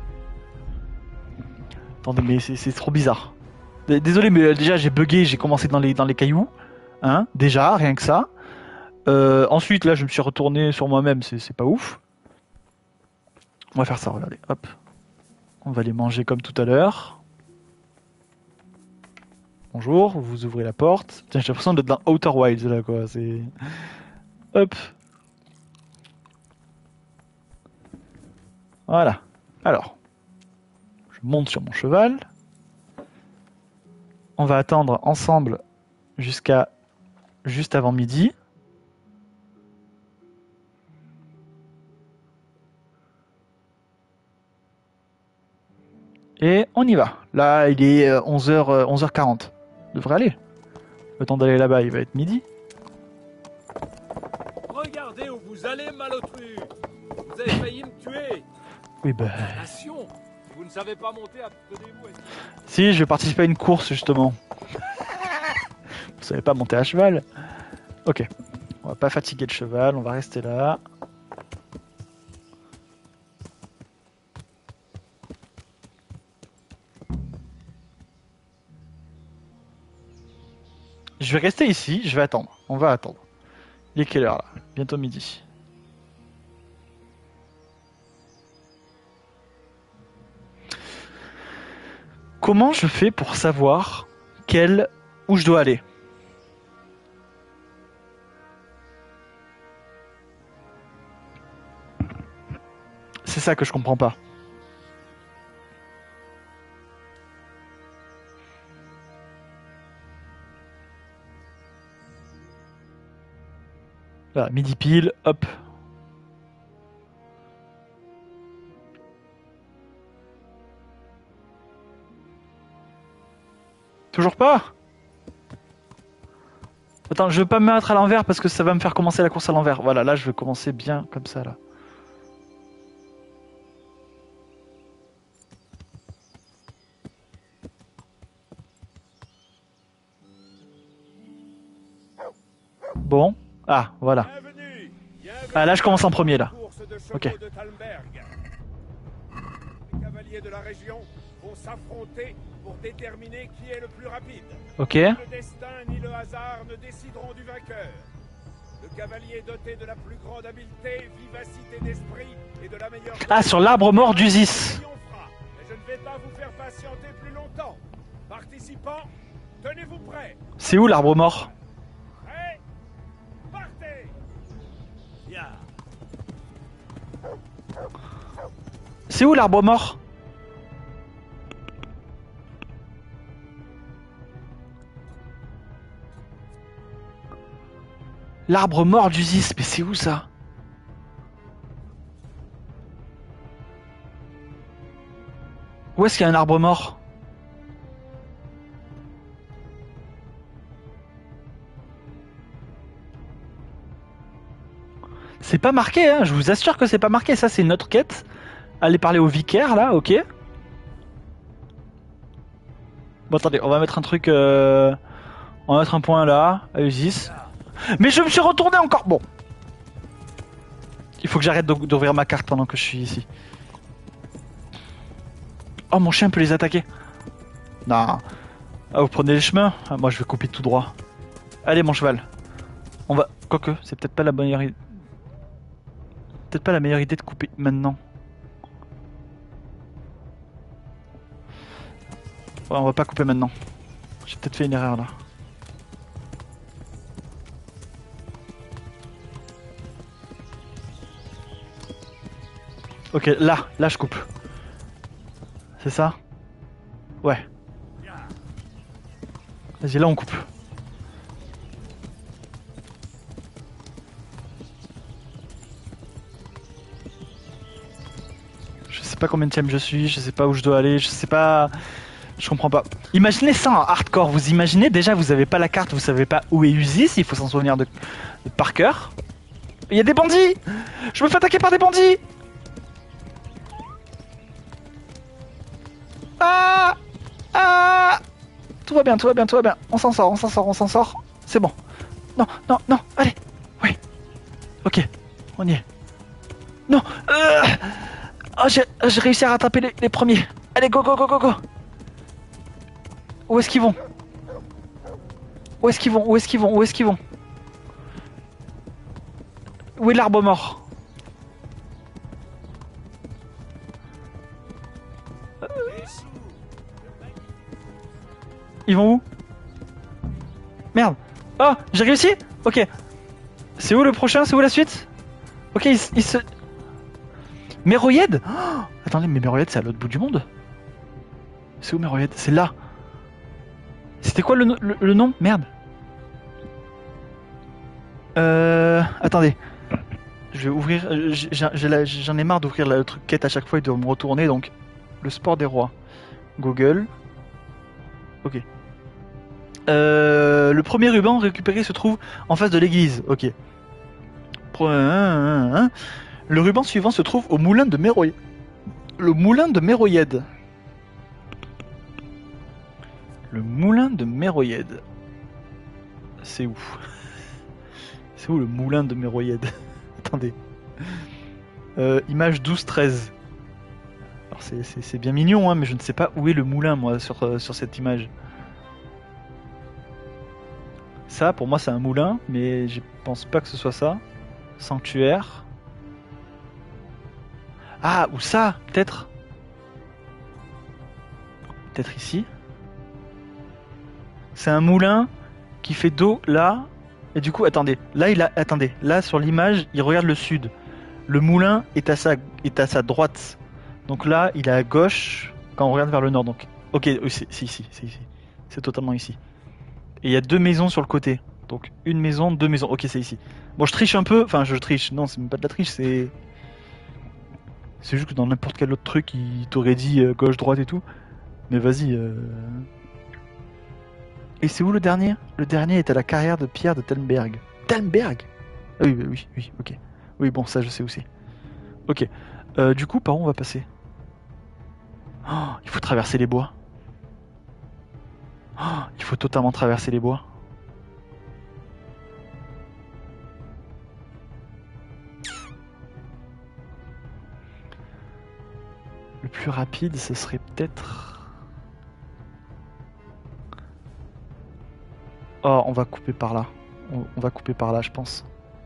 Attendez, mais c'est c'est trop bizarre. D- Désolé, mais euh, déjà j'ai bugué, j'ai commencé dans les, dans les cailloux. Hein, déjà, rien que ça. Euh, ensuite, là, je me suis retourné sur moi-même, c'est c'est pas ouf. On va faire ça, regardez, hop. On va les manger comme tout à l'heure. Bonjour, vous ouvrez la porte. Tiens, j'ai l'impression d'être dans Outer Wilds là, quoi. C'est. Hop. Voilà. Alors, je monte sur mon cheval. On va attendre ensemble jusqu'à juste avant midi. Et on y va. Là, il est euh, onze heures, euh, onze heures quarante. Devrait aller. Le temps d'aller là-bas, il va être midi. Regardez où vous allez, malotru. Vous avez failli me tuer. Oui, bah. Nation, vous ne savez pas monter à... Tenez-vous à... Si, je vais participer à une course, justement. Vous savez pas monter à cheval. Ok. On va pas fatiguer le cheval, on va rester là. Je vais rester ici, je vais attendre. On va attendre. Il est quelle heure là? Bientôt midi. Comment je fais pour savoir quel où je dois aller? C'est ça que je comprends pas. Là, midi pile, hop. Toujours pas? Attends, je veux pas me mettre à l'envers parce que ça va me faire commencer la course à l'envers. Voilà, là je vais commencer bien comme ça là. Bon, ah voilà. Bienvenue, bienvenue Ah là je commence en premier là. à la course de chevaux Ok. de Talmberg. Les cavaliers de la région vont s'affronter pour déterminer qui est le plus rapide. Ok. Ni le destin ni le hasard ne décideront du vainqueur. Le cavalier doté de la plus grande habileté, vivacité d'esprit et de la meilleure... Ah, sur l'arbre mort d'Usis. triomphera. Mais je ne vais pas vous faire patienter plus longtemps. Participants, tenez-vous prêts. C'est où l'arbre mort? Prêts? Partez. Ya. C'est où l'arbre mort? L'arbre mort d'Usis, mais c'est où ça? Où est-ce qu'il y a un arbre mort? C'est pas marqué, hein, je vous assure que c'est pas marqué. Ça, c'est une autre quête. Allez parler au vicaire, là, ok. Bon, attendez, on va mettre un truc... Euh... On va mettre un point là, à Usis. Mais je me suis retourné encore. Bon. Il faut que j'arrête d'ouvrir ma carte pendant que je suis ici. Oh, mon chien peut les attaquer. Non. Ah, vous prenez les chemins? Ah, moi, je vais couper tout droit. Allez, mon cheval. On va... Quoique, c'est peut-être pas la meilleure idée. Peut-être pas la meilleure idée de couper maintenant. Ouais, on va pas couper maintenant. J'ai peut-être fait une erreur là. Ok, là, là je coupe. C'est ça? Ouais. Vas-y, là on coupe. Je sais pas combien de tième je suis, je sais pas où je dois aller, je sais pas... Je comprends pas. Imaginez ça en hardcore, vous imaginez déjà vous avez pas la carte, vous savez pas où est Usis, il faut s'en souvenir de... de par cœur. Il y a des bandits! Je me fais attaquer par des bandits! Ah! Ah! Tout va bien, tout va bien, tout va bien. On s'en sort, on s'en sort, on s'en sort. C'est bon. Non, non, non, allez. Oui. Ok, on y est. Non. Euh... Oh, j'ai réussi à rattraper les, les premiers. Allez, go, go, go, go, go. Où est-ce qu'ils vont? Où est-ce qu'ils vont? Où est-ce qu'ils vont? Où est-ce qu'ils vont? Où est l'arbre mort? Ils vont où? Merde. Oh, j'ai réussi? Ok. C'est où le prochain? C'est où la suite? Ok, il, il se... Méroïde? Oh, attendez, mais Méroïde, c'est à l'autre bout du monde. C'est où Méroïde? C'est là. C'était quoi le, le, le nom? Merde. Euh... Attendez. Je vais ouvrir... J'en ai marre d'ouvrir le truc quête à chaque fois et de me retourner, donc... Le sport des rois. Google. Ok. Euh, le premier ruban récupéré se trouve en face de l'église. Ok. Le ruban suivant se trouve au moulin de Méroïde. Le moulin de Méroïde. Le moulin de Méroïde. C'est où? C'est où le moulin de Méroïde? Attendez. Euh, image douze treize. Alors c'est bien mignon, hein, mais je ne sais pas où est le moulin, moi, sur, euh, sur cette image. Ça, pour moi, c'est un moulin, mais je pense pas que ce soit ça. Sanctuaire. Ah, ou ça, peut-être. Peut-être ici. C'est un moulin qui fait d'eau là. Et du coup, attendez. Là, il a, attendez. Là, sur l'image, il regarde le sud. Le moulin est à sa, est à sa droite. Donc là, il est à gauche quand on regarde vers le nord. Donc, ok, c'est ici, c'est ici. C'est totalement ici. Et il y a deux maisons sur le côté. Donc une maison, deux maisons. Ok, c'est ici. Bon, je triche un peu. Enfin, je triche. Non, c'est même pas de la triche, c'est... C'est juste que dans n'importe quel autre truc, il t'aurait dit euh, gauche, droite et tout. Mais vas-y. Euh... Et c'est où le dernier? Le dernier est à la carrière de Pierre de Talmberg. Talmberg? Ah oui, oui, oui, ok. Oui, bon, ça, je sais où c'est. Ok. Euh, du coup, par où on va passer? Oh, il faut traverser les bois. Oh, il faut totalement traverser les bois. Le plus rapide, ce serait peut-être... Oh, on va couper par là. On, on va couper par là, je pense.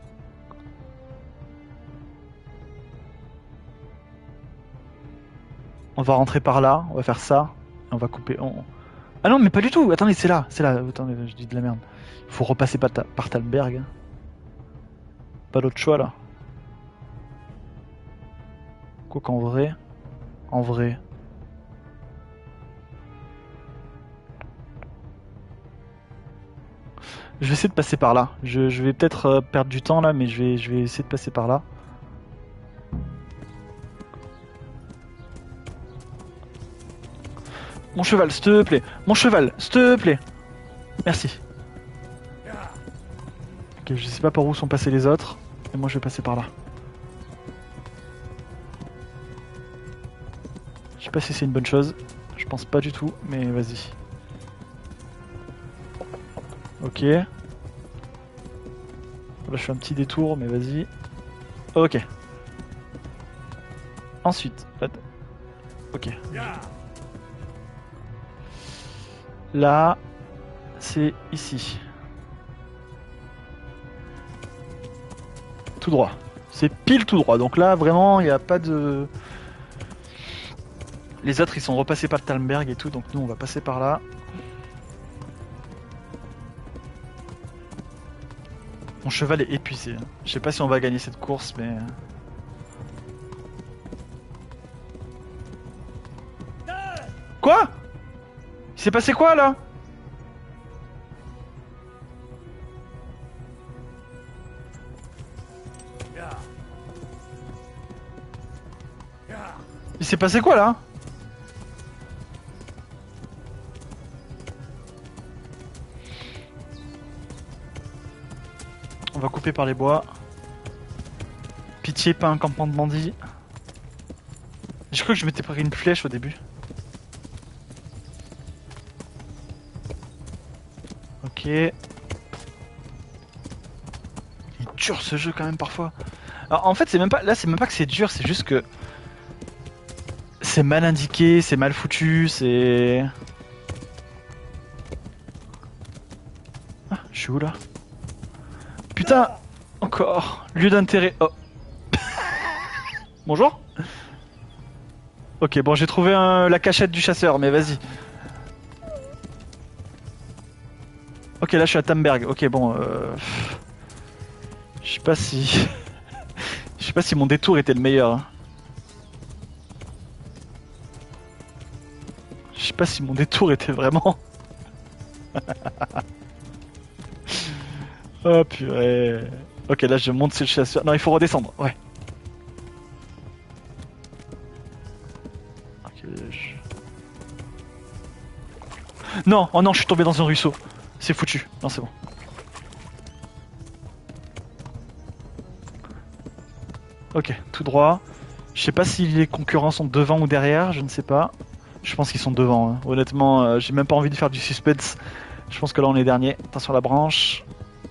On va rentrer par là, on va faire ça, et on va couper... On... Ah non, mais pas du tout. Attendez, c'est là, c'est là. Attendez, je dis de la merde. Il faut repasser par, ta... par Talmberg. Pas d'autre choix, là. Quoi qu'en vrai... En vrai... Je vais essayer de passer par là. Je, je vais peut-être euh, perdre du temps, là, mais je vais, je vais essayer de passer par là. Mon cheval, s'il te plaît. Mon cheval, s'il te plaît. Merci. Ok, je sais pas par où sont passés les autres. Et moi je vais passer par là. Je sais pas si c'est une bonne chose. Je pense pas du tout, mais vas-y. Ok. Là je fais un petit détour, mais vas-y. Ok. Ensuite. Ok. Là, c'est ici. Tout droit. C'est pile tout droit. Donc là, vraiment, il n'y a pas de... Les autres, ils sont repassés par le Talmberg et tout. Donc nous, on va passer par là. Mon cheval est épuisé. Je sais pas si on va gagner cette course, mais... Quoi? Il s'est passé quoi, là? Il s'est passé quoi, là? On va couper par les bois. Pitié, pas un campement de bandits. Je crois que je m'étais pris une flèche au début. Ok. Il est dur ce jeu quand même parfois. Alors, en fait, c'est même pas là, c'est même pas que c'est dur, c'est juste que c'est mal indiqué, c'est mal foutu, c'est. Ah, je suis où là? Putain, encore lieu d'intérêt. Oh. Bonjour. Ok, bon, j'ai trouvé un... la cachette du chasseur, mais vas-y. Ok, là je suis à Talmberg. Ok, bon. Euh... Je sais pas si. Je sais pas si mon détour était le meilleur. Hein. Je sais pas si mon détour était vraiment. Oh purée. Ok, là je monte sur le chasseur. Non, il faut redescendre. Ouais. Ok, je... Non, oh non, je suis tombé dans un ruisseau. C'est foutu. Non, c'est bon. Ok, tout droit. Je sais pas si les concurrents sont devant ou derrière, je ne sais pas. Je pense qu'ils sont devant. Hein. Honnêtement, euh, j'ai même pas envie de faire du suspense. Je pense que là on est dernier. Attention à la branche.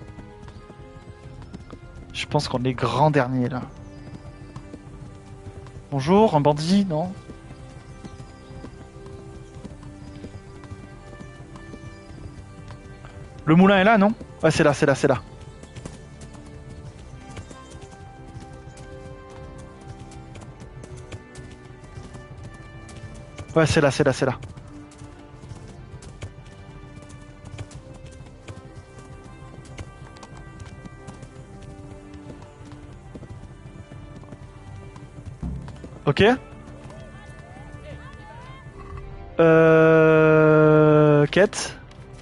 Je pense qu'on est grand dernier là. Bonjour, un bandit, non? Le moulin est là, non? Ouais, c'est là, c'est là, c'est là. Ouais, c'est là, c'est là, c'est là. Ok. Euh... Quête.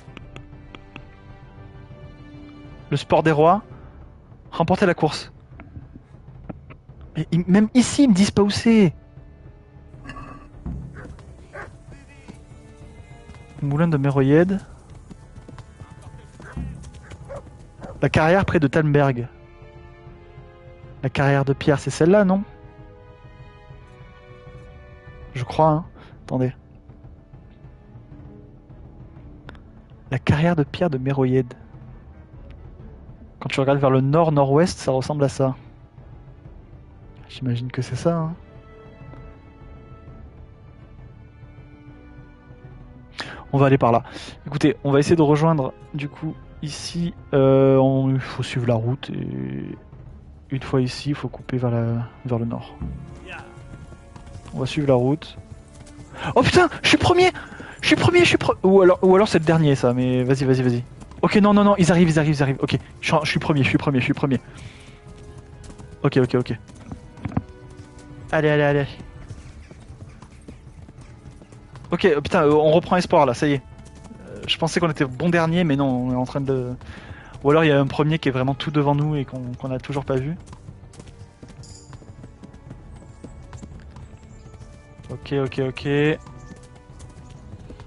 Le sport des rois. Remporter la course. Mais même ici, ils me disent pas où c'est. Moulin de Méroyed. La carrière près de Talmberg. La carrière de pierre, c'est celle-là, non? Je crois, hein. Attendez. La carrière de pierre de Méroyed. Quand tu regardes vers le nord-nord-ouest, ça ressemble à ça. J'imagine que c'est ça, hein. On va aller par là. Écoutez, on va essayer de rejoindre, du coup, ici. Euh, on... Il faut suivre la route et... Une fois ici, il faut couper vers, la... vers le nord. On va suivre la route. Oh putain, je suis premier! Je suis premier, je suis premier! Ou alors, ou alors c'est le dernier, ça, mais vas-y, vas-y, vas-y. Ok, non, non, non, ils arrivent, ils arrivent, ils arrivent. Ok, je suis, je suis premier, je suis premier, je suis premier. Ok, ok, ok. Allez, allez, allez. Ok, oh, putain, on reprend espoir là, ça y est. Euh, je pensais qu'on était bon dernier, mais non, on est en train de... Ou alors il y a un premier qui est vraiment tout devant nous et qu'on qu'on a toujours pas vu. Ok, ok, ok.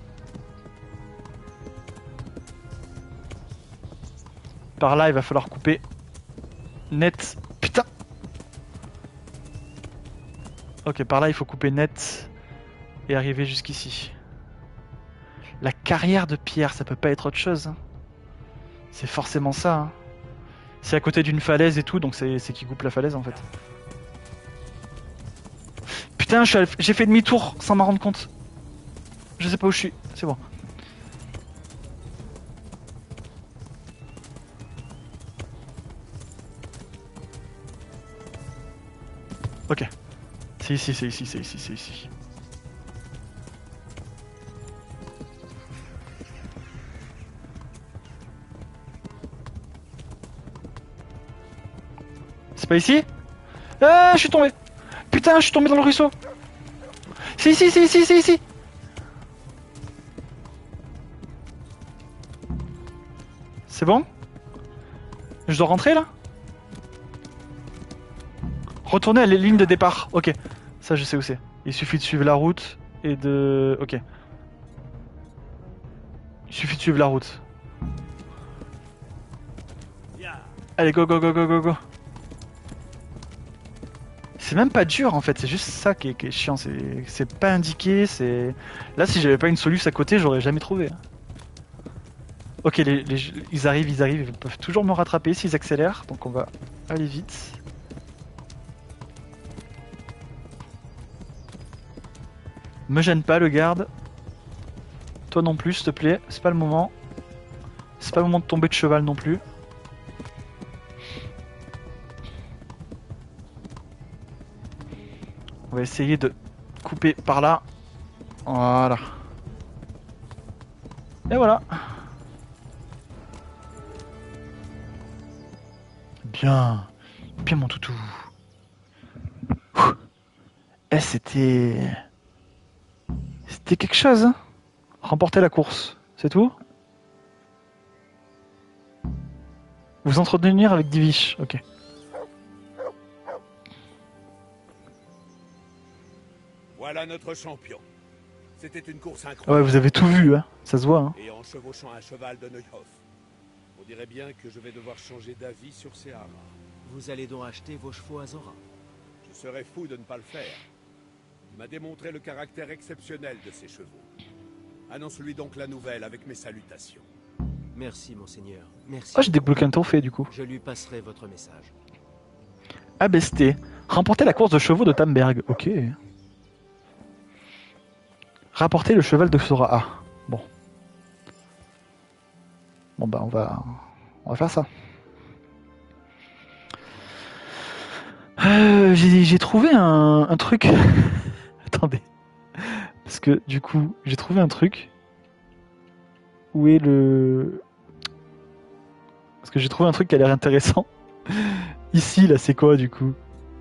Par là, il va falloir couper net. Putain. Ok, par là, il faut couper net et arriver jusqu'ici. La carrière de pierre, ça peut pas être autre chose. Hein. C'est forcément ça. Hein. C'est à côté d'une falaise et tout, donc c'est qui coupe la falaise en fait. Putain, j'ai fait demi-tour sans m'en rendre compte. Je sais pas où je suis, c'est bon. Ok. C'est ici, c'est ici, c'est ici, c'est ici. C'est pas ici? Ah, je suis tombé! Putain, je suis tombé dans le ruisseau! C'est ici, c'est ici, c'est ici! C'est bon? Je dois rentrer là? Retourner à la ligne de départ. Ok, ça je sais où c'est. Il suffit de suivre la route et de... Ok. Il suffit de suivre la route. Allez, go, go, go, go, go, go. C'est même pas dur en fait, c'est juste ça qui est, qui est chiant. C'est pas indiqué, c'est... Là, si j'avais pas une soluce à côté, j'aurais jamais trouvé. Ok, les, les, ils arrivent, ils arrivent, ils peuvent toujours me rattraper s'ils accélèrent, donc on va aller vite. Me gêne pas le garde. Toi non plus, s'il te plaît, c'est pas le moment. C'est pas le moment de tomber de cheval non plus. On va essayer de couper par là. Voilà. Et voilà. Bien. Bien mon toutou. Eh, c'était... C'était quelque chose. Hein. Remporter la course. C'est tout? Vous entretenir avec Divish. Ok. Voilà notre champion. C'était une course incroyable. Ouais, vous avez tout vu, hein. Ça se voit. Hein. Et en chevauchant un cheval de Neuhoff. On dirait bien que je vais devoir changer d'avis sur ces haras. Vous allez donc acheter vos chevaux à Zora. Je serais fou de ne pas le faire. Il m'a démontré le caractère exceptionnel de ces chevaux. Annonce-lui donc la nouvelle avec mes salutations. Merci, monseigneur. Merci. Ah, j'ai débloqué un trophée du coup. Je lui passerai votre message. Abesté. Remporter la course de chevaux de Tamberg. Ok. Rapporter le cheval de Sora. Ah, bon. Bon bah on va... On va faire ça. Euh, j'ai trouvé un, un truc... Attendez. Parce que du coup, j'ai trouvé un truc. Où est le... Parce que j'ai trouvé un truc qui a l'air intéressant. Ici, là, c'est quoi du coup?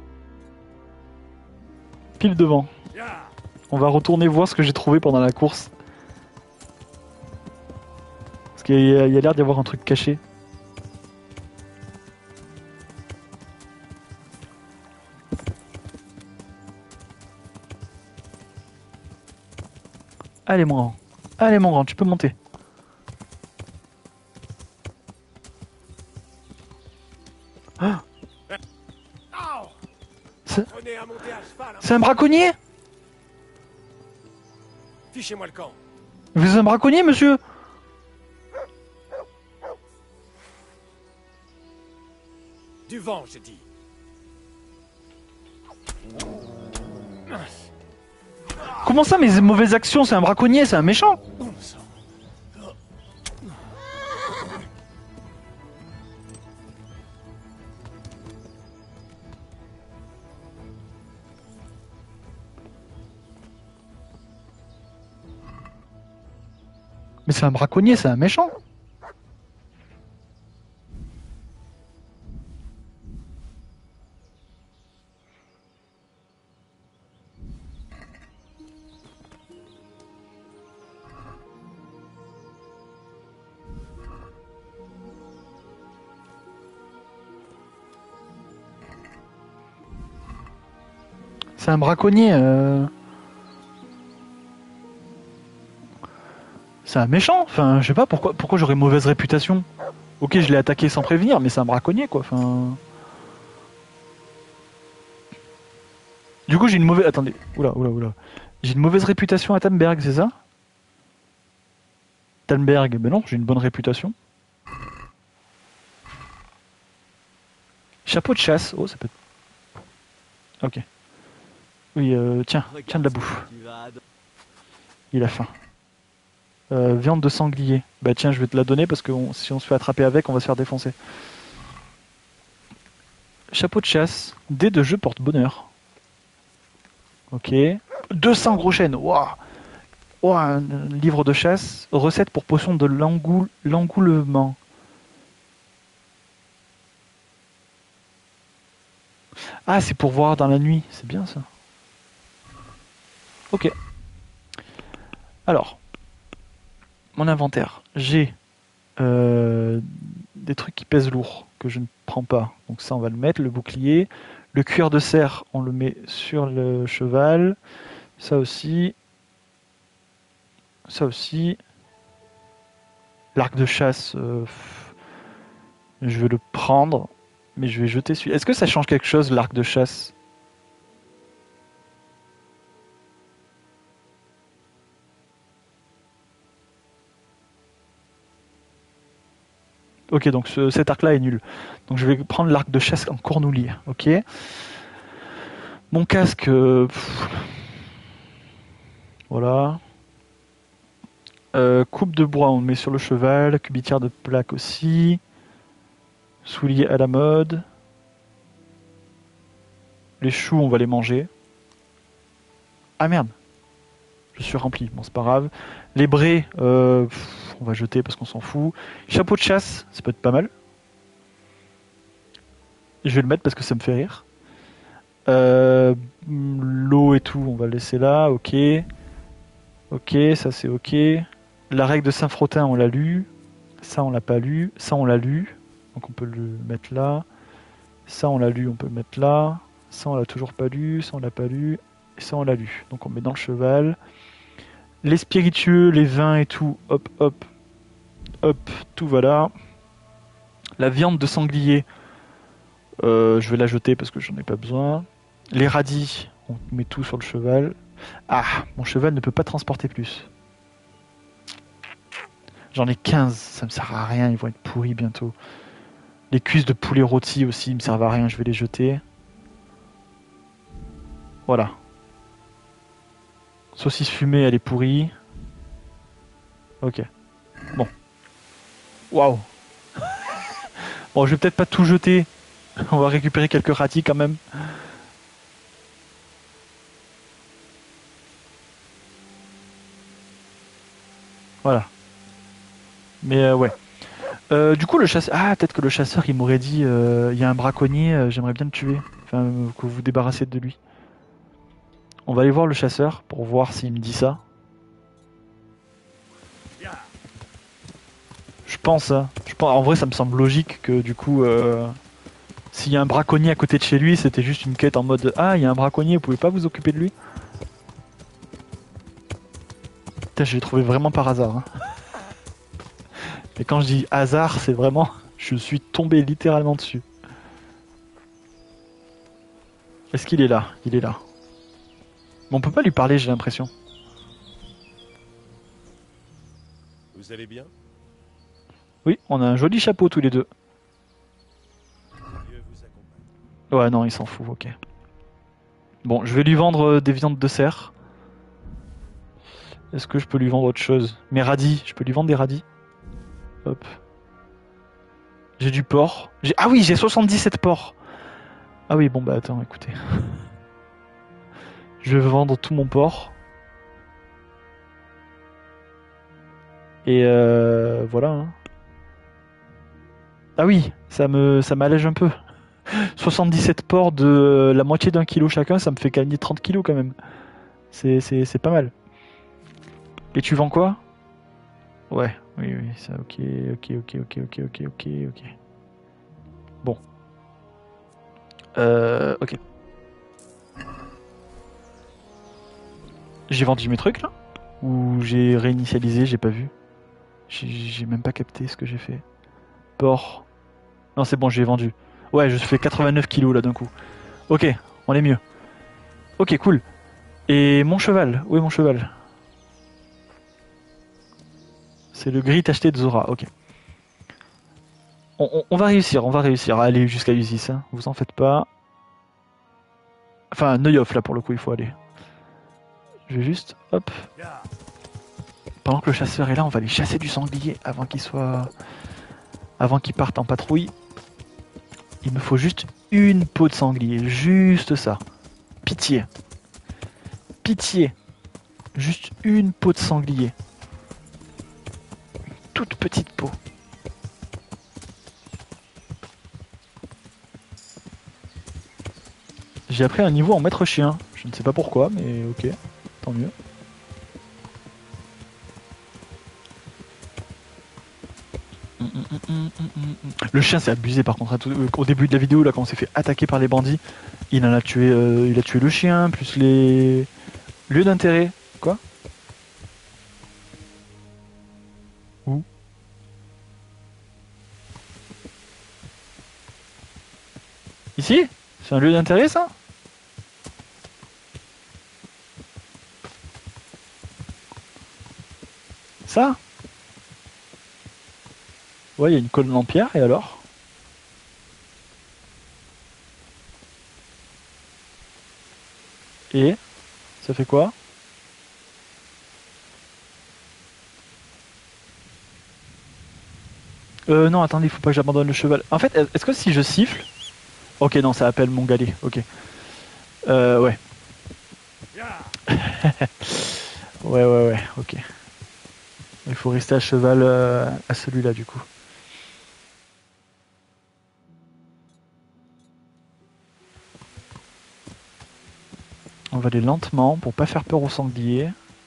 Pile devant. On va retourner voir ce que j'ai trouvé pendant la course. Parce qu'il y a, a l'air d'y avoir un truc caché. Allez mon grand. Allez mon grand, tu peux monter. Ah, c'est un braconnier? Fichez-moi le camp. Vous êtes un braconnier, monsieur? Du vent, j'ai dit. Comment ça, mes mauvaises actions? C'est un braconnier, c'est un méchant? Mais c'est un braconnier, c'est un méchant. C'est un braconnier. Euh... C'est un méchant. Enfin, je sais pas pourquoi, pourquoi j'aurais mauvaise réputation. Ok, je l'ai attaqué sans prévenir, mais c'est un braconnier, quoi. Enfin... Du coup, j'ai une mauvaise... Attendez, oula, oula, oula. J'ai une mauvaise réputation à Talmberg, c'est ça? Talmberg, ben non, j'ai une bonne réputation. Chapeau de chasse, oh, ça peut être... Ok. Oui, euh, tiens, tiens de la bouffe. Il a faim. Euh, viande de sanglier. Bah tiens, je vais te la donner parce que on- si on se fait attraper avec, on va se faire défoncer. Chapeau de chasse. Dés de jeu porte bonheur. Ok. deux cents gros chênes. Waouh. Oh, un livre de chasse. Recette pour potion de l'engoul- l'engoulement. Ah, c'est pour voir dans la nuit. C'est bien ça. Ok. Alors, mon inventaire. J'ai euh, des trucs qui pèsent lourd, que je ne prends pas. Donc ça, on va le mettre. Le bouclier. Le cuir de cerf, on le met sur le cheval. Ça aussi. Ça aussi. L'arc de chasse, euh, je vais le prendre, mais je vais jeter celui. Est-ce que ça change quelque chose, l'arc de chasse? Ok, donc ce- cet arc-là est nul. Donc je vais prendre l'arc de chasse en cornoulier. Ok. Mon casque, euh, pff, voilà. Euh, coupe de bois, on le met sur le cheval. Cubitière de plaque aussi. Souliers à la mode. Les choux, on va les manger. Ah merde, je suis rempli. Bon, c'est pas grave. Les braies, euh, pff, on va jeter parce qu'on s'en fout. Chapeau de chasse, ça peut être pas mal. Je vais le mettre parce que ça me fait rire. Euh, L'eau et tout, on va le laisser là. Ok. Ok, ça c'est ok. La règle de Saint-Frotin, on l'a lu. Ça, on l'a pas lu. Ça, on l'a lu. Donc on peut le mettre là. Ça, on l'a lu, on peut le mettre là. Ça, on l'a toujours pas lu. Ça, on l'a pas lu. Et ça, on l'a lu. Donc on met dans le cheval. Les spiritueux, les vins et tout. Hop, hop. Hop, tout va là. La viande de sanglier. Euh, je vais la jeter parce que j'en ai pas besoin. Les radis, on met tout sur le cheval. Ah, mon cheval ne peut pas transporter plus. J'en ai quinze, ça me sert à rien, ils vont être pourris bientôt. Les cuisses de poulet rôti aussi, ils me servent à rien, je vais les jeter. Voilà. Saucisse fumée, elle est pourrie. Ok. Bon. Waouh. Bon, je vais peut-être pas tout jeter. On va récupérer quelques ratis quand même. Voilà. Mais euh, ouais. Euh, du coup, le chasseur... Ah, peut-être que le chasseur, il m'aurait dit, euh, il y a un braconnier, euh, j'aimerais bien le tuer. Enfin, euh, que vous vous débarrassez de lui. On va aller voir le chasseur pour voir s'il me dit ça. Je pense, hein. Je pense, en vrai, ça me semble logique que du coup, euh, s'il y a un braconnier à côté de chez lui, c'était juste une quête en mode ah, il y a un braconnier, vous pouvez pas vous occuper de lui? Putain, je l'ai trouvé vraiment par hasard. Hein. Et quand je dis hasard, c'est vraiment, je suis tombé littéralement dessus. Est-ce qu'il est là? Il est là. Mais on peut pas lui parler, j'ai l'impression. Vous allez bien? Oui, on a un joli chapeau tous les deux. Dieu vous accompagne. Ouais, non, il s'en fout, ok. Bon, je vais lui vendre euh, des viandes de cerf. Est-ce que je peux lui vendre autre chose? Mes radis, je peux lui vendre des radis? Hop. J'ai du porc. J'ai- Ah oui, j'ai soixante-dix-sept porcs. Ah oui, bon bah attends, écoutez. Je vais vendre tout mon porc. Et euh, voilà. Hein. Ah oui, ça me ça m'allège un peu. soixante-dix-sept porcs de la moitié d'un kilo chacun, ça me fait gagner trente kilos quand même. C'est c'est c'est pas mal. Et tu vends quoi? Ouais, oui, oui, ça, ok, ok, ok, ok, ok, ok, ok, ok. Bon. Euh, ok. J'ai vendu mes trucs là? Ou j'ai réinitialisé, j'ai pas vu? J'ai j'ai même pas capté ce que j'ai fait. transport. Non, c'est bon, j'ai vendu. Ouais, je fais quatre-vingt-neuf kilos là d'un coup. Ok, on est mieux. Ok, cool. Et mon cheval, où est mon cheval? C'est le gris acheté de Zora, ok. On, on, on va réussir, on va réussir à aller jusqu'à Uzis, hein. Vous en faites pas. Enfin, Neuillof là pour le coup, il faut aller. Je vais juste, hop. Pendant que le chasseur est là, on va aller chasser du sanglier avant qu'il soit... Avant qu'il parte en patrouille. Il me faut juste une peau de sanglier, juste ça. Pitié. Pitié. Juste une peau de sanglier. Une toute petite peau. J'ai appris un niveau en maître chien. Je ne sais pas pourquoi, mais ok, tant mieux. Le chien c'est abusé par contre. Au début de la vidéo, là, quand on s'est fait attaquer par les bandits, il en a tué, euh, il a tué le chien, plus les lieux d'intérêt. Quoi? Où? Ici? C'est un lieu d'intérêt ça? Ça? Ouais, il y a une colonne en pierre, et alors? Et? Ça fait quoi? Euh, non, attendez, il faut pas que j'abandonne le cheval. En fait, est-ce que si je siffle... Ok, non, ça appelle mon galet, ok. Euh, ouais. ouais, ouais, ouais, ok. Il faut rester à cheval euh, à celui-là, du coup. On va aller lentement pour pas faire peur aux sangliers.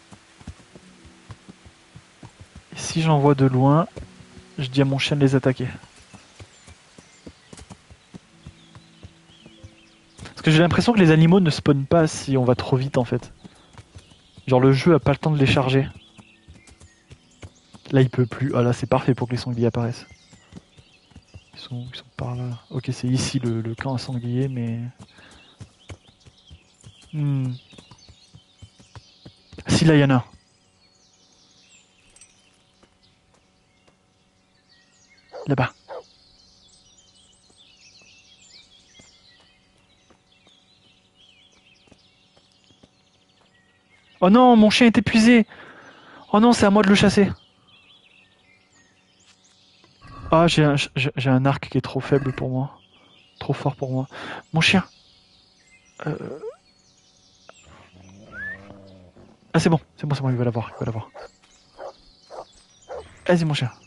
Et si j'en vois de loin, je dis à mon chien de les attaquer. Parce que j'ai l'impression que les animaux ne spawnent pas si on va trop vite en fait. Genre le jeu a pas le temps de les charger. Là il peut plus. Ah là c'est parfait pour que les sangliers apparaissent. Ils sont, ils sont par là. Ok, c'est ici le, le camp à sangliers, mais... Hmm. Si, là, il y en a. Là-bas. Oh non, mon chien est épuisé. Oh non, c'est à moi de le chasser. Ah, j'ai un, j'ai un arc qui est trop faible pour moi. Trop fort pour moi. Mon chien. Euh... Ah, c'est bon, c'est bon, c'est bon, il va l'avoir, il va l'avoir. Vas-y, mon chien.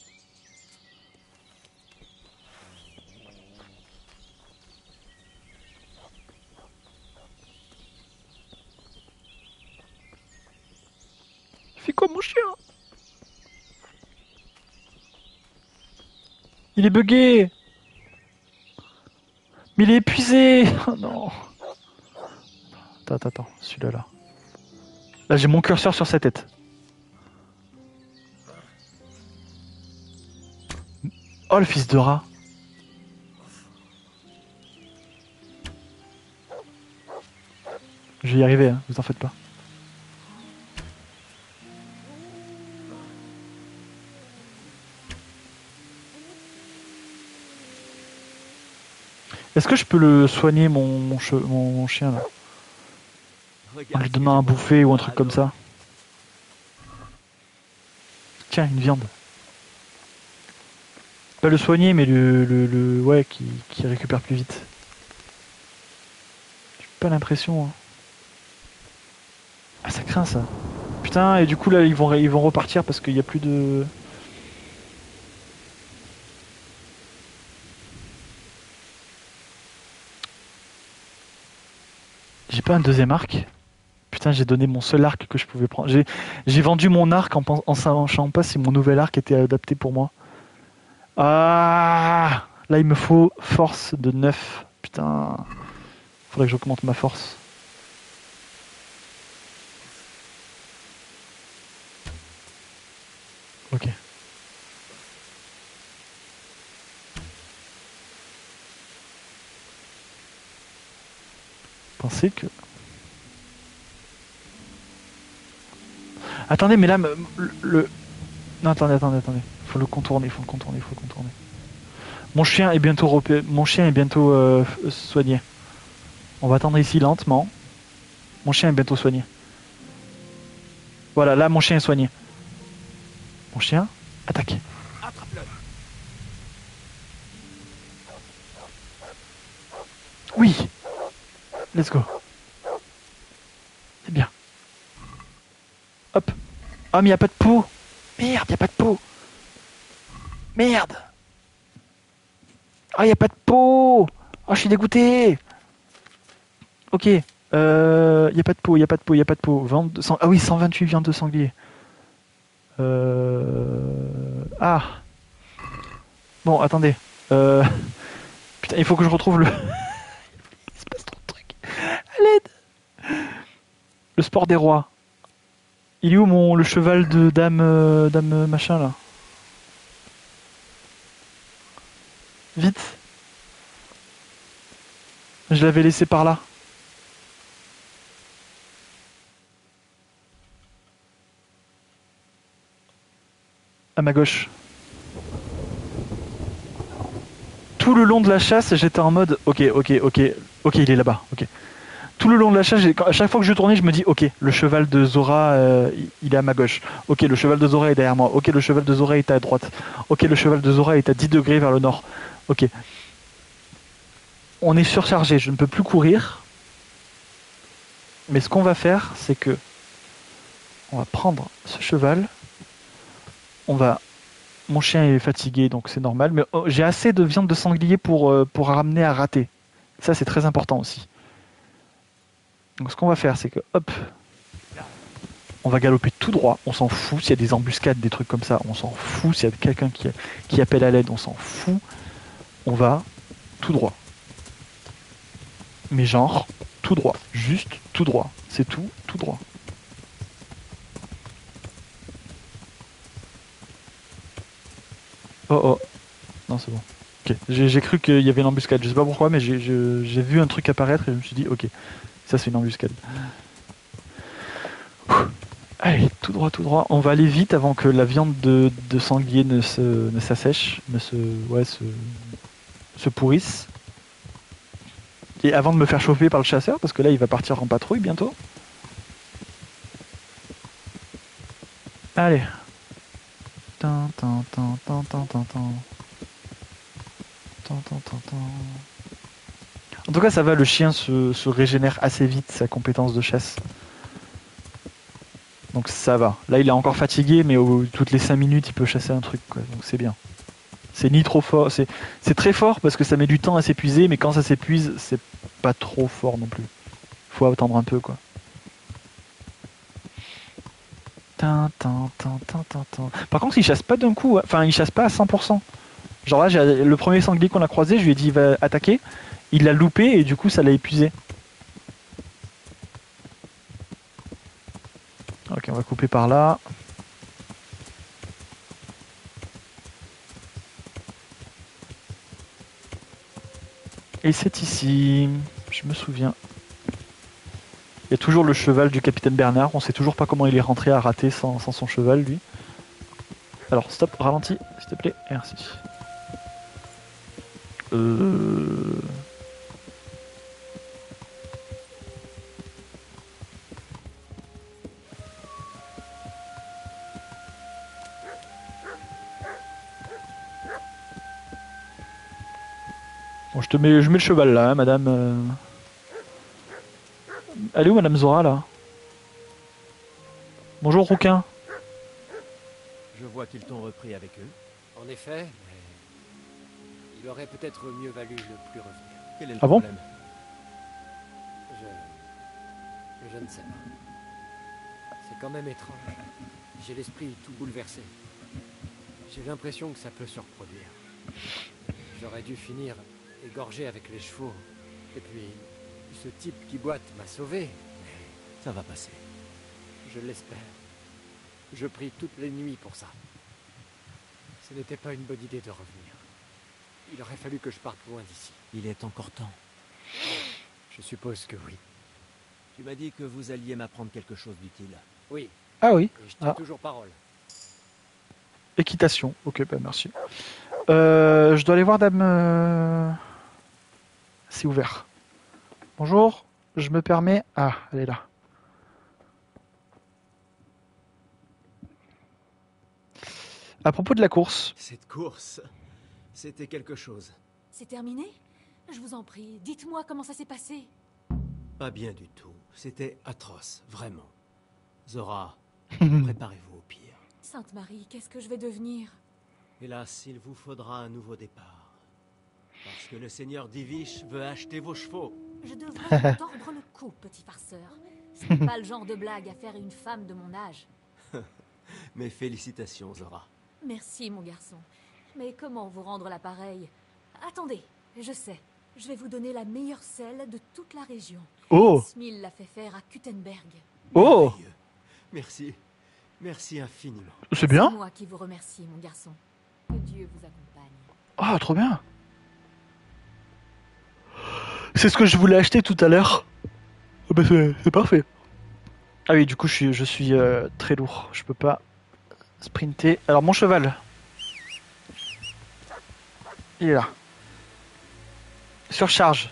Il fait quoi, mon chien? Il est bugué. Mais il est épuisé. Oh non. Attends, attends, attends, celui-là là. Là, j'ai mon curseur sur sa tête. Oh, le fils de rat. Je vais y arriver, hein, vous en faites pas. Est-ce que je peux le soigner, mon, mon, che, mon, mon chien là? En lui donnant un bouffer ou un truc comme ça. Tiens, une viande. Pas le soigner, mais le, le, le ouais, qui, qui récupère plus vite. J'ai pas l'impression. Hein. Ah, ça craint ça. Putain, et du coup là, ils vont, ils vont repartir parce qu'il y a plus de. J'ai pas un deuxième arc. Putain, j'ai donné mon seul arc que je pouvais prendre. J'ai vendu mon arc en, en sachant pas si mon nouvel arc était adapté pour moi. Ah, là il me faut force de neuf. Putain, faudrait que j'augmente ma force. Ok. Pensez que... Attendez, mais là, le... le... Non, attendez, attendez, attendez. Faut le contourner, faut le contourner, faut le contourner. Mon chien est bientôt, repé... Mon chien est bientôt euh, soigné. On va attendre ici lentement. Mon chien est bientôt soigné. Voilà, là, mon chien est soigné. Mon chien, attaque. Attrape-le. Oui. Let's go. C'est bien. Hop. Ah, mais il n'y a pas de peau. Merde, il n'y a pas de peau. Merde. Ah, il n'y a pas de peau. Oh, je suis dégoûté. Ok. Il euh, n'y a pas de peau, il n'y a pas de peau, il n'y a pas de peau. vingt, cent... Ah oui, cent vingt-huit viandes de sanglier. Euh... Ah. Bon, attendez. Euh... Putain, il faut que je retrouve le... il se passe trop de trucs. À l'aide. Le sport des rois. Il est où mon le cheval de dame euh, dame machin là? Vite. Je l'avais laissé par là. À ma gauche. Tout le long de la chasse, j'étais en mode ok, ok, ok, ok, il est là-bas, ok. Tout le long de la chasse, à chaque fois que je tournais, je me dis ok, le cheval de Zora, euh, il est à ma gauche. Ok, le cheval de Zora est derrière moi. Ok, le cheval de Zora est à droite. Ok, le cheval de Zora est à dix degrés vers le nord. Ok. On est surchargé, je ne peux plus courir. Mais ce qu'on va faire, c'est que on va prendre ce cheval. On va... Mon chien est fatigué, donc c'est normal. Mais oh, j'ai assez de viande de sanglier pour, euh, pour ramener à rater. Ça, c'est très important aussi. Donc ce qu'on va faire, c'est que, hop, on va galoper tout droit. On s'en fout s'il y a des embuscades, des trucs comme ça. On s'en fout s'il y a quelqu'un qui, qui appelle à l'aide. On s'en fout. On va tout droit. Mais genre, tout droit. Juste tout droit. C'est tout, tout droit. Oh oh. Non, c'est bon. Ok. J'ai, j'ai cru qu'il y avait une embuscade. Je sais pas pourquoi, mais j'ai, je, j'ai vu un truc apparaître et je me suis dit, ok, ça c'est une embuscade. Allez, tout droit, tout droit. On va aller vite avant que la viande de, de sanglier ne, se, ne s'assèche, ne se, ouais, se, se pourrisse. Et avant de me faire chauffer par le chasseur, parce que là il va partir en patrouille bientôt. Allez. Tan, tan, tan, tan, tan, tan, tan. Tan, tan, tan, tan. En tout cas, ça va, le chien se, se régénère assez vite, sa compétence de chasse. Donc ça va. Là, il est encore fatigué, mais au, toutes les cinq minutes, il peut chasser un truc, quoi. Donc c'est bien. C'est ni trop fort, c'est, c'est très fort parce que ça met du temps à s'épuiser, mais quand ça s'épuise, c'est pas trop fort non plus. Faut attendre un peu, quoi. Tin, tin, tin, tin, tin, tin. Par contre, il chasse pas d'un coup, enfin, il chasse pas à cent pour cent. Genre là, j'ai, le premier sanglier qu'on a croisé, je lui ai dit il va attaquer, il l'a loupé et du coup, ça l'a épuisé. Ok, on va couper par là. Et c'est ici, je me souviens. Il y a toujours le cheval du capitaine Bernard, on sait toujours pas comment il est rentré à rater sans, sans son cheval, lui. Alors, stop, ralentis, s'il te plaît, merci. Euh... Bon, je te mets, je mets le cheval là, hein, madame. Euh... Elle est où, madame Zora, là? Bonjour, rouquin. Je vois qu'ils t'ont repris avec eux. En effet, mais il aurait peut-être mieux valu ne plus revenir. Quel est le Ah bon? problème? Je... Je ne sais pas. C'est quand même étrange. J'ai l'esprit tout bouleversé. J'ai l'impression que ça peut se reproduire. J'aurais dû finir égorgé avec les chevaux. Et puis, ce type qui boite m'a sauvé. Ça va passer. Je l'espère. Je prie toutes les nuits pour ça. Ce n'était pas une bonne idée de revenir. Il aurait fallu que je parte loin d'ici. Il est encore temps. Je suppose que oui. Tu m'as dit que vous alliez m'apprendre quelque chose d'utile. Oui. Ah oui. Et je tiens Ah. toujours parole. Équitation. Ok, bah merci. Euh, je dois aller voir Dame... euh, C'est ouvert. Bonjour, je me permets... Ah, elle est là. À propos de la course... Cette course, c'était quelque chose. C'est terminé? Je vous en prie, dites-moi comment ça s'est passé. Pas bien du tout. C'était atroce, vraiment. Zora, préparez-vous au pire. Sainte Marie, qu'est-ce que je vais devenir? Hélas, il vous faudra un nouveau départ. Parce que le seigneur Divish veut acheter vos chevaux. Je devrais vous tordre le cou, petit farceur. Ce n'est pas le genre de blague à faire à une femme de mon âge. Mes félicitations, Zora. Merci, mon garçon. Mais comment vous rendre l'appareil? Attendez, je sais. Je vais vous donner la meilleure selle de toute la région. Oh! Smil l'a fait faire à Kuttenberg. Oh! Merci. Merci infiniment. C'est bien. C'est moi qui vous remercie, mon garçon. Que Dieu vous accompagne. Ah, trop bien. C'est ce que je voulais acheter tout à l'heure. Ah bah c'est, c'est parfait. Ah oui, du coup, je suis, je suis euh, très lourd. Je peux pas sprinter. Alors, mon cheval. Il est là. Surcharge.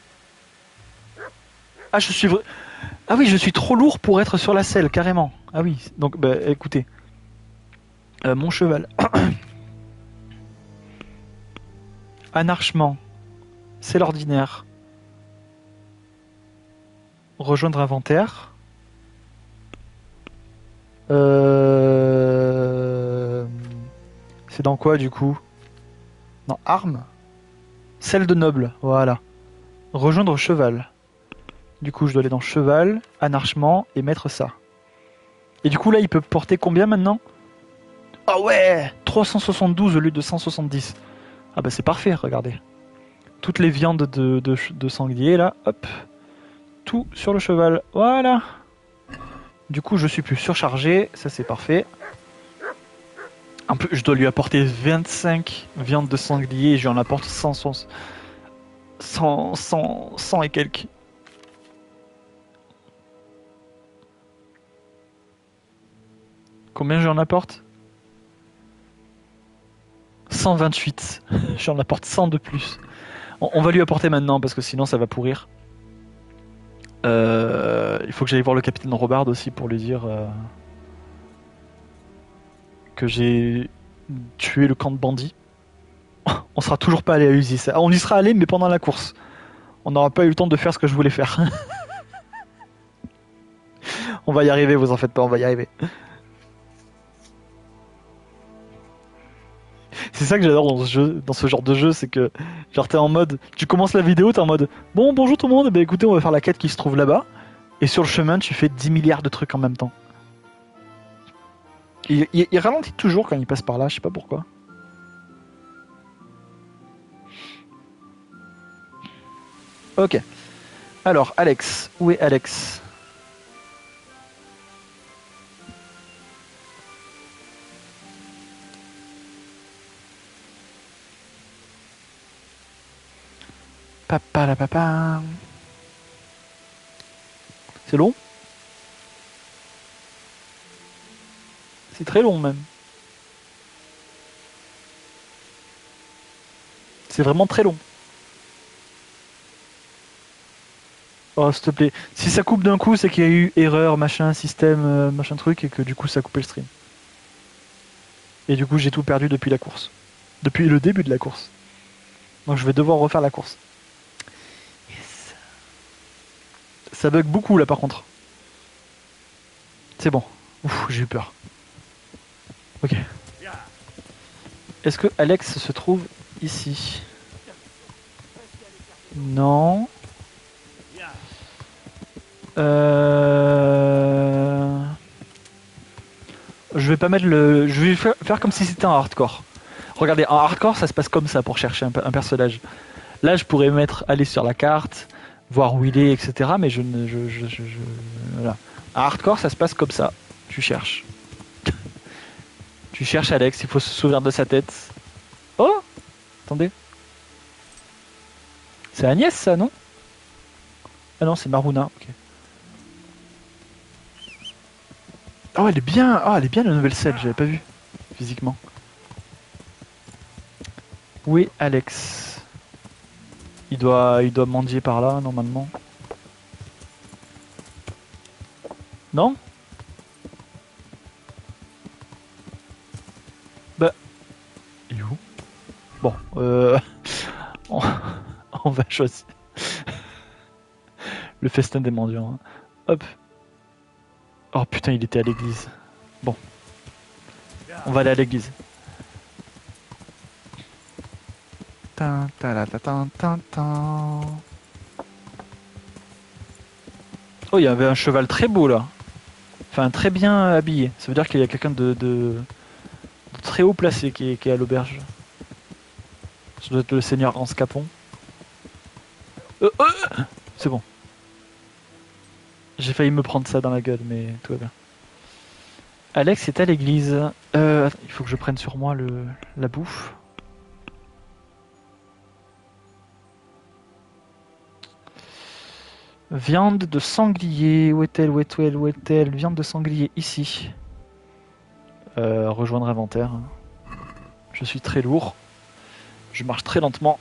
Ah, je suis... vra- Ah oui, je suis trop lourd pour être sur la selle, carrément. Ah oui, donc, bah, écoutez. Euh, mon cheval. Anarchement. C'est l'ordinaire. Rejoindre inventaire. Euh... C'est dans quoi du coup? Non, arme. Celle de noble, voilà. Rejoindre cheval. Du coup, je dois aller dans cheval, anarchement et mettre ça. Et du coup, là, il peut porter combien maintenant? Ah ouais, trois cent soixante-douze au lieu de cent soixante-dix. Ah bah c'est parfait, regardez. Toutes les viandes de, de, de sanglier, là, hop. Tout sur le cheval, voilà. Du coup, je suis plus surchargé, ça c'est parfait. En plus, je dois lui apporter vingt-cinq viandes de sanglier et je lui en apporte cent, cent, cent, cent, cent et quelques. Combien j'en apporte? cent vingt-huit. J'en apporte cent de plus. On, on va lui apporter maintenant parce que sinon ça va pourrir. Euh, il faut que j'aille voir le capitaine Robard aussi pour lui dire euh, que j'ai tué le camp de bandits. On sera toujours pas allé à Usis. On y sera allé mais pendant la course. On n'aura pas eu le temps de faire ce que je voulais faire. On va y arriver, vous en faites pas, on va y arriver. C'est ça que j'adore dans ce jeu, dans ce genre de jeu, c'est que genre t'es en mode, tu commences la vidéo, t'es en mode, bon bonjour tout le monde, bah écoutez on va faire la quête qui se trouve là-bas, et sur le chemin tu fais dix milliards de trucs en même temps. Il, il, il ralentit toujours quand il passe par là, je sais pas pourquoi. Ok. Alors Alex, où est Alex? Papa la papa. C'est long? C'est très long même. C'est vraiment très long. Oh s'il te plaît. Si ça coupe d'un coup, c'est qu'il y a eu erreur, machin, système, euh, machin truc, et que du coup ça a coupé le stream. Et du coup j'ai tout perdu depuis la course. Depuis le début de la course. Donc je vais devoir refaire la course. Ça bug beaucoup là par contre. C'est bon. Ouf, j'ai eu peur. Ok. Est-ce que Alex se trouve ici? Non. Euh... Je vais pas mettre le... Je vais faire, faire comme si c'était un hardcore. Regardez, en hardcore ça se passe comme ça pour chercher un, un personnage. Là je pourrais mettre aller sur la carte, voir où il est, et cetera. Mais je ne... Je, je, je, je, voilà. À hardcore, ça se passe comme ça. Tu cherches. Tu cherches Alex, il faut se souvenir de sa tête. Oh! Attendez. C'est Agnès, ça, non? Ah non, c'est Maruna. Ok. Oh, elle est bien. Ah, elle est bien la nouvelle selle. J'avais pas vu physiquement. Où est Alex? Il doit, il doit mendier par là normalement. Non? Bah, il est où? Bon, euh, on, on va choisir le festin des mendiants. Hein. Hop. Oh putain, il était à l'église. Bon, on va aller à l'église. Tin, ta, ta, tin, tin, tin. Oh, il y avait un cheval très beau là. Enfin, très bien habillé. Ça veut dire qu'il y a quelqu'un de, de, de très haut placé qui est, qui est à l'auberge. Ça doit être le seigneur Hans Capon. Euh, euh C'est bon. J'ai failli me prendre ça dans la gueule, mais tout va bien. Alex est à l'église. Euh, attends, il faut que je prenne sur moi le, la bouffe. Viande de sanglier. Où est-elle? Où est-elle? Où est-elle? Viande de sanglier, ici. Euh, rejoindre inventaire. Je suis très lourd. Je marche très lentement.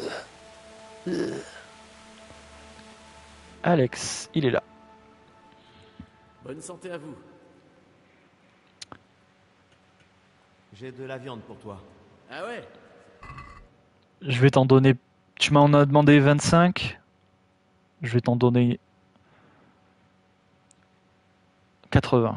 Alex, il est là. Bonne santé à vous. J'ai de la viande pour toi. Ah ouais? Je vais t'en donner... Tu m'en as demandé vingt-cinq. Je vais t'en donner... quatre-vingts.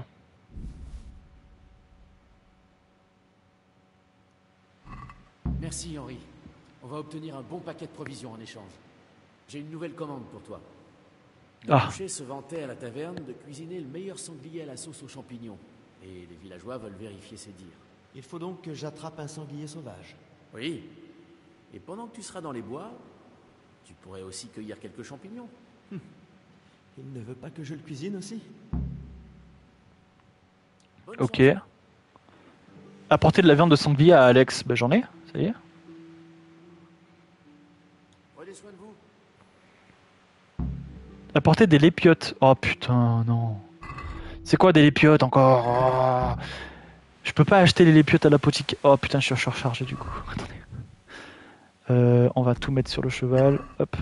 Merci Henri. On va obtenir un bon paquet de provisions en échange. J'ai une nouvelle commande pour toi. Le Ah. boucher se vantait à la taverne de cuisiner le meilleur sanglier à la sauce aux champignons. Et les villageois veulent vérifier ses dires. Il faut donc que j'attrape un sanglier sauvage. Oui. Et pendant que tu seras dans les bois, tu pourrais aussi cueillir quelques champignons. Hum. Il ne veut pas que je le cuisine aussi? Bonne Ok. chance. Apporter de la viande de sanglier à Alex. Ben j'en ai, ça y est. Prenez soin de vous. Apporter des lépiotes. Oh putain, non. C'est quoi des lépiotes encore? Oh. Je peux pas acheter les lépiotes à l'apothicaire. Oh putain, je suis surchargé du coup. Attendez. Euh, on va tout mettre sur le cheval. Hop.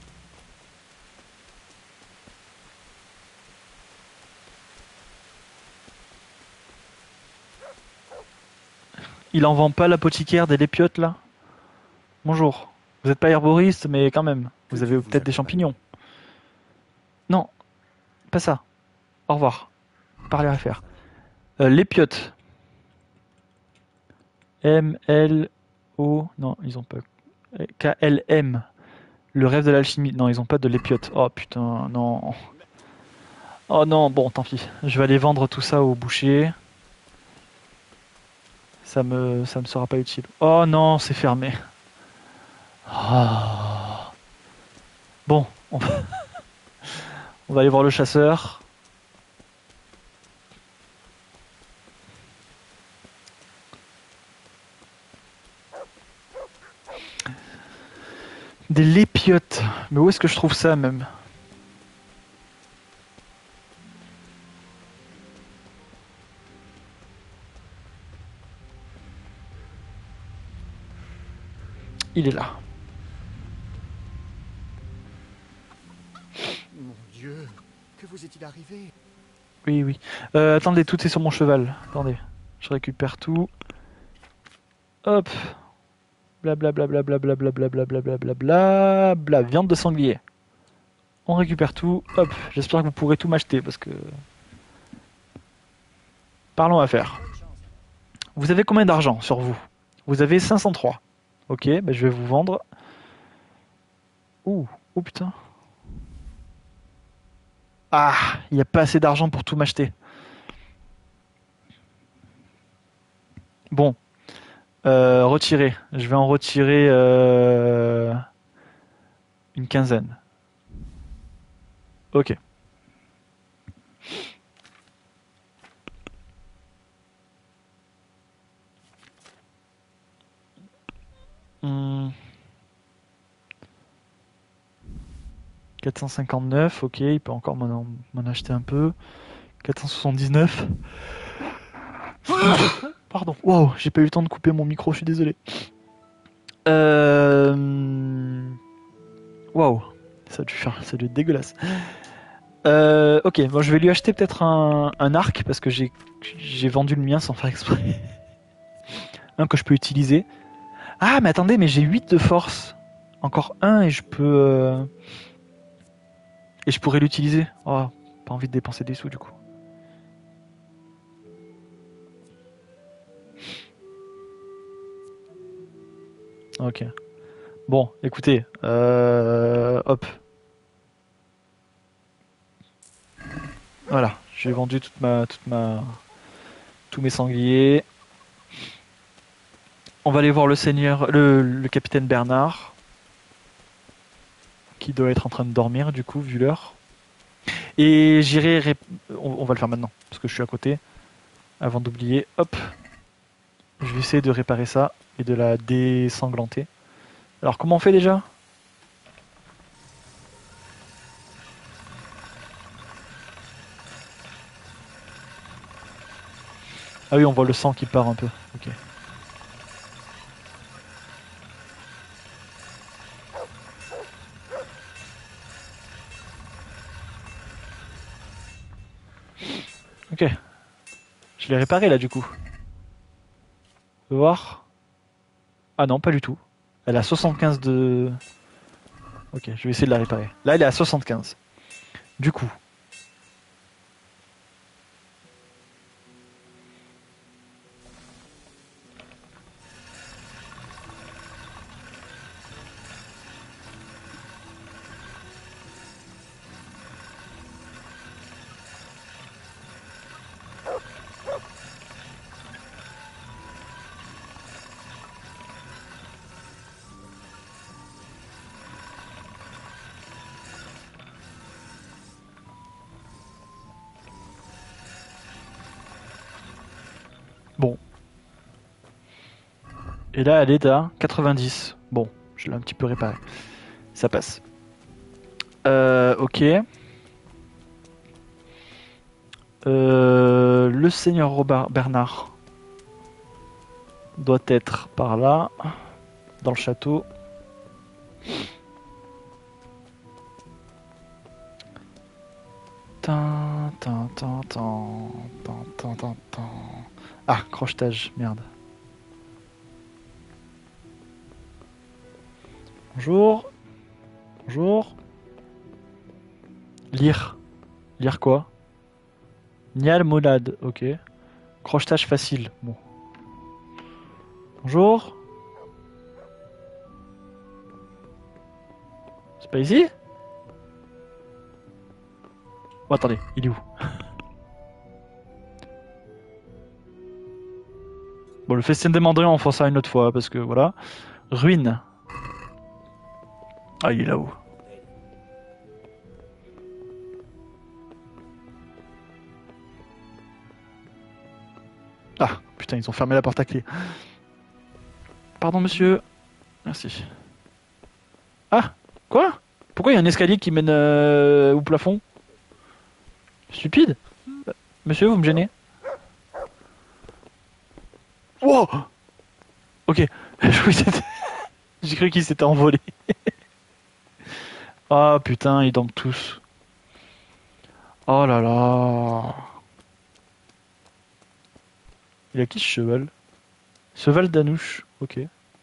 Il en vend pas l'apothicaire des lépiotes là? Bonjour. Vous êtes pas herboriste, mais quand même. Vous avez peut-être des champignons. Non, pas ça. Au revoir. Parler à faire. Euh, lépiotes. M, L, O... Non, ils ont pas... K, L, M. Le rêve de l'alchimie. Non, ils ont pas de lépiotes. Oh putain, non. Oh non, bon, tant pis. Je vais aller vendre tout ça au boucher. Ça me, ça me sera pas utile. Oh non, c'est fermé. Oh. Bon, on va... on va aller voir le chasseur. Des lépiotes. Mais où est-ce que je trouve ça même? Il est là. Mon Dieu, que vous est-il arrivé? Oui, oui. Euh, attendez, tout est sur mon cheval. Attendez, je récupère tout. Hop. Blablabla, blablabla, blablabla, blablabla, bla, viande de sanglier. On récupère tout. Hop. J'espère que vous pourrez tout m'acheter parce que. Parlons affaires. Vous avez combien d'argent sur vous? Vous avez cinq cent trois. Ok, bah je vais vous vendre. Ouh, oh putain. Ah, il n'y a pas assez d'argent pour tout m'acheter. Bon. Euh, retirer. Je vais en retirer euh, une quinzaine. Ok. Hmm. quatre cent cinquante-neuf, ok, il peut encore m'en m'en acheter un peu. quatre cent soixante-dix-neuf. Pardon. Wow, j'ai pas eu le temps de couper mon micro, je suis désolé. Euh... Waouh, ça a dû faire, ça a dû être dégueulasse. Euh, ok, bon, je vais lui acheter peut-être un, un arc parce que j'ai j'ai vendu le mien sans faire exprès. Un que je peux utiliser. Ah, mais attendez, mais j'ai huit de force. Encore un et je peux euh... et je pourrais l'utiliser. Oh, pas envie de dépenser des sous du coup. Ok. Bon, écoutez, euh... hop. Voilà, j'ai vendu toute ma, toute ma, tous mes sangliers. On va aller voir le seigneur, le, le capitaine Bernard, qui doit être en train de dormir du coup vu l'heure. Et j'irai, rép... on, on va le faire maintenant parce que je suis à côté. Avant d'oublier, hop, je vais essayer de réparer ça et de la désanglanter. Alors comment on fait déjà ? Ah oui, on voit le sang qui part un peu. Ok. Ok. Je l'ai réparé là du coup. On va voir. Ah non, pas du tout. Elle a soixante-quinze de... Ok, je vais essayer de la réparer. Là, elle est à soixante-quinze. Du coup. Bon. Et là, elle est à quatre-vingt-dix. Bon, je l'ai un petit peu réparé. Ça passe. Euh, ok. Euh, le seigneur Robert Bernard doit être par là, dans le château. Tin, tin, tin, tin, tin, tin, tin, tin. Ah, crochetage, merde. Bonjour. Bonjour. Lire. Lire quoi? Nial Molade, ok. Crochetage facile, bon. Bonjour. C'est pas ici? Oh, attendez, il est où? Bon, le festin des mandrins, on fera ça une autre fois, parce que voilà. Ruine. Ah, il est là-haut. Ah, putain, ils ont fermé la porte à clé. Pardon, monsieur. Merci. Ah, quoi? Pourquoi il y a un escalier qui mène euh, au plafond? Stupide. Monsieur, vous me gênez. Wow. Ok. J'ai cru qu'il s'était envolé. Ah putain, ils dorment tous. Oh là là. Il a qui ce cheval? Cheval d'Anouche, ok.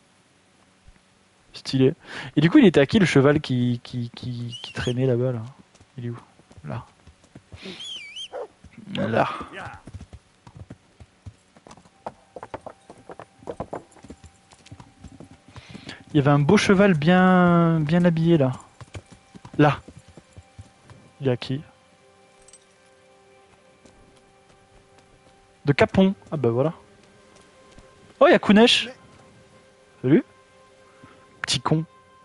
Stylé. Et du coup, il était à qui le cheval qui, qui, qui, qui traînait là-bas là? Il est où? Là. Là. Il y avait un beau cheval bien, bien habillé là. Là. Il y a qui? De Capon. Ah bah voilà. Oh, il y a Kunesh. Salut. Petit con.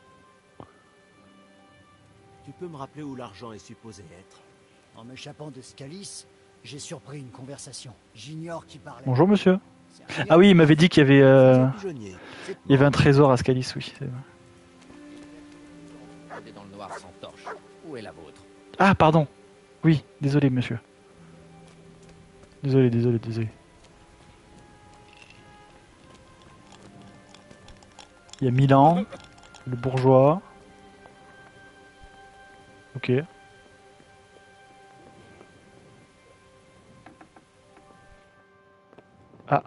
Tu peux me rappeler où l'argent est supposé être? En m'échappant de Scalis, j'ai surpris une conversation. J'ignore qui parlait. Bonjour monsieur. Ah oui, il m'avait dit qu'il y avait euh... il y avait un trésor à Scalis, oui. C'est vrai. On est dans le noir sans torche. Où est la vôtre? Ah, pardon. Oui, désolé, monsieur. Désolé, désolé, désolé. Il y a Milan, le bourgeois. Ok. Ah.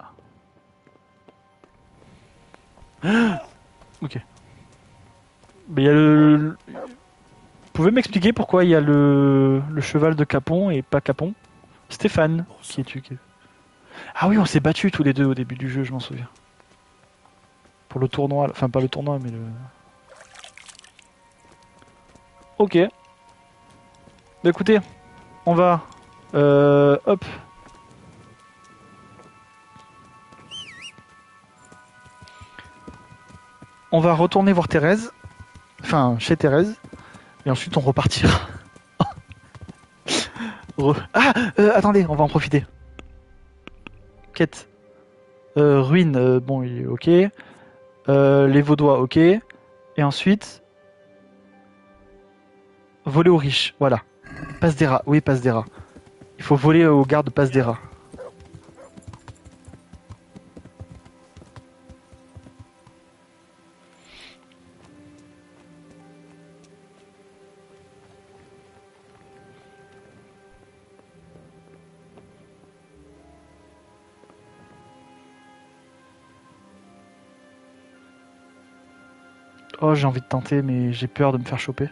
Ok. Mais il y a le... le- Vous pouvez m'expliquer pourquoi il y a le... le cheval de Capon et pas Capon? Stéphane, qui es-tu qui- Ah oui, on s'est battus tous les deux au début du jeu, je m'en souviens. Pour le tournoi, enfin pas le tournoi, mais le... Ok. Bah écoutez, on va... Euh... Hop. On va retourner voir Thérèse. Enfin, chez Thérèse. Et ensuite on repartira. Re- Ah euh, attendez, on va en profiter. Quête. Euh, ruine, euh, bon, il est ok. Euh, les Vaudois, ok. Et ensuite... Voler aux riches, voilà. Passe des rats, oui, passe des rats. Il faut voler aux gardes passe des rats. Oh, j'ai envie de tenter, mais j'ai peur de me faire choper.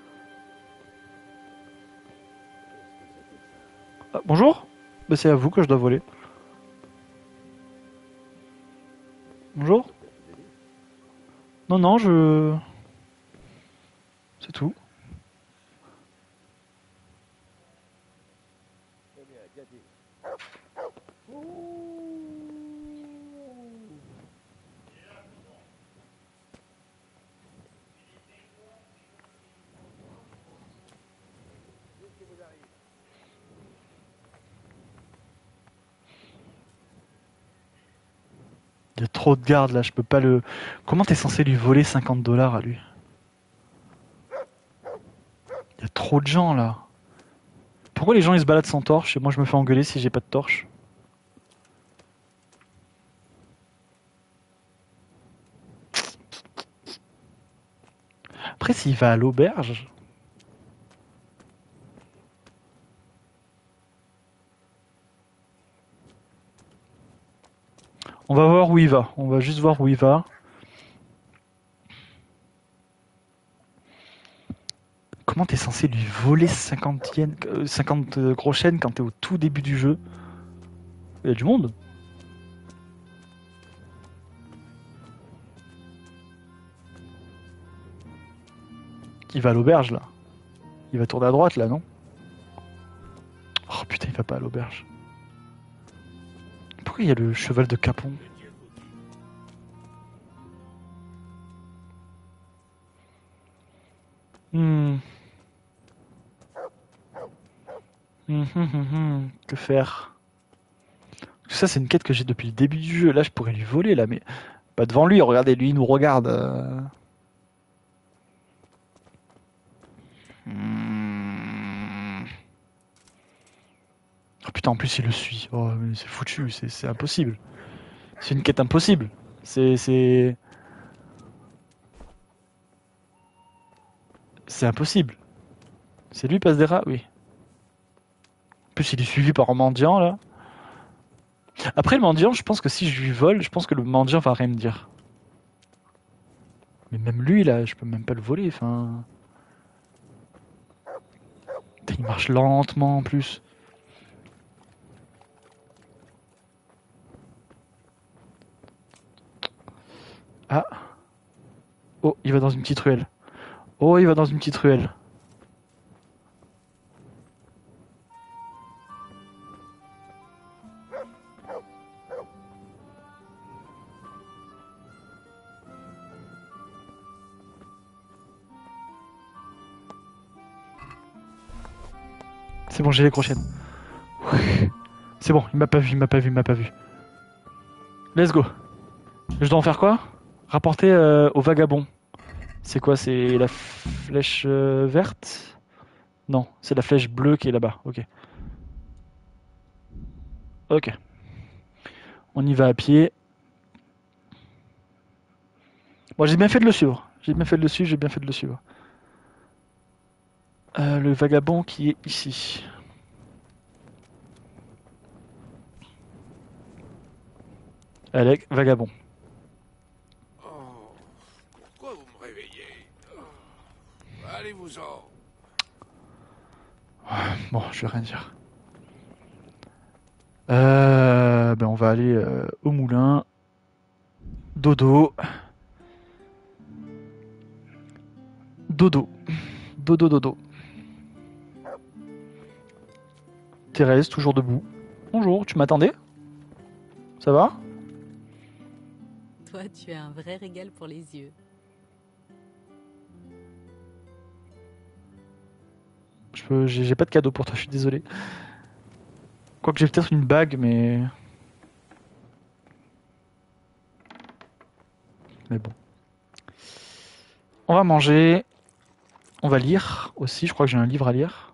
Ah, bonjour. Bah, c'est à vous que je dois voler. Bonjour. Non, non, je... C'est tout. Il y a trop de gardes là, je peux pas le... Comment t'es censé lui voler cinquante dollars à lui? Il y a trop de gens là. Pourquoi les gens ils se baladent sans torche et moi je me fais engueuler si j'ai pas de torche? Après s'il va à l'auberge... On va voir où il va, on va juste voir où il va. Comment t'es censé lui voler cinquante, yens, euh, cinquante gros chênes quand t'es au tout début du jeu? Il y a du monde. Il va à l'auberge là. Il va tourner à droite là, non? Oh putain, il va pas à l'auberge. Pourquoi il y a le cheval de Capon? Hmm. Hum, hum, hum, hum. Que faire? Ça, c'est une quête que j'ai depuis le début du jeu. Là, je pourrais lui voler, là, mais pas devant lui. Regardez, lui, il nous regarde. euh. Hmm. Oh putain, en plus, il le suit. Oh, mais c'est foutu, c'est c'est impossible. C'est une quête impossible. C'est... C'est c'est impossible. C'est lui, passe des rats? Oui. En plus, il est suivi par un mendiant, là. Après, le mendiant, je pense que si je lui vole, je pense que le mendiant va rien me dire. Mais même lui, là, je peux même pas le voler, enfin... Putain, il marche lentement, en plus. Ah. Oh, il va dans une petite ruelle. Oh, il va dans une petite ruelle. C'est bon, j'ai les crochets. C'est bon, il m'a pas vu, il m'a pas vu, il m'a pas vu. Let's go. Je dois en faire quoi? Rapporter euh, au vagabond. C'est quoi? C'est la flèche euh, verte? Non, c'est la flèche bleue qui est là-bas. Ok. Ok. On y va à pied. Bon, j'ai bien fait de le suivre. J'ai bien fait de le suivre, j'ai bien fait de le suivre. Euh, le vagabond qui est ici. Alec, vagabond. Oh, pourquoi vous me réveillez? Oh, allez-vous-en. Bon, je vais rien dire. Euh, ben on va aller euh, au moulin. Dodo. Dodo. Dodo, dodo. Thérèse, toujours debout. Bonjour, tu m'attendais? Ça va? Toi, tu es un vrai régal pour les yeux. Je peux, j'ai j'ai pas de cadeau pour toi, je suis désolé. Quoique j'ai peut-être une bague, mais... Mais bon. On va manger. On va lire aussi, je crois que j'ai un livre à lire.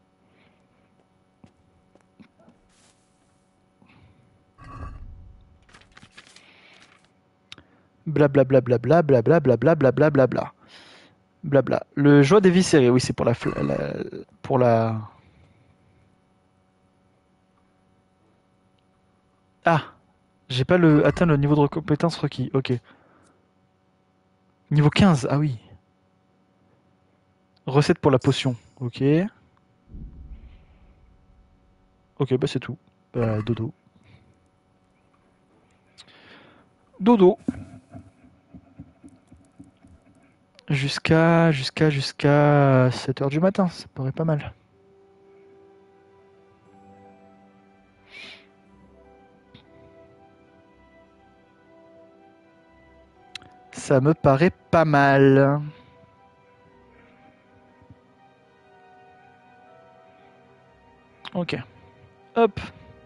Blablabla, blablabla, blablabla, blablabla. Blabla. Le joie des viscérés, oui, c'est pour la, la... Pour la... Ah! J'ai pas le atteint le niveau de compétence requis, ok. Niveau quinze, ah oui. Recette pour la potion, ok. Ok, bah c'est tout. Bah, dodo. Dodo. Jusqu'à... Jusqu'à... Jusqu'à... sept heures du matin, ça paraît pas mal. Ça me paraît pas mal. Ok. Hop.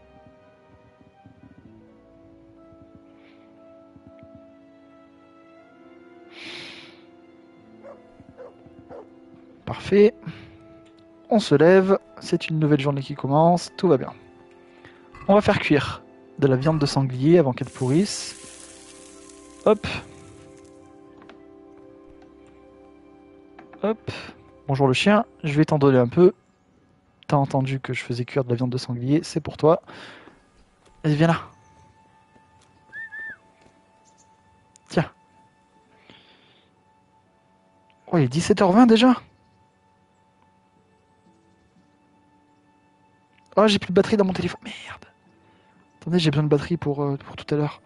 Parfait. On se lève. C'est une nouvelle journée qui commence. Tout va bien. On va faire cuire de la viande de sanglier avant qu'elle pourrisse. Hop. Hop. Bonjour le chien. Je vais t'en donner un peu. T'as entendu que je faisais cuire de la viande de sanglier. C'est pour toi. Vas-y, viens là. Tiens. Oh, il est dix-sept heures vingt déjà. Oh, j'ai plus de batterie dans mon téléphone. Merde. Attendez, j'ai besoin de batterie pour, euh, pour tout à l'heure.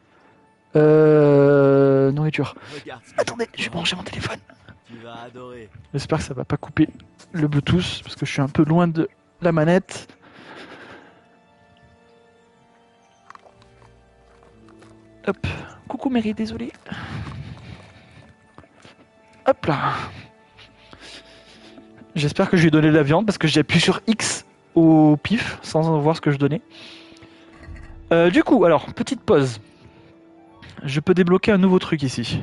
Euh... Nourriture. Attendez, je vais brancher mon téléphone. Tu vas adorer. J'espère que ça va pas couper le Bluetooth, parce que je suis un peu loin de la manette. Hop. Coucou Mary, désolé. Hop là. J'espère que je lui ai donné de la viande, parce que j'ai appuyé sur X au pif, sans voir ce que je donnais. Euh, du coup, alors, petite pause. Je peux débloquer un nouveau truc ici.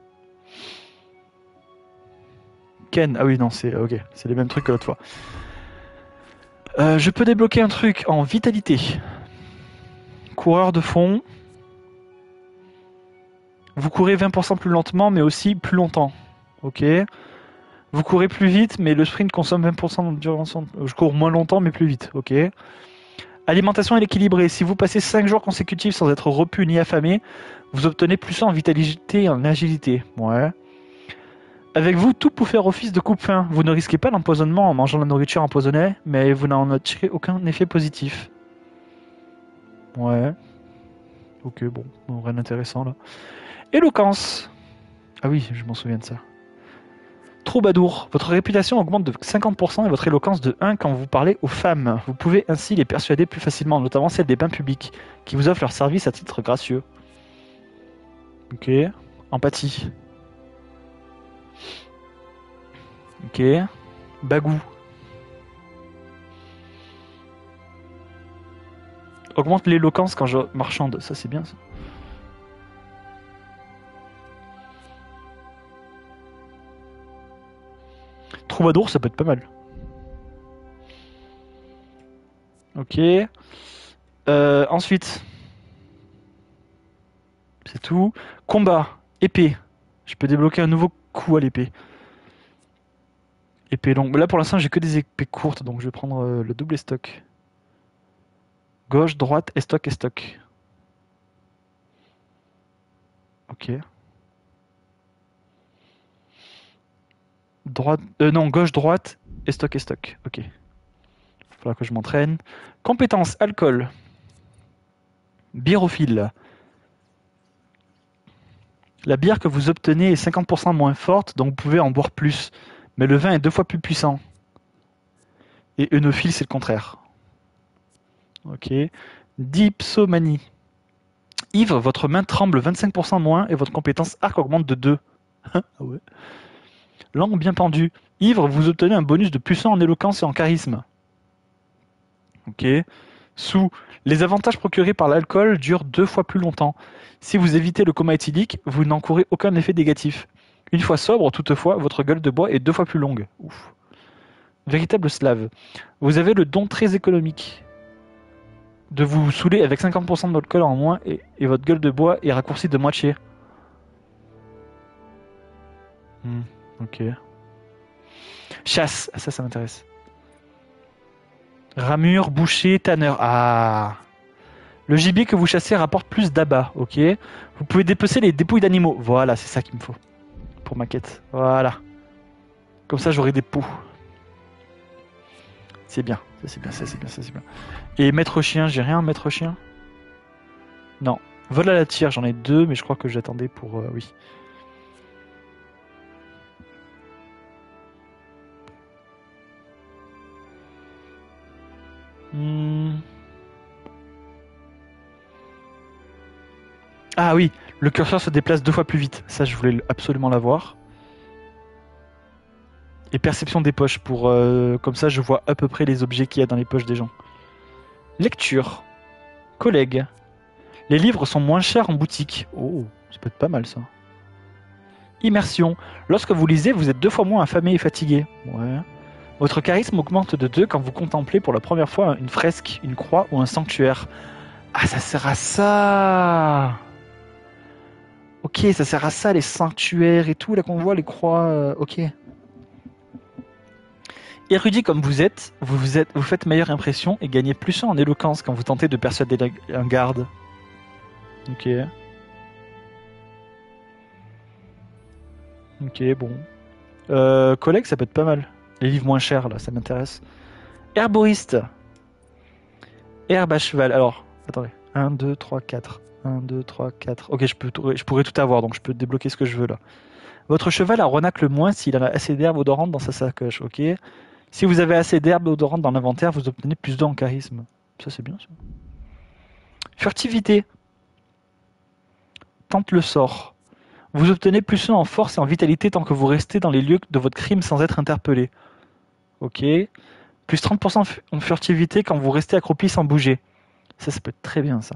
Ken, ah oui, non, c'est ok, c'est les mêmes trucs que l'autre fois. Euh, je peux débloquer un truc en vitalité. Coureur de fond. Vous courez vingt pour cent plus lentement, mais aussi plus longtemps. Ok. Vous courez plus vite, mais le sprint consomme vingt pour cent d'endurance. Je cours moins longtemps, mais plus vite. Ok. Alimentation est équilibrée. Si vous passez cinq jours consécutifs sans être repu ni affamé, vous obtenez plus en vitalité et en agilité. Ouais. Avec vous, tout peut faire office de coupe-faim. Vous ne risquez pas l'empoisonnement en mangeant la nourriture empoisonnée, mais vous n'en tirez aucun effet positif. Ouais. Ok, bon, bon rien d'intéressant là. Éloquence. Ah oui, je m'en souviens de ça. Troubadour. Votre réputation augmente de cinquante pour cent et votre éloquence de un quand vous parlez aux femmes. Vous pouvez ainsi les persuader plus facilement, notamment celles des bains publics, qui vous offrent leur service à titre gracieux. Ok. Empathie. Ok. Bagou. Augmente l'éloquence quand je marchande. Ça, c'est bien, ça. Troubadour, ça peut être pas mal. Ok. Euh, ensuite. C'est tout. Combat. Épée. Je peux débloquer un nouveau coup à l'épée. Épée longue. Là pour l'instant j'ai que des épées courtes, donc je vais prendre euh, le double estoc. Gauche, droite, estoc, estoc. Ok. Droite. Euh, non, gauche, droite, estoc, estoc. Ok. Il faudra que je m'entraîne. Compétence, alcool. Biérophile. La bière que vous obtenez est cinquante pour cent moins forte, donc vous pouvez en boire plus. Mais le vin est deux fois plus puissant. Et œnophile, c'est le contraire. Ok. Dipsomanie. Ivre, votre main tremble vingt-cinq pour cent moins et votre compétence arc augmente de deux. Ah ouais. Langue bien pendue. Ivre, vous obtenez un bonus de plus un en éloquence et en charisme. Ok. Sous. Les avantages procurés par l'alcool durent deux fois plus longtemps. Si vous évitez le coma éthylique, vous n'encourez aucun effet négatif. Une fois sobre, toutefois, votre gueule de bois est deux fois plus longue. Ouf. Véritable slave. Vous avez le don très économique de vous saouler avec cinquante pour cent d'alcool en moins et, et votre gueule de bois est raccourcie de moitié. Hmm, ok. Chasse. Ah, ça, ça m'intéresse. Ramure, boucher, tanneur. Ah. Le gibier que vous chassez rapporte plus d'abat. Ok. Vous pouvez dépecer les dépouilles d'animaux. Voilà, c'est ça qu'il me faut. Pour ma quête. Voilà. Comme ça, j'aurai des peaux. C'est bien. Ça, c'est bien, ça, c'est bien, ça, c'est bien. Et maître chien, j'ai rien, maître chien? Non. Vol à la tire, j'en ai deux, mais je crois que j'attendais pour... Euh, oui. Hmm. Ah oui, le curseur se déplace deux fois plus vite. Ça, je voulais absolument l'avoir. Et perception des poches, pour euh, comme ça, je vois à peu près les objets qu'il y a dans les poches des gens. Lecture. Collègue. Les livres sont moins chers en boutique. Oh, ça peut être pas mal ça. Immersion. Lorsque vous lisez, vous êtes deux fois moins affamé et fatigué. Ouais. Votre charisme augmente de deux quand vous contemplez pour la première fois une fresque, une croix ou un sanctuaire. Ah, ça sert à ça. Ok, ça sert à ça, les sanctuaires et tout, là qu'on voit, les croix. Euh, ok. Érudit comme vous êtes, vous, vous êtes, vous faites meilleure impression et gagnez plus un en éloquence quand vous tentez de persuader un garde. Ok. Ok, bon. Euh, collègue, ça peut être pas mal. Les livres moins chers, là, ça m'intéresse. Herboriste. Herbe à cheval. Alors, attendez. un, deux, trois, quatre. un, deux, trois, quatre. Ok, je, peux tout, je pourrais tout avoir, donc je peux débloquer ce que je veux, là. Votre cheval a renacle moins s'il a assez d'herbe odorante dans sa sacoche. Ok. Si vous avez assez d'herbe odorante dans l'inventaire, vous obtenez plus d'un en charisme. Ça, c'est bien, ça. Furtivité. Tente le sort. Vous obtenez plus un en force et en vitalité tant que vous restez dans les lieux de votre crime sans être interpellé. Ok. Plus trente pour cent en furtivité quand vous restez accroupi sans bouger. Ça, ça peut être très bien, ça.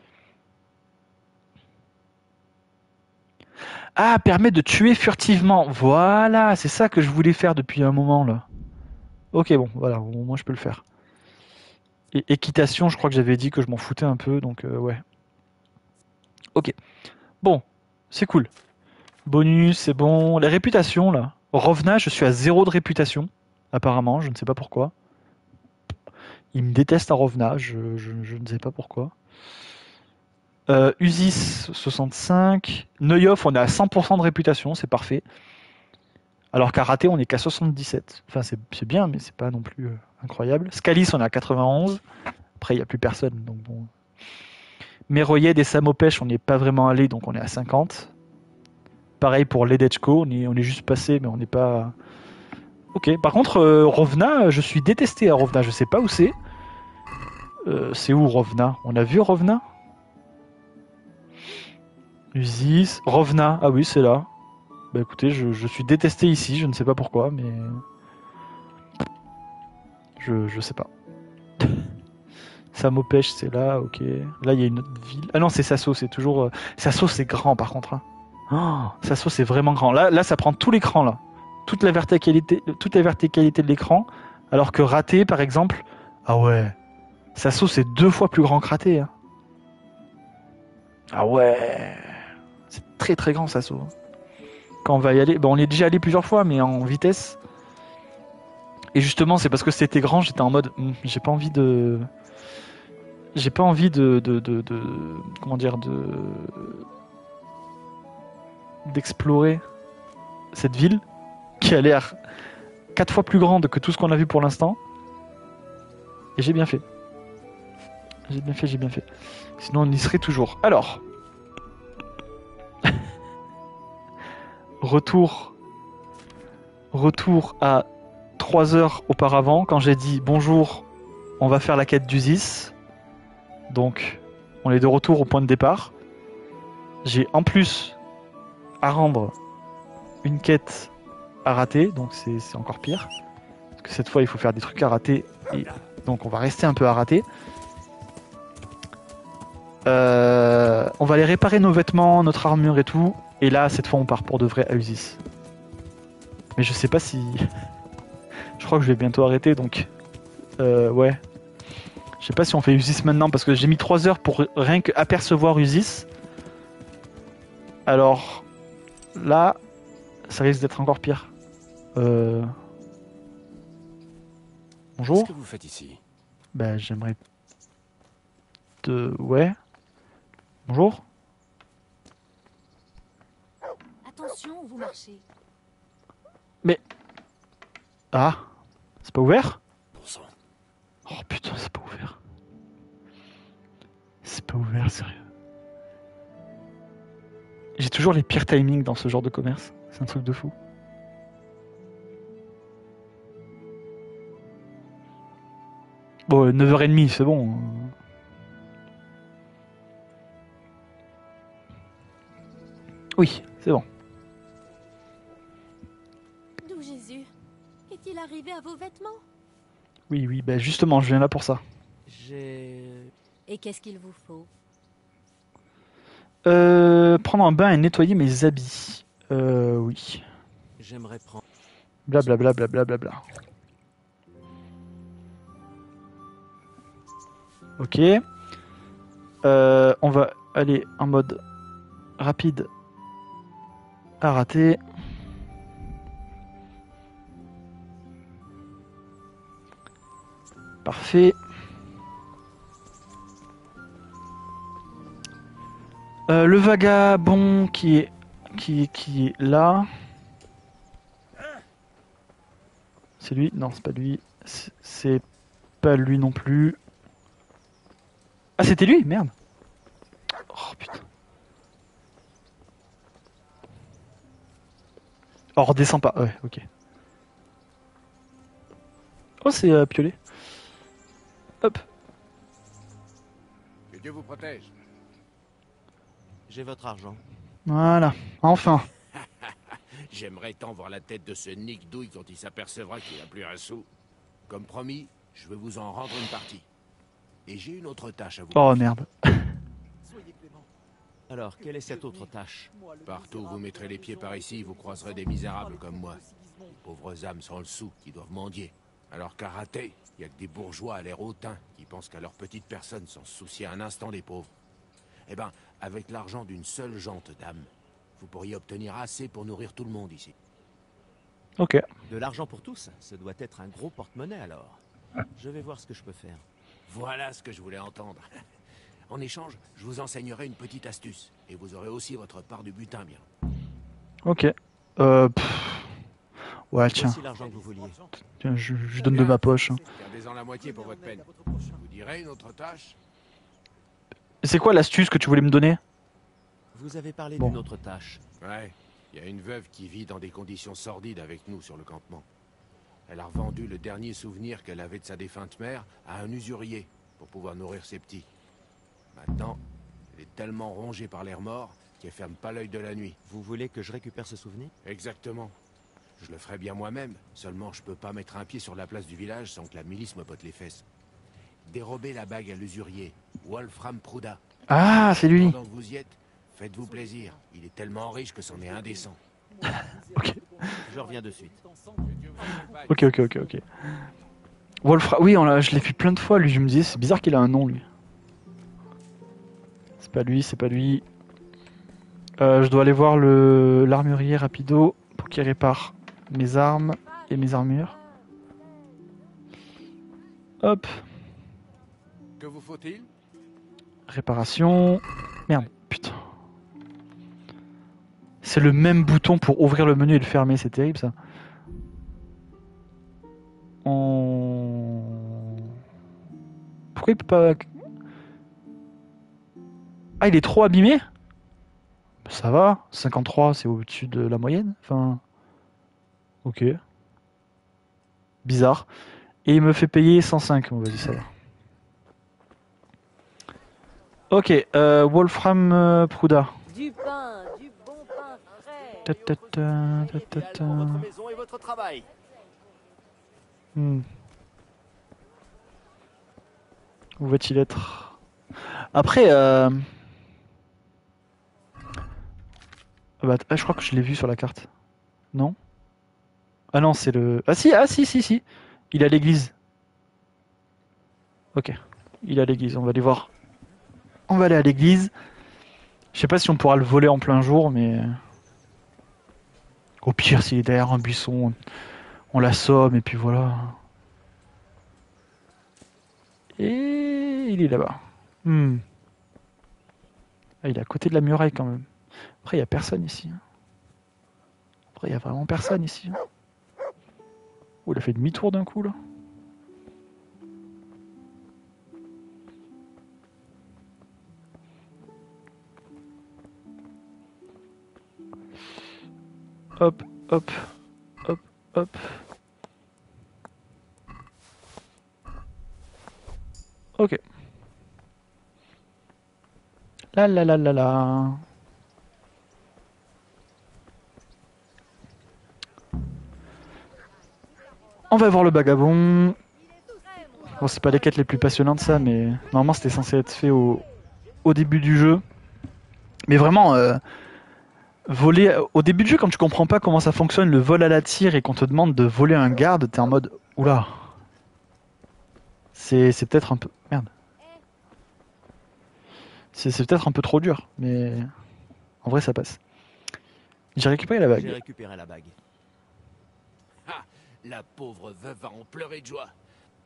Ah, permet de tuer furtivement. Voilà, c'est ça que je voulais faire depuis un moment, là. Ok, bon, voilà, au moins je peux le faire. Et équitation, je crois que j'avais dit que je m'en foutais un peu, donc euh, ouais. Ok. Bon, c'est cool. Bonus, c'est bon. Les réputations, là. Rovna, je suis à zéro de réputation, apparemment, je ne sais pas pourquoi. Il me déteste à Rovna, je, je, je ne sais pas pourquoi. Euh, Usis, soixante-cinq. Neuyoff, on est à cent pour cent de réputation, c'est parfait. Alors qu'à raté, on est qu'à soixante-dix-sept. Enfin, c'est, c'est bien, mais c'est pas non plus euh, incroyable. Scalis, on est à quatre-vingt-onze. Après, il n'y a plus personne, donc bon. Meroyed et Samopèche, on n'y est pas vraiment allé, donc on est à cinquante. Pareil pour Ledechko, on est, on est juste passé, mais on n'est pas... Ok, par contre, euh, Rovna, je suis détesté à Rovna, je sais pas où c'est. Euh, c'est où Rovna? On a vu Rovna? Usis, Rovna, ah oui, c'est là. Bah écoutez, je, je suis détesté ici, je ne sais pas pourquoi, mais... Je, je sais pas. Samopèche, c'est là, ok. Là, il y a une autre ville. Ah non, c'est Sasso, c'est toujours... Euh... Sasso, c'est grand, par contre. Hein. Oh, Sasso, c'est vraiment grand. Là, là, ça prend tout l'écran, là. Toute la verticalité, toute la verticalité de l'écran. Alors que Raté, par exemple... Ah ouais. Sasso, c'est deux fois plus grand que Raté. Hein. Ah ouais. C'est très très grand, Sasso. Quand on va y aller, bon, on y est déjà allé plusieurs fois, mais en vitesse. Et justement, c'est parce que c'était grand, j'étais en mode, hm, j'ai pas envie de, j'ai pas envie de, de, de, de, comment dire, de, d'explorer cette ville qui a l'air quatre fois plus grande que tout ce qu'on a vu pour l'instant. Et j'ai bien fait. J'ai bien fait, j'ai bien fait. Sinon, on y serait toujours. Alors, retour, retour à trois heures auparavant, quand j'ai dit bonjour, on va faire la quête d'Usis. Donc, on est de retour au point de départ. J'ai en plus à rendre une quête à rater, donc c'est, c'est encore pire. Parce que cette fois, il faut faire des trucs à rater, et donc on va rester un peu à rater. Euh, on va aller réparer nos vêtements, notre armure et tout. Et là, cette fois, on part pour de vrai à Usis. Mais je sais pas si... Je crois que je vais bientôt arrêter, donc... Euh, ouais. Je sais pas si on fait Usis maintenant, parce que j'ai mis trois heures pour rien qu'apercevoir Usis. Alors... Là, ça risque d'être encore pire. Euh... Bonjour. Qu'est-ce que vous faites ici? Ben, j'aimerais... De... Ouais. Bonjour. Attention où vous marchez. Mais... Ah, c'est pas ouvert? Oh putain, c'est pas ouvert. C'est pas ouvert, sérieux. J'ai toujours les pires timings dans ce genre de commerce. C'est un truc de fou. Bon, neuf heures trente, c'est bon. Oui, c'est bon. D'où Jésus? Qu'est-il arrivé à vos vêtements? Oui, oui, ben justement, je viens là pour ça. J'ai... Et qu'est-ce qu'il vous faut? Euh, prendre un bain et nettoyer mes habits. Euh, oui. J'aimerais prendre... Blablabla, blablabla. Bla, bla, bla. Ok. Euh, on va aller en mode rapide à rater. Parfait. Euh, le vagabond qui est qui, qui est là. C'est lui? Non, c'est pas lui. C'est, c'est pas lui non plus. Ah, c'était lui? Merde. Oh putain. Oh, redescends pas. Ouais, ok. Oh, c'est euh, Piolet. Hop. Que Dieu vous protège. J'ai votre argent. Voilà. Enfin. J'aimerais tant voir la tête de ce Nick Douille quand il s'apercevra qu'il n'a plus un sou. Comme promis, je vais vous en rendre une partie. Et j'ai une autre tâche à vous. Oh merde. Alors, quelle est cette autre tâche? Partout où vous mettrez les pieds par ici, vous croiserez des misérables comme moi. Des pauvres âmes sans le sou qui doivent mendier. Alors qu'à rater, il n'y a que des bourgeois à l'air hautain qui pensent qu'à leur petite personne sans se soucier un instant des pauvres. Eh ben, avec l'argent d'une seule jante, dame, vous pourriez obtenir assez pour nourrir tout le monde ici. Ok. De l'argent pour tous? Ce doit être un gros porte-monnaie alors. Je vais voir ce que je peux faire. Voilà ce que je voulais entendre. En échange, je vous enseignerai une petite astuce. Et vous aurez aussi votre part du butin, bien. Ok. Euh... Pff. Ouais, tiens. Voici l'argent que vous vouliez. Tiens, je, je donne de ma poche. Hein. Gardez-en la moitié pour votre peine. Je vous dirai une autre tâche. C'est quoi l'astuce que tu voulais me donner? Vous avez parlé Bon. d'une autre tâche. Ouais, il y a une veuve qui vit dans des conditions sordides avec nous sur le campement. Elle a revendu le dernier souvenir qu'elle avait de sa défunte mère à un usurier pour pouvoir nourrir ses petits. Maintenant, elle est tellement rongée par l'air mort qu'elle ferme pas l'œil de la nuit. Vous voulez que je récupère ce souvenir? Exactement. Je le ferai bien moi-même, seulement je peux pas mettre un pied sur la place du village sans que la milice me botte les fesses. Dérobez la bague à l'usurier, Wolfram Prouda. Ah, c'est lui. Pendant que vous y êtes, faites-vous plaisir. Il est tellement riche que c'en est indécent. Ok. Je reviens de suite. Ok, ok, ok, ok. Wolfram, oui, on l'a- je l'ai vu plein de fois, lui, je me disais, c'est bizarre qu'il a un nom, lui. C'est pas lui, c'est pas lui. Euh, je dois aller voir le l'armurier rapido pour qu'il répare mes armes et mes armures. Hop, Que vous faut-il? réparation. Merde, putain. C'est le même bouton pour ouvrir le menu et le fermer, c'est terrible ça. On... Pourquoi il peut pas... Ah, il est trop abîmé? Ça va, cinquante-trois c'est au-dessus de la moyenne. Enfin... Ok. Bizarre. Et il me fait payer cent cinq, bon, vas-y ça va. Ok, euh, Wolfram euh, Prouda. Du pain, du bon pain frais. Ta ta ta, ta ta ta. Votre maison et votre travail. Hmm. Où va-t-il être? Après, euh... ah bah, ah, je crois que je l'ai vu sur la carte. Non? Ah non, c'est le... Ah si, ah si, si, si. Il est à l'église. Ok. Il est à l'église, on va aller voir. On va aller à l'église. Je sais pas si on pourra le voler en plein jour, mais... Au pire, s'il est derrière un buisson, on l'assomme et puis voilà. Et il est là-bas. Hmm. Ah, il est à côté de la muraille quand même. Après, il n'y a personne ici. Après, il n'y a vraiment personne ici. Oh, il a fait demi-tour d'un coup là. Hop, hop, hop, hop. Ok. La la la la la. On va voir le vagabond. Bon, c'est pas les quêtes les plus passionnantes ça, mais normalement c'était censé être fait au, au début du jeu. Mais vraiment, euh, voler au début du jeu, quand tu comprends pas comment ça fonctionne, le vol à la tire, et qu'on te demande de voler un garde, t'es en mode oula. C'est c'est peut-être un peu merde. C'est c'est peut-être un peu trop dur, mais en vrai ça passe. J'ai récupéré la bague. J'ai récupéré la bague. Ah, la pauvre veuve va en pleurer de joie.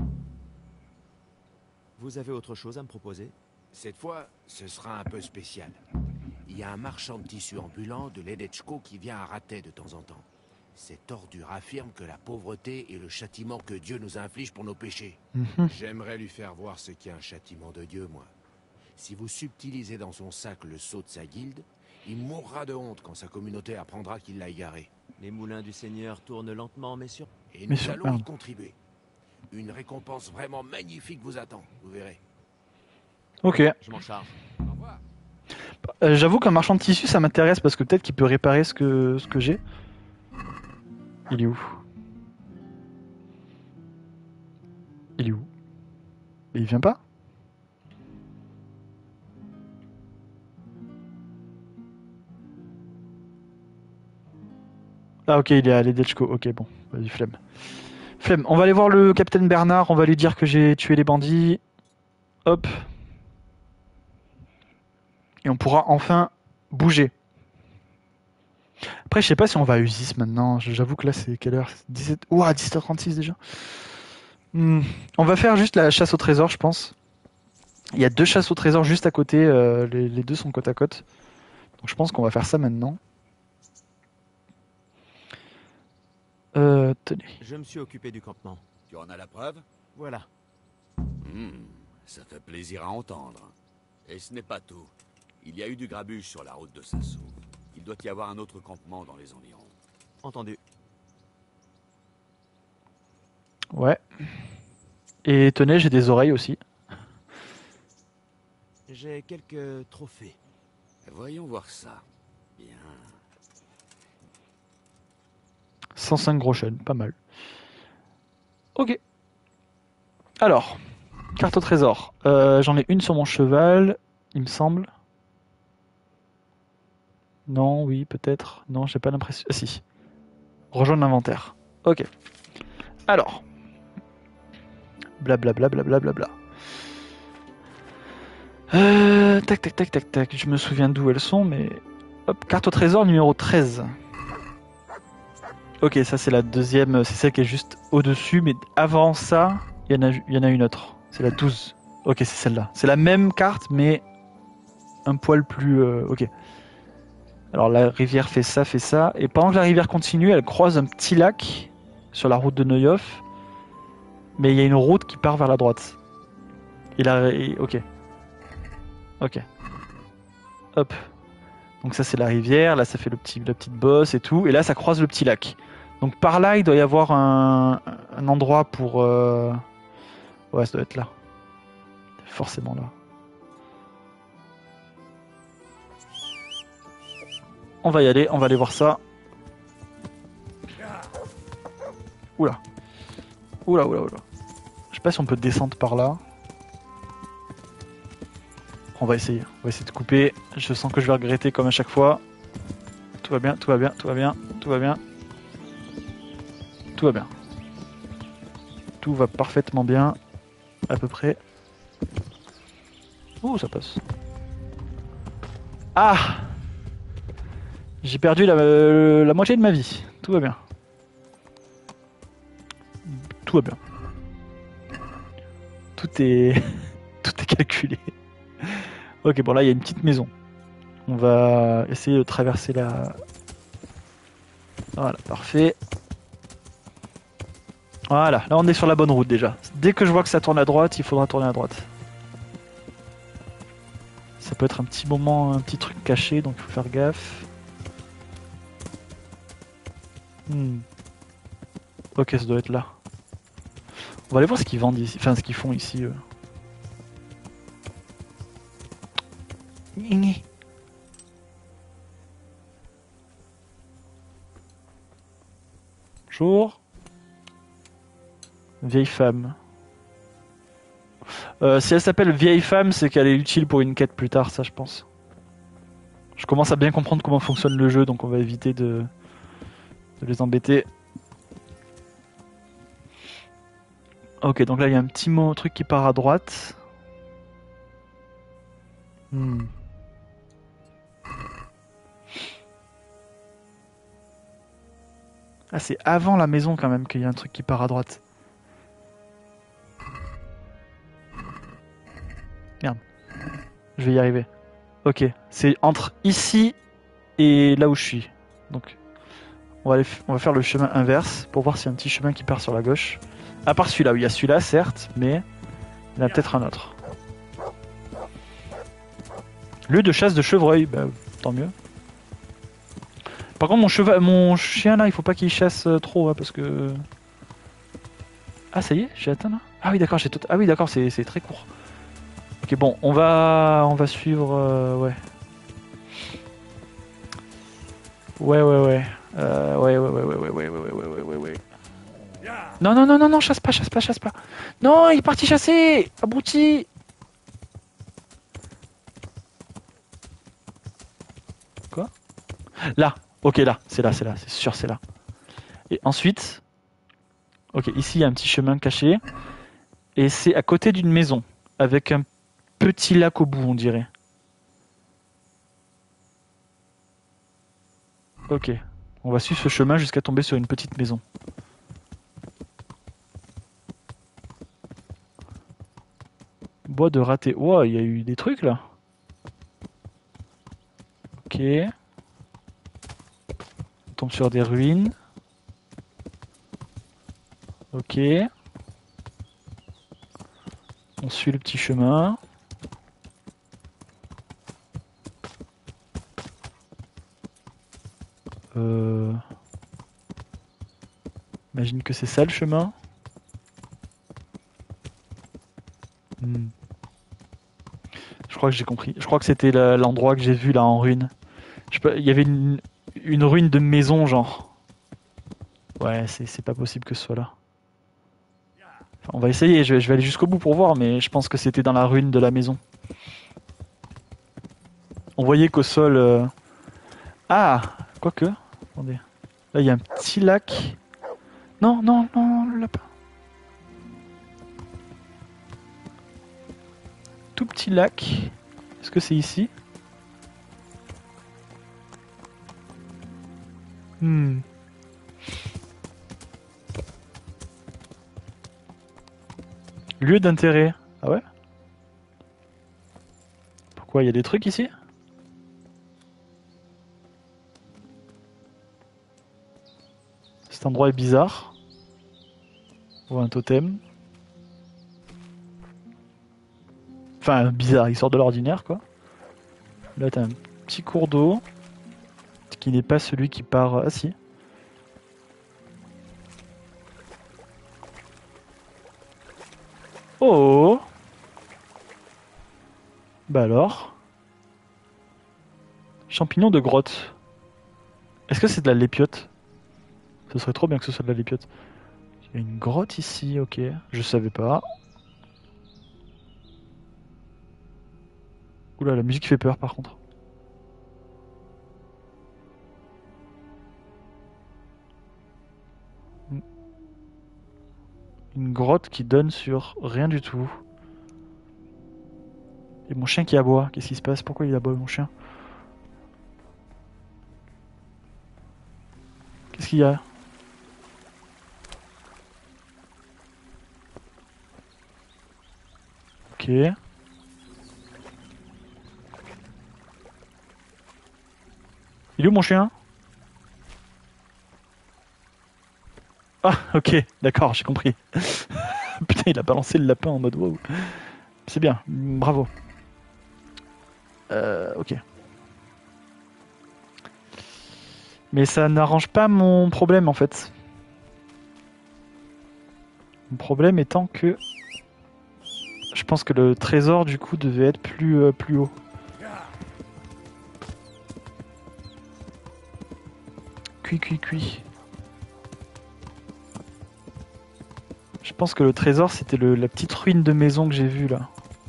Vous avez autre chose à me proposer? Cette fois, ce sera un peu spécial. Il y a un marchand de tissus ambulant de Ledechko qui vient à Ratet de temps en temps. Cette ordure affirme que la pauvreté est le châtiment que Dieu nous inflige pour nos péchés. Mhm. J'aimerais lui faire voir ce qu'est un châtiment de Dieu, moi. Si vous subtilisez dans son sac le sceau de sa guilde, il mourra de honte quand sa communauté apprendra qu'il l'a égaré. Les moulins du Seigneur tournent lentement, mais sûrement. Et Mais nous sur- allons pardon. y contribuer. Une récompense vraiment magnifique vous attend, vous verrez. Ok. Je m'en charge. Euh, J'avoue qu'un marchand de tissu ça m'intéresse parce que peut-être qu'il peut réparer ce que, ce que j'ai. Il est où? Il est où? Mais il vient pas? Ah ok, il est à Ledechko. Ok, bon, vas-y, flemme. Flemme. On va aller voir le capitaine Bernard, on va lui dire que j'ai tué les bandits. Hop. Et on pourra enfin bouger. Après, je sais pas si on va à Usis maintenant. J'avoue que là, c'est quelle heure? dix-sept... Ouah, dix-sept heures trente-six déjà. Hmm. On va faire juste la chasse au trésor, je pense. Il y a deux chasses au trésor juste à côté. euh, les, les deux sont côte à côte. Donc je pense qu'on va faire ça maintenant. Euh, tenez. Je me suis occupé du campement. Tu en as la preuve? Voilà. Hmm, ça fait plaisir à entendre. Et ce n'est pas tout. Il y a eu du grabuge sur la route de Sasso. Il doit y avoir un autre campement dans les environs. Entendu. Ouais. Et tenez, j'ai des oreilles aussi. J'ai quelques trophées. Voyons voir ça. Bien. cent cinq gros chênes, pas mal. Ok. Alors, carte au trésor. Euh, J'en ai une sur mon cheval, il me semble. Non, oui, peut-être. Non, j'ai pas l'impression. Ah si. Rejoindre l'inventaire. Ok. Alors. Blablabla, blablabla. Euh, tac, tac, tac, tac, tac. Je me souviens d'où elles sont, mais... Hop, carte au trésor numéro treize. Ok, ça c'est la deuxième, c'est celle qui est juste au-dessus, mais avant ça, il y en a, il y en a une autre. C'est la douze. Ok, c'est celle-là. C'est la même carte, mais un poil plus... Euh, ok. Alors la rivière fait ça, fait ça, et pendant que la rivière continue, elle croise un petit lac sur la route de Neuhof, mais il y a une route qui part vers la droite. Et là, et... ok. Ok. Hop. Donc ça c'est la rivière, là ça fait le petit, la petite bosse et tout, et là ça croise le petit lac. Donc par là il doit y avoir un, un endroit pour... Euh... Ouais, ça doit être là. Forcément là. On va y aller, on va aller voir ça. Oula. Oula, oula, oula. Je sais pas si on peut descendre par là. On va essayer, on va essayer de couper. Je sens que je vais regretter comme à chaque fois. Tout va bien, tout va bien, tout va bien, tout va bien. Tout va bien. Tout va parfaitement bien. À peu près. Ouh, ça passe. Ah! J'ai perdu la, euh, la moitié de ma vie. Tout va bien. Tout va bien. Tout est... tout est calculé. Ok, bon là il y a une petite maison. On va essayer de traverser la... Voilà, parfait. Voilà, là on est sur la bonne route déjà. Dès que je vois que ça tourne à droite, il faudra tourner à droite. Ça peut être un petit moment, un petit truc caché, donc il faut faire gaffe. Hmm. Ok, ça doit être là. On va aller voir ce qu'ils vendent ici, enfin ce qu'ils font ici. Euh. Bonjour. Vieille femme. Euh, si elle s'appelle vieille femme, c'est qu'elle est utile pour une quête plus tard, ça je pense. Je commence à bien comprendre comment fonctionne le jeu, donc on va éviter de, de les embêter. Ok, donc là il y a un petit mot, truc qui part à droite. Hmm. Ah, c'est avant la maison quand même qu'il y a un truc qui part à droite. Merde. Je vais y arriver. Ok, c'est entre ici et là où je suis. Donc, on va, aller f- on va faire le chemin inverse pour voir s'il y a un petit chemin qui part sur la gauche. À part celui-là, où il y a celui-là, certes, mais il y en a peut-être un autre. Lieu de chasse de chevreuil, bah, tant mieux. Par contre, mon cheval, mon chien là, il faut pas qu'il chasse trop, hein, parce que... Ah, ça y est, j'ai atteint là. Ah oui, d'accord, j'ai tout... Ah oui, d'accord, c'est, c'est très court. Ok, bon, on va, on va suivre, euh, ouais. Ouais, ouais, ouais. Euh, ouais, ouais, ouais, ouais, ouais, ouais, ouais, ouais, ouais, ouais, ouais. Non, non, non, non, non, chasse pas, chasse pas, chasse pas. Non, il est parti chasser, abruti. Quoi? Là. Ok, là, c'est là, c'est là, c'est sûr, c'est là. Et ensuite, ok, ici il y a un petit chemin caché, et c'est à côté d'une maison, avec un petit lac au bout, on dirait. Ok, on va suivre ce chemin jusqu'à tomber sur une petite maison. Bois de raté. Wow, il y a eu des trucs là. Ok. On tombe sur des ruines. Ok. On suit le petit chemin. Euh... Imagine que c'est ça le chemin. Hmm. Je crois que j'ai compris. Je crois que c'était la, l'endroit que j'ai vu là en ruine. Je sais pas, il y avait une, une ruine de maison genre. Ouais, c'est, c'est pas possible que ce soit là. Enfin, on va essayer, je vais, je vais aller jusqu'au bout pour voir, mais je pense que c'était dans la ruine de la maison. On voyait qu'au sol... Euh... Ah, quoique. Attendez. Là, il y a un petit lac. Non, non, non, le lapin. petit lac. Est-ce que c'est ici? Hmm. Lieu d'intérêt. Ah ouais? Pourquoi? Il y a des trucs ici? Cet endroit est bizarre. On voit un totem. Enfin, bizarre, il sort de l'ordinaire, quoi. Là, t'as un petit cours d'eau. Qui n'est pas celui qui part... Ah si. Oh! Bah alors? Champignon de grotte. Est-ce que c'est de la lépiote? Ce serait trop bien que ce soit de la lépiote. Il y a une grotte ici, ok. Je savais pas. Oula, la musique fait peur par contre. Une grotte qui donne sur rien du tout. Et mon chien qui aboie. Qu'est-ce qui se passe? Pourquoi il aboie, mon chien? Qu'est-ce qu'il y a? Ok. Il est où mon chien? Ah, ok, d'accord, j'ai compris. Putain, il a balancé le lapin en mode wow. C'est bien, bravo. Euh, ok. Mais ça n'arrange pas mon problème en fait. Mon problème étant que je pense que le trésor du coup devait être plus, euh, plus haut. Cui, cui, cui. Je pense que le trésor c'était la petite ruine de maison que j'ai vue là.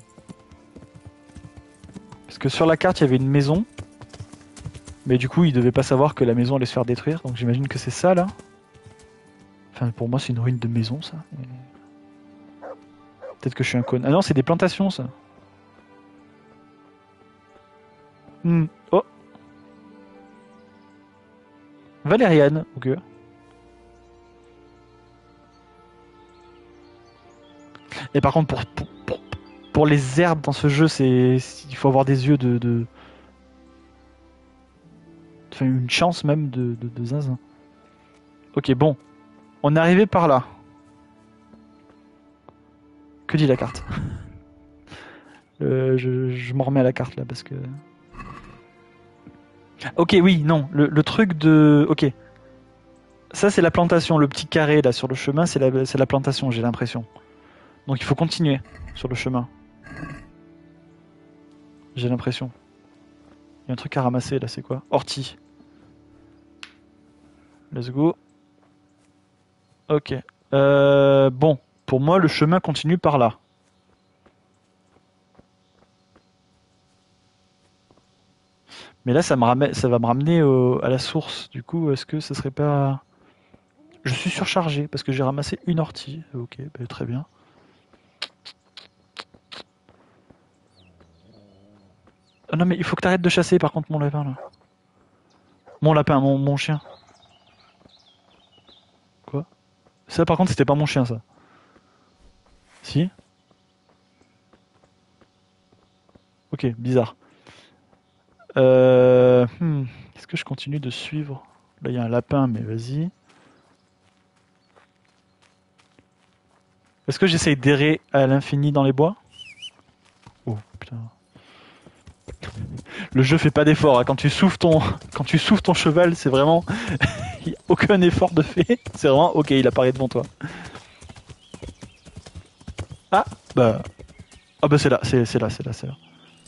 Parce que sur la carte il y avait une maison. Mais du coup il devait pas savoir que la maison allait se faire détruire. Donc j'imagine que c'est ça là. Enfin pour moi c'est une ruine de maison ça. Mais... peut-être que je suis un con. Ah non c'est des plantations ça. Hmm. Oh. Valériane, ok. Et par contre, pour, pour, pour, pour les herbes dans ce jeu, c'est il faut avoir des yeux de... de... Enfin, une chance même de, de, de zinzin. Ok, bon. On est arrivé par là. Que dit la carte? euh, Je, je m'en remets à la carte là, parce que... Ok, oui, non. Le, le truc de... Ok. Ça, c'est la plantation. Le petit carré là sur le chemin, c'est la, c'est la plantation, j'ai l'impression. Donc il faut continuer sur le chemin. J'ai l'impression. Il y a un truc à ramasser là, c'est quoi? Ortie. Let's go. Ok. Euh, bon, pour moi, le chemin continue par là. Mais là, ça, me ramène, ça va me ramener au, à la source. Du coup, est-ce que ce serait pas... Je suis surchargé parce que j'ai ramassé une ortie. Ok, bah, très bien. Oh non mais il faut que t'arrêtes de chasser par contre mon lapin là. Mon lapin, mon, mon chien. Quoi? Ça par contre c'était pas mon chien ça. Si? Ok, bizarre. Euh... Hmm. Est-ce que je continue de suivre? Là il y a un lapin mais vas-y. Est-ce que j'essaye d'errer à l'infini dans les bois? Oh putain. Le jeu fait pas d'effort, hein. Quand tu souffles ton, quand tu souffles ton cheval, c'est vraiment, il n'y a aucun effort de fait. C'est vraiment, ok, il apparaît devant toi. Ah, bah, ah bah c'est là, c'est là, c'est là, c'est là.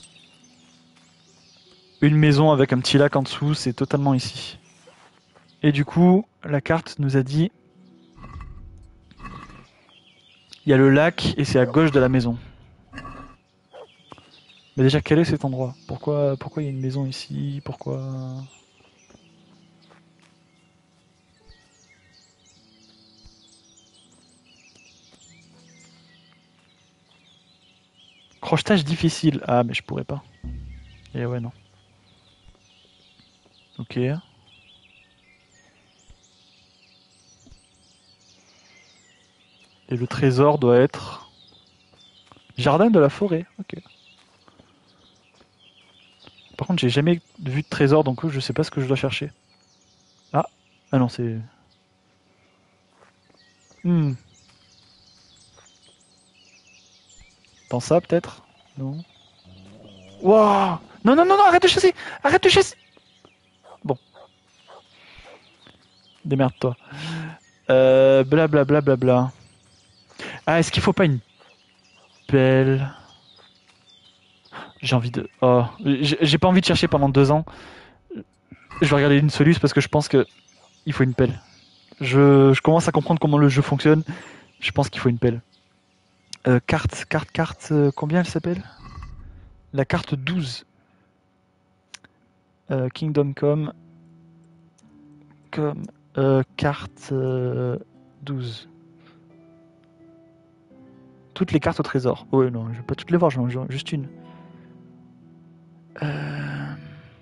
Une maison avec un petit lac en dessous, c'est totalement ici. Et du coup, la carte nous a dit, il y a le lac et c'est à gauche de la maison. Mais déjà, quel est cet endroit? Pourquoi, pourquoi il y a une maison ici? Pourquoi... Crochetage difficile. Ah, mais je pourrais pas. Et ouais, non. Ok. Et le trésor doit être... Jardin de la forêt. Ok. Par contre, j'ai jamais vu de trésor, donc je sais pas ce que je dois chercher. Ah, ah non, c'est... Hmm. Dans ça, peut-être? Non. Wouah! Non, non, non, non, arrête de chasser! Arrête de chasser! Bon. Démerde-toi. Euh, bla bla bla bla bla. Ah, est-ce qu'il faut pas une pelle? J'ai envie de... Oh, j'ai pas envie de chercher pendant deux ans. Je vais regarder une soluce parce que je pense que il faut une pelle. Je, je commence à comprendre comment le jeu fonctionne. Je pense qu'il faut une pelle. Euh, carte, carte, carte, euh, combien elle s'appelle? La carte douze. Euh, Kingdom Come. Comme euh, carte euh, douze. Toutes les cartes au trésor. Oh non, je vais pas toutes les voir, j'en ai juste une. Euh...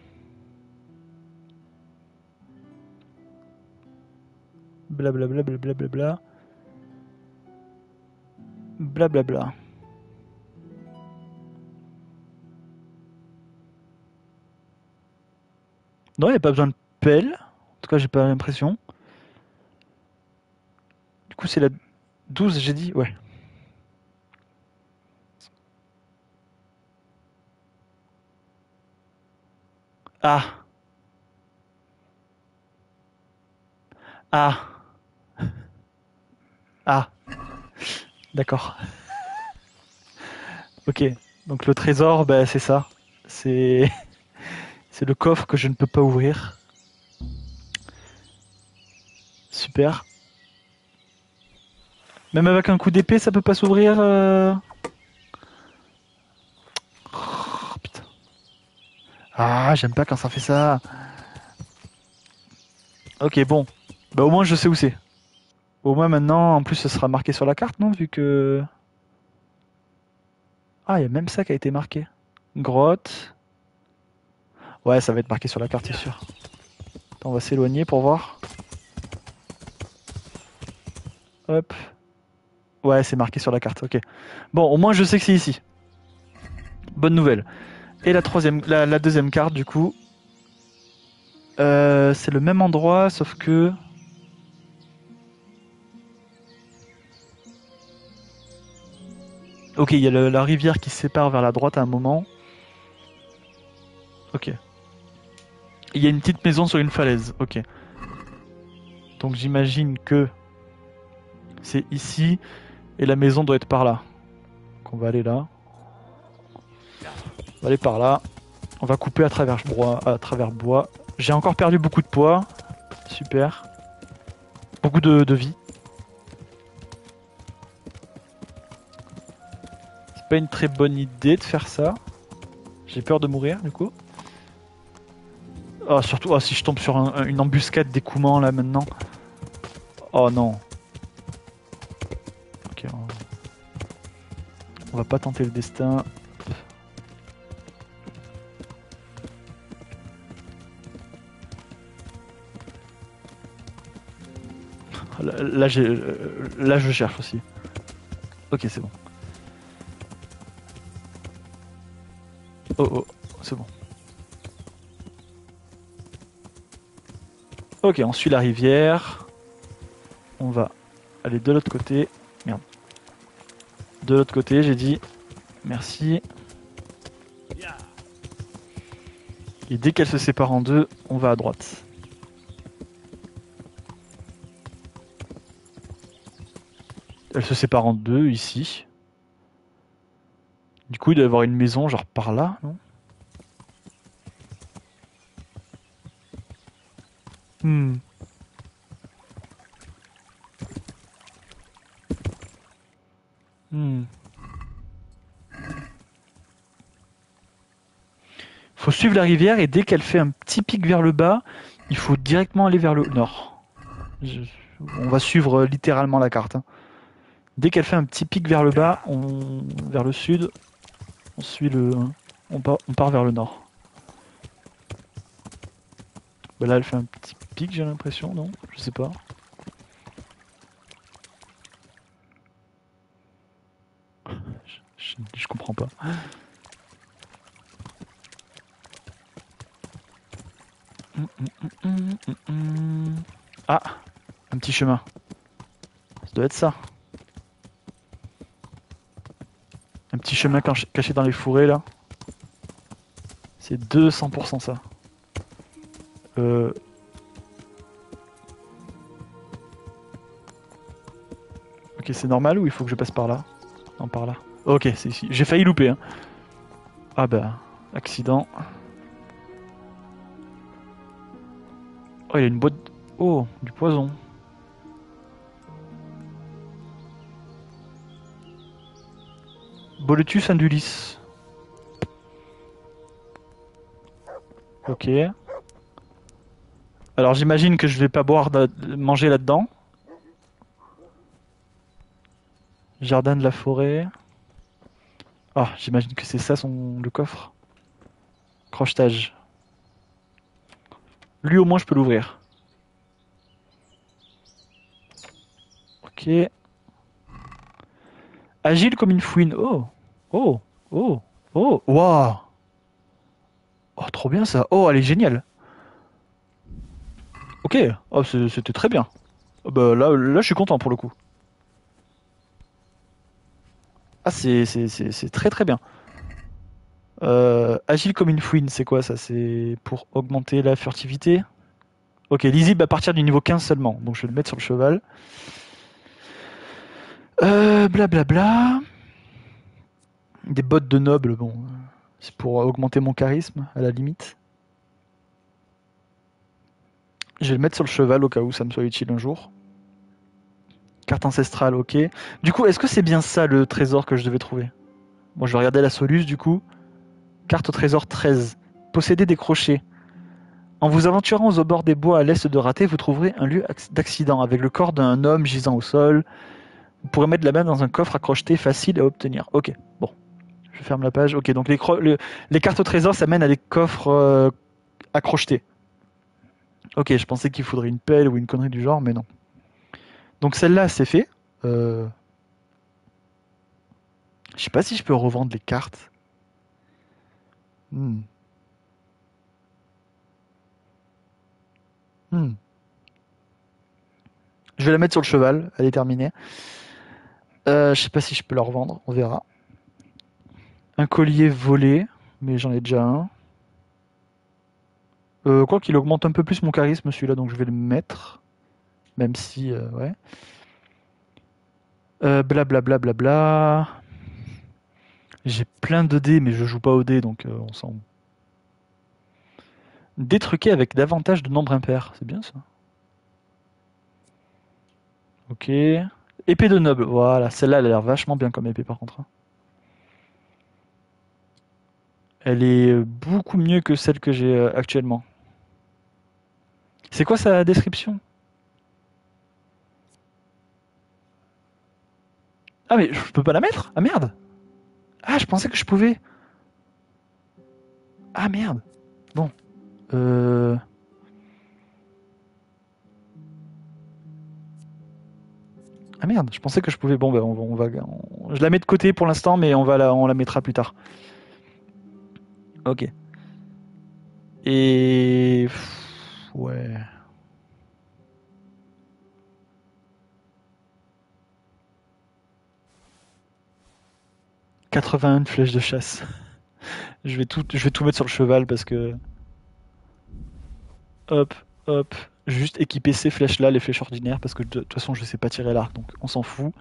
Blablabla, blablabla. Blablabla. Non, il n'y a pas besoin de pelle. En tout cas, j'ai pas l'impression. Du coup, c'est la douze, j'ai dit? Ouais. Ah. Ah. Ah. D'accord. Ok. Donc le trésor, bah, c'est ça. C'est... c'est le coffre que je ne peux pas ouvrir. Super. Même avec un coup d'épée, ça peut pas s'ouvrir euh... Oh, putain. Ah, j'aime pas quand ça fait ça. Ok, bon. Bah au moins je sais où c'est. Au moins maintenant, en plus ce sera marqué sur la carte, non? Vu que... Ah, il y a même ça qui a été marqué. Grotte. Ouais, ça va être marqué sur la carte, c'est sûr. Attends, on va s'éloigner pour voir. Hop. Ouais, c'est marqué sur la carte, ok. Bon, au moins je sais que c'est ici. Bonne nouvelle. Et la troisième, la, la deuxième carte, du coup. Euh, c'est le même endroit, sauf que... Ok, il y a le, la rivière qui se sépare vers la droite à un moment. Ok. Il y a une petite maison sur une falaise, ok. Donc j'imagine que c'est ici et la maison doit être par là. Donc on va aller là. On va aller par là. On va couper à travers bois. À travers bois. J'ai encore perdu beaucoup de poids. Super. Beaucoup de, de vie. C'est pas une très bonne idée de faire ça. J'ai peur de mourir du coup. Oh, surtout oh, si je tombe sur un, une embuscade d'écoulement là maintenant. Oh non. Ok. On... on va pas tenter le destin. Là, là, j'ai, là je cherche aussi. Ok, c'est bon. Oh oh, c'est bon. Ok, on suit la rivière. On va aller de l'autre côté. Merde. De l'autre côté, j'ai dit. Merci. Et dès qu'elle se sépare en deux, on va à droite. Elle se sépare en deux ici. Du coup, il doit y avoir une maison genre par là, non? Hmm. Hmm. Faut suivre la rivière et dès qu'elle fait un petit pic vers le bas, il faut directement aller vers le nord. Je... On va suivre littéralement la carte. Hein. Dès qu'elle fait un petit pic vers le bas, on... vers le sud, On suit le... On part, on part vers le nord. Bah là, elle fait un petit pic, j'ai l'impression, non? Je sais pas. Je, je, je comprends pas. Ah, un petit chemin. Ça doit être ça. Un petit chemin caché dans les fourrés là. C'est deux cents pour cent ça. Euh... Ok, c'est normal ou il faut que je passe par là? Non, par là. Ok, c'est ici. J'ai failli louper. Hein. Ah bah, accident. Oh, il y a une boîte... Oh, du poison. Boletus indulis. Ok. Alors j'imagine que je vais pas boire, manger là-dedans. Jardin de la forêt. Ah, j'imagine que c'est ça son le coffre. Crochetage. Lui au moins je peux l'ouvrir. Ok. Agile comme une fouine. Oh. Oh. Oh. Oh. Waouh. Oh, trop bien ça. Oh, elle est géniale. Ok. Oh, c'était très bien. Oh, bah, là, là, je suis content pour le coup. Ah, c'est très très bien. Euh, agile comme une fouine, c'est quoi ça? C'est pour augmenter la furtivité? Ok, lisible à partir du niveau quinze seulement. Donc je vais le mettre sur le cheval. Euh, blablabla. Des bottes de noble, bon. C'est pour augmenter mon charisme, à la limite. Je vais le mettre sur le cheval au cas où ça me soit utile un jour. Carte ancestrale, ok. Du coup, est-ce que c'est bien ça le trésor que je devais trouver? Bon, je vais regarder la soluce du coup. Carte au trésor treize. Posséder des crochets. En vous aventurant aux abords des bois à l'est de Raté, vous trouverez un lieu d'accident avec le corps d'un homme gisant au sol. Vous pourrez mettre la main dans un coffre à crocheter facile à obtenir. Ok, bon. Je ferme la page. Ok, donc les, le, les cartes au trésor, ça mène à des coffres euh, à crocheter. Ok, je pensais qu'il faudrait une pelle ou une connerie du genre, mais non. Donc celle-là, c'est fait. Euh... Je sais pas si je peux revendre les cartes. Hmm. Hmm. Je vais la mettre sur le cheval, elle est terminée. Euh, je sais pas si je peux la revendre, on verra. Un collier volé, mais j'en ai déjà un. Euh, quoi qu'il augmente un peu plus mon charisme celui-là, donc je vais le mettre. Même si, euh, ouais. Euh, blablabla. Bla, bla, bla. J'ai plein de dés, mais je joue pas aux dés, donc euh, on s'en... Détruquer avec davantage de nombres impairs, c'est bien ça. Ok. Épée de noble, voilà, celle-là elle a l'air vachement bien comme épée par contre. Elle est beaucoup mieux que celle que j'ai actuellement. C'est quoi sa description? Ah mais je peux pas la mettre? Ah merde! Ah je pensais que je pouvais. Ah merde! Bon. Euh... Ah merde, je pensais que je pouvais. Bon, ben on va, on va on... je la mets de côté pour l'instant, mais on va la, on la mettra plus tard. Ok. Et ouais. quatre-vingt-un flèches de chasse. je vais tout, je vais tout mettre sur le cheval parce que. Hop, hop. Juste équiper ces flèches-là, les flèches ordinaires, parce que de toute façon je sais pas tirer l'arc, donc on s'en fout.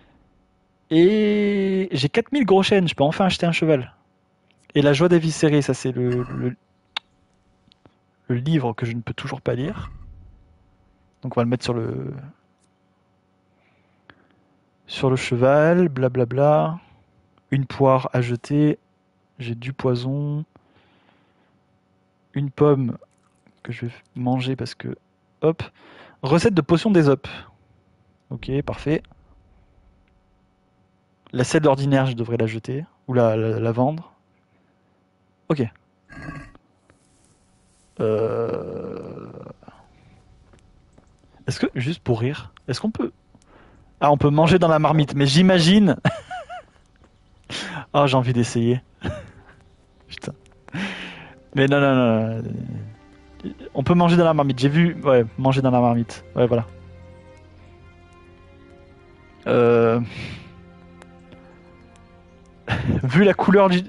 Et j'ai quatre mille gros chênes, je peux enfin acheter un cheval. Et la joie d'éviscérer, ça c'est le, le, le livre que je ne peux toujours pas lire. Donc on va le mettre sur le sur le cheval, blablabla. Bla bla. Une poire à jeter, j'ai du poison. Une pomme que je vais manger parce que... Hop. Recette de potion d'Ésope. Ok, parfait. La selle ordinaire, je devrais la jeter. Ou la, la, la vendre. Ok. Euh... Est-ce que, juste pour rire, est-ce qu'on peut... Ah, on peut manger dans la marmite, mais j'imagine... Ah, oh, j'ai envie d'essayer. Putain. Mais non, non, non, non. On peut manger dans la marmite. J'ai vu... Ouais, manger dans la marmite. Ouais, voilà. Euh... Vu la couleur du...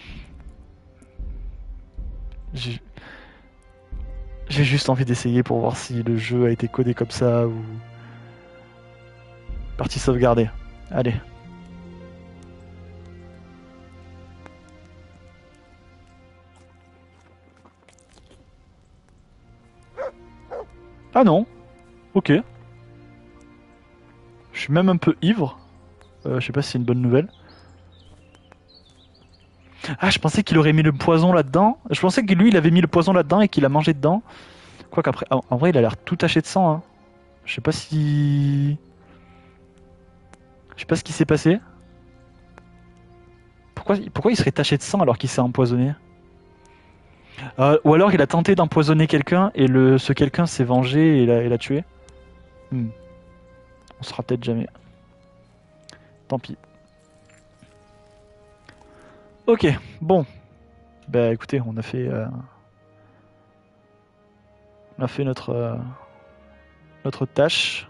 J'ai... J'ai juste envie d'essayer pour voir si le jeu a été codé comme ça ou... Partie sauvegardée. Allez. Ah non. Ok. Je suis même un peu ivre. Euh, je sais pas si c'est une bonne nouvelle. Ah, je pensais qu'il aurait mis le poison là-dedans. Je pensais que lui, il avait mis le poison là-dedans et qu'il a mangé dedans. Quoi qu'après... En, en vrai, il a l'air tout taché de sang. Hein. Je sais pas si... Je sais pas ce qui s'est passé. Pourquoi, pourquoi il serait taché de sang alors qu'il s'est empoisonné? euh, Ou alors il a tenté d'empoisonner quelqu'un et le, ce quelqu'un s'est vengé et l'a, et l'a tué. Hmm. On saura peut-être jamais. Tant pis. Ok, bon. Bah écoutez, on a fait... Euh... On a fait notre... Euh... Notre tâche.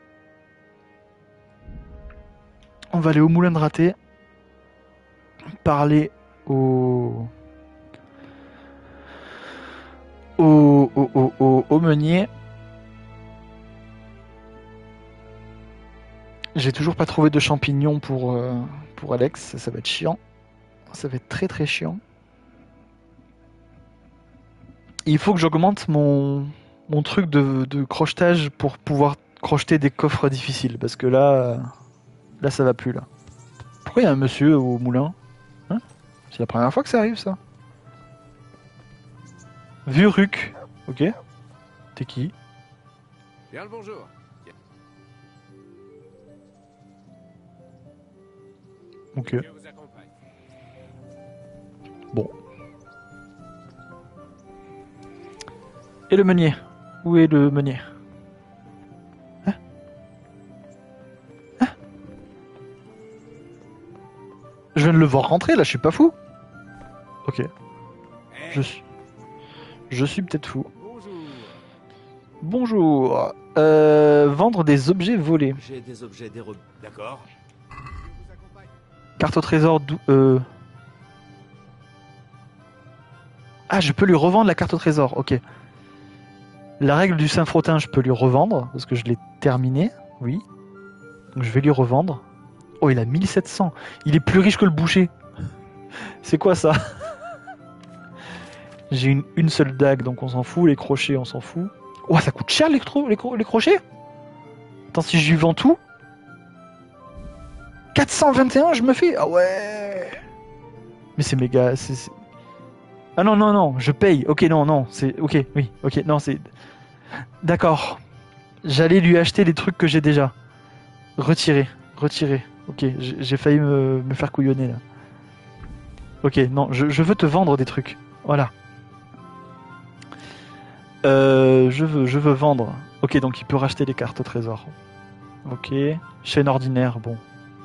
On va aller au moulin de raté. Parler au... Au, au, au, au, au meunier. J'ai toujours pas trouvé de champignons pour, euh, pour Alex. Ça, ça va être chiant. Ça va être très très chiant. Et il faut que j'augmente mon, mon truc de, de crochetage pour pouvoir crocheter des coffres difficiles. Parce que là, là ça va plus là. Pourquoi il y a un monsieur au moulin? Hein? C'est la première fois que ça arrive ça. Vuruc. Ok. T'es qui? Bien le bonjour. Ok. Bon. Et le meunier? Où est le meunier? Hein? Hein? Je viens de le voir rentrer là, je suis pas fou. Ok. Je suis... Je suis peut-être fou. Bonjour. Euh, vendre des objets volés. J'ai des objets dérobés. D'accord. Carte au trésor... dou- Euh... Ah, je peux lui revendre la carte au trésor, ok. La règle du Saint-Frottin, je peux lui revendre, parce que je l'ai terminé, oui. Donc je vais lui revendre. Oh, il a mille sept cents. Il est plus riche que le boucher. C'est quoi ça? J'ai une, une seule dague, donc on s'en fout. Les crochets, on s'en fout. Oh, ça coûte cher les, cro- les, cro- les crochets? Attends, si je lui vends tout... quatre cent vingt et un, je me fais... Ah ouais. Mais c'est méga... c'est, c'est... Ah non, non, non, je paye. Ok, non, non, c'est... Ok, oui, ok, non, c'est... D'accord. J'allais lui acheter les trucs que j'ai déjà. Retirer, retirer. Ok, j'ai, j'ai failli me, me faire couillonner, là. Ok, non, je, je veux te vendre des trucs. Voilà. Euh, je veux, je veux vendre. Ok, donc il peut racheter les cartes au trésor. Ok. Chaîne ordinaire, bon.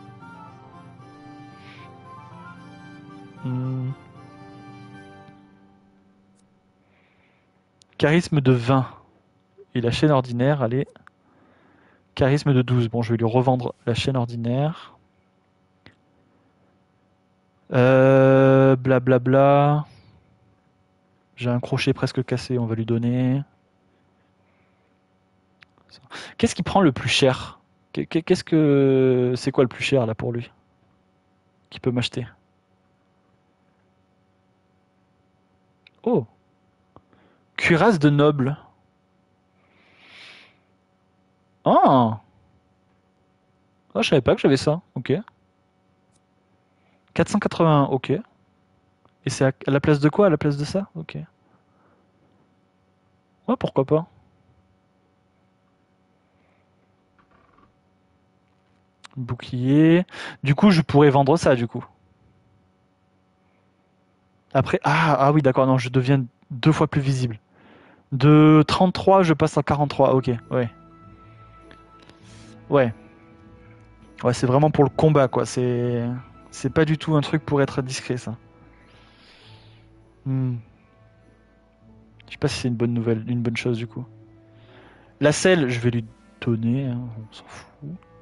Hmm. Charisme de vingt. Et la chaîne ordinaire, allez. Charisme de douze. Bon, je vais lui revendre la chaîne ordinaire. Euh, blablabla. Bla bla. J'ai un crochet presque cassé, on va lui donner. Qu'est-ce qui prend le plus cher? Qu'est-ce que... C'est quoi le plus cher là pour lui? Qui peut m'acheter? Oh! Cuirasse de noble. Ah! Oh, je savais pas que j'avais ça. Ok. quatre cent quatre-vingt-un, ok. Et c'est à la place de quoi? À la place de ça? Ok. Ouais, pourquoi pas. Bouclier. Du coup, je pourrais vendre ça, du coup. Après, ah, ah oui, d'accord, non, je deviens deux fois plus visible. De trente-trois, je passe à quarante-trois. Ok, ouais. Ouais. Ouais, c'est vraiment pour le combat, quoi. C'est, c'est pas du tout un truc pour être discret, ça. Hmm. Je sais pas si c'est une bonne nouvelle, une bonne chose, du coup. La selle, je vais lui donner, hein, on s'en fout.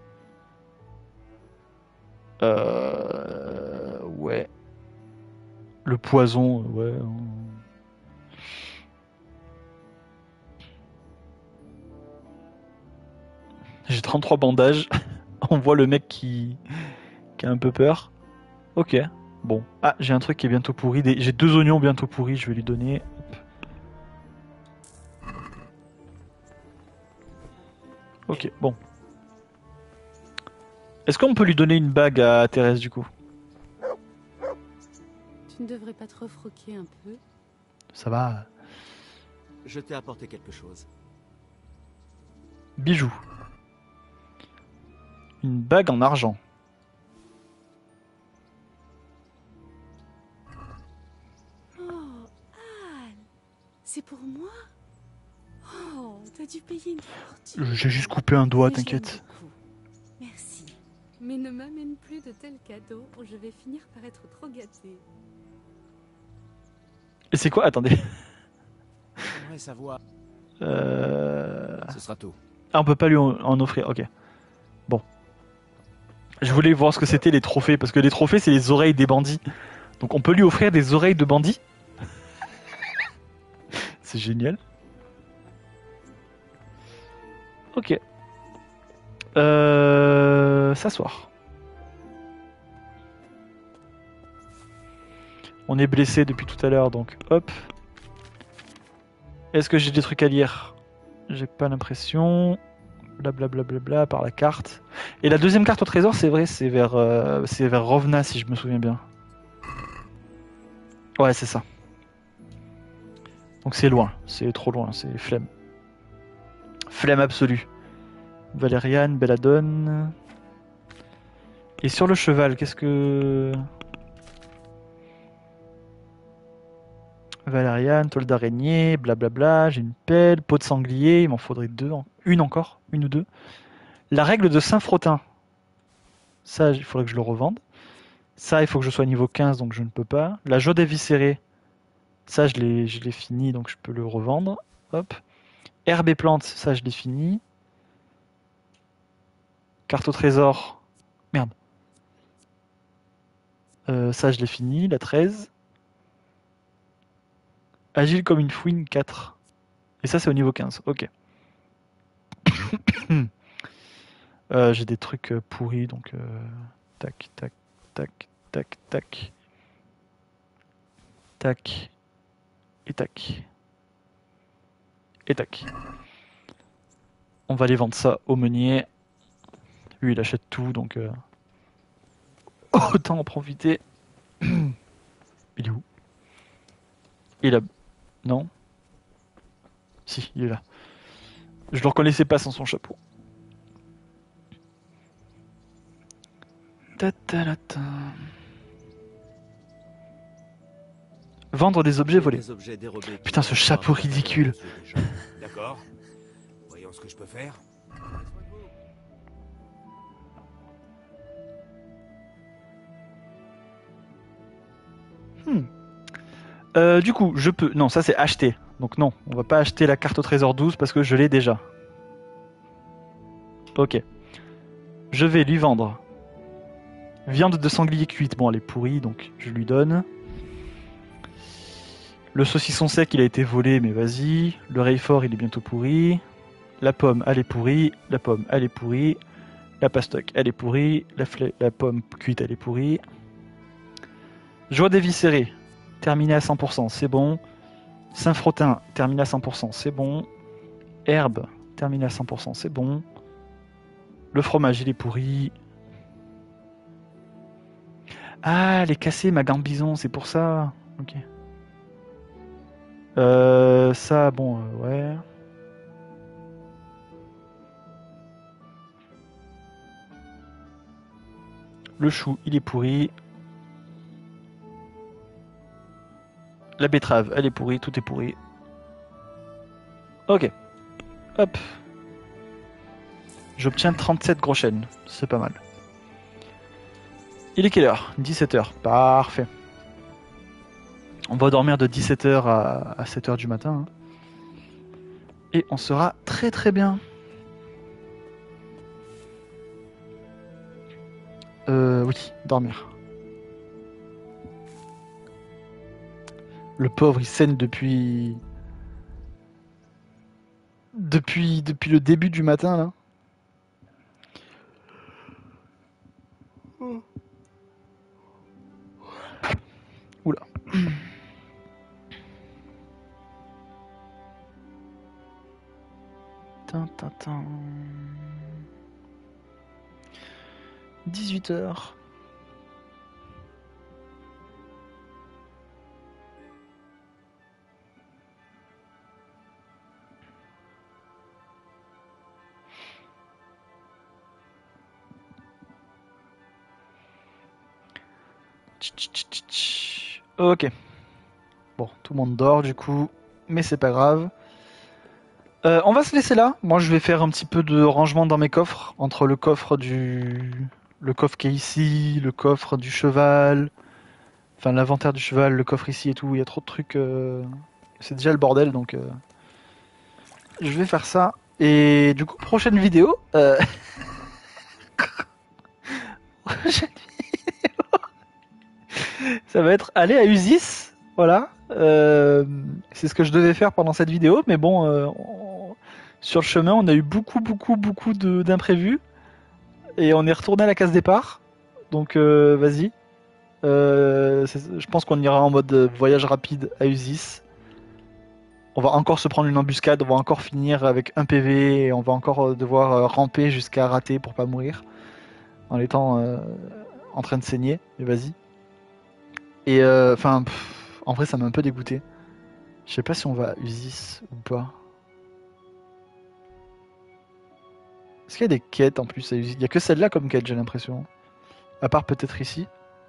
Euh... Ouais. Le poison, ouais. J'ai trente-trois bandages. On voit le mec qui... qui a un peu peur. Ok. Bon. Ah, j'ai un truc qui est bientôt pourri. Des... J'ai deux oignons bientôt pourris, je vais lui donner. Ok, bon. Est-ce qu'on peut lui donner une bague à Thérèse, du coup? Tu ne devrais pas te refroquer un peu? Ça va. Je t'ai apporté quelque chose. Bijoux. Une bague en argent. Oh, Al, c'est pour moi? Oh, t'as dû payer une fortune. J'ai juste coupé un doigt, Mais je l'aime t'inquiète. beaucoup. Merci. Mais ne m'amène plus de tels cadeaux ou je vais finir par être trop gâtée. Et c'est quoi? Attendez. J'aimerais savoir. Euh... Ce sera tout. Ah, on peut pas lui en, en offrir, ok. Bon. Je voulais voir ce que c'était les trophées, parce que les trophées, c'est les oreilles des bandits. Donc on peut lui offrir des oreilles de bandits. C'est génial. Ok. Euh... S'asseoir. On est blessé depuis tout à l'heure, donc hop. Est-ce que j'ai des trucs à lire? J'ai pas l'impression. Blablabla bla bla bla, par la carte. Et la deuxième carte au trésor, c'est vrai, c'est vers, euh, c'est vers Rovna, si je me souviens bien. Ouais, c'est ça. Donc c'est loin, c'est trop loin, c'est flemme. Flemme absolue. Valériane, Belladone. Et sur le cheval, qu'est-ce que... Valériane, toile d'araignée, blablabla, j'ai une pelle, peau de sanglier, il m'en faudrait deux, une encore, une ou deux. La règle de Saint-Frottin, ça il faudrait que je le revende. Ça il faut que je sois niveau quinze donc je ne peux pas. La joie d'éviscérer, ça je l'ai, je l'ai fini donc je peux le revendre. Hop. Herbe et plantes, ça je l'ai fini. Carte au trésor, merde. Euh, ça je l'ai fini, la treize. Agile comme une fouine, quatre. Et ça, c'est au niveau quinze. Ok. euh, j'ai des trucs euh, pourris, donc... Euh, tac, tac, tac, tac, tac. Tac. Et tac. Et tac. On va aller vendre ça au meunier. Lui, il achète tout, donc... Euh... Autant en profiter. Il est où? Il a... Non? Si, il est là. Je le reconnaissais pas sans son chapeau. Ta-ta-la-ta. Vendre des objets volés. Des objets dérobés. Putain, ce chapeau ridicule. D'accord. Voyons ce que je peux faire. Hmm. Euh, du coup, je peux... Non, ça c'est acheter. Donc non, on va pas acheter la carte au trésor douze parce que je l'ai déjà. Ok. Je vais lui vendre. Viande de sanglier cuite. Bon, elle est pourrie, donc je lui donne. Le saucisson sec, il a été volé, mais vas-y. Le Rayfort, il est bientôt pourri. La pomme, elle est pourrie. La pomme, elle est pourrie. La pastoque, elle est pourrie. La, fla... la pomme cuite, elle est pourrie. Joie d'éviscérer. Terminé à cent pour cent, c'est bon. Saint-Frottin, terminé à cent pour cent, c'est bon. Herbe, terminé à cent pour cent, c'est bon. Le fromage, il est pourri. Ah, elle est cassée, ma gambison, c'est pour ça. Ok. Euh, ça, bon, euh, ouais. Le chou, il est pourri. La betterave, elle est pourrie, tout est pourri. Ok. Hop. J'obtiens trente-sept gros chênes, c'est pas mal. Il est quelle heure? dix-sept heures, parfait. On va dormir de dix-sept heures à, à sept heures du matin. Hein. Et on sera très très bien. Euh, oui, dormir. Le pauvre, il saigne depuis... Depuis, depuis le début du matin, là. Oula. Tintin. dix-huit heures. Ok. Bon, tout le monde dort du coup, mais c'est pas grave. Euh, on va se laisser là. Moi, je vais faire un petit peu de rangement dans mes coffres, entre le coffre du, le coffre qui est ici, le coffre du cheval, enfin l'inventaire du cheval, le coffre ici et tout. Il y a trop de trucs. Euh... C'est déjà le bordel, donc euh... je vais faire ça. Et du coup, prochaine vidéo. Euh... prochaine Ça va être aller à Usis, voilà. Euh, c'est ce que je devais faire pendant cette vidéo, mais bon, euh, on... sur le chemin, on a eu beaucoup, beaucoup, beaucoup de... d'imprévus, et on est retourné à la case départ. Donc, euh, vas-y. Euh, je pense qu'on ira en mode voyage rapide à Usis. On va encore se prendre une embuscade, on va encore finir avec un P V, et on va encore devoir ramper jusqu'à rater pour pas mourir, en étant euh, en train de saigner. Mais vas-y. Et enfin, euh, en vrai, ça m'a un peu dégoûté. Je sais pas si on va à Usis ou pas. Est-ce qu'il y a des quêtes en plus à Usis? Il y a que celle-là comme quête, j'ai l'impression. À part peut-être ici.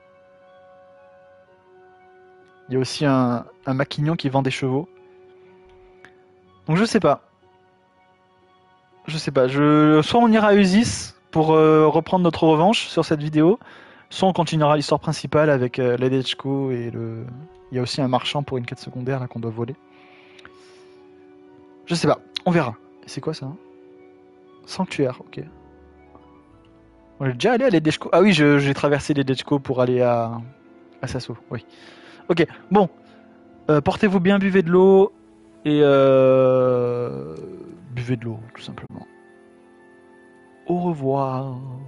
Il y a aussi un, un maquignon qui vend des chevaux. Donc je sais pas. Je sais pas. Je... Soit on ira à Usis pour euh, reprendre notre revanche sur cette vidéo. Soit on continuera l'histoire principale avec euh, Ledechko et le... Il y a aussi un marchand pour une quête secondaire là qu'on doit voler. Je sais pas, on verra. C'est quoi ça? Sanctuaire, ok. On est déjà allé à Ledechko. Ah oui, j'ai traversé Ledechko pour aller à, à Sasso, oui. Ok, bon. Euh, Portez-vous bien, buvez de l'eau. Et euh... buvez de l'eau, tout simplement. Au revoir.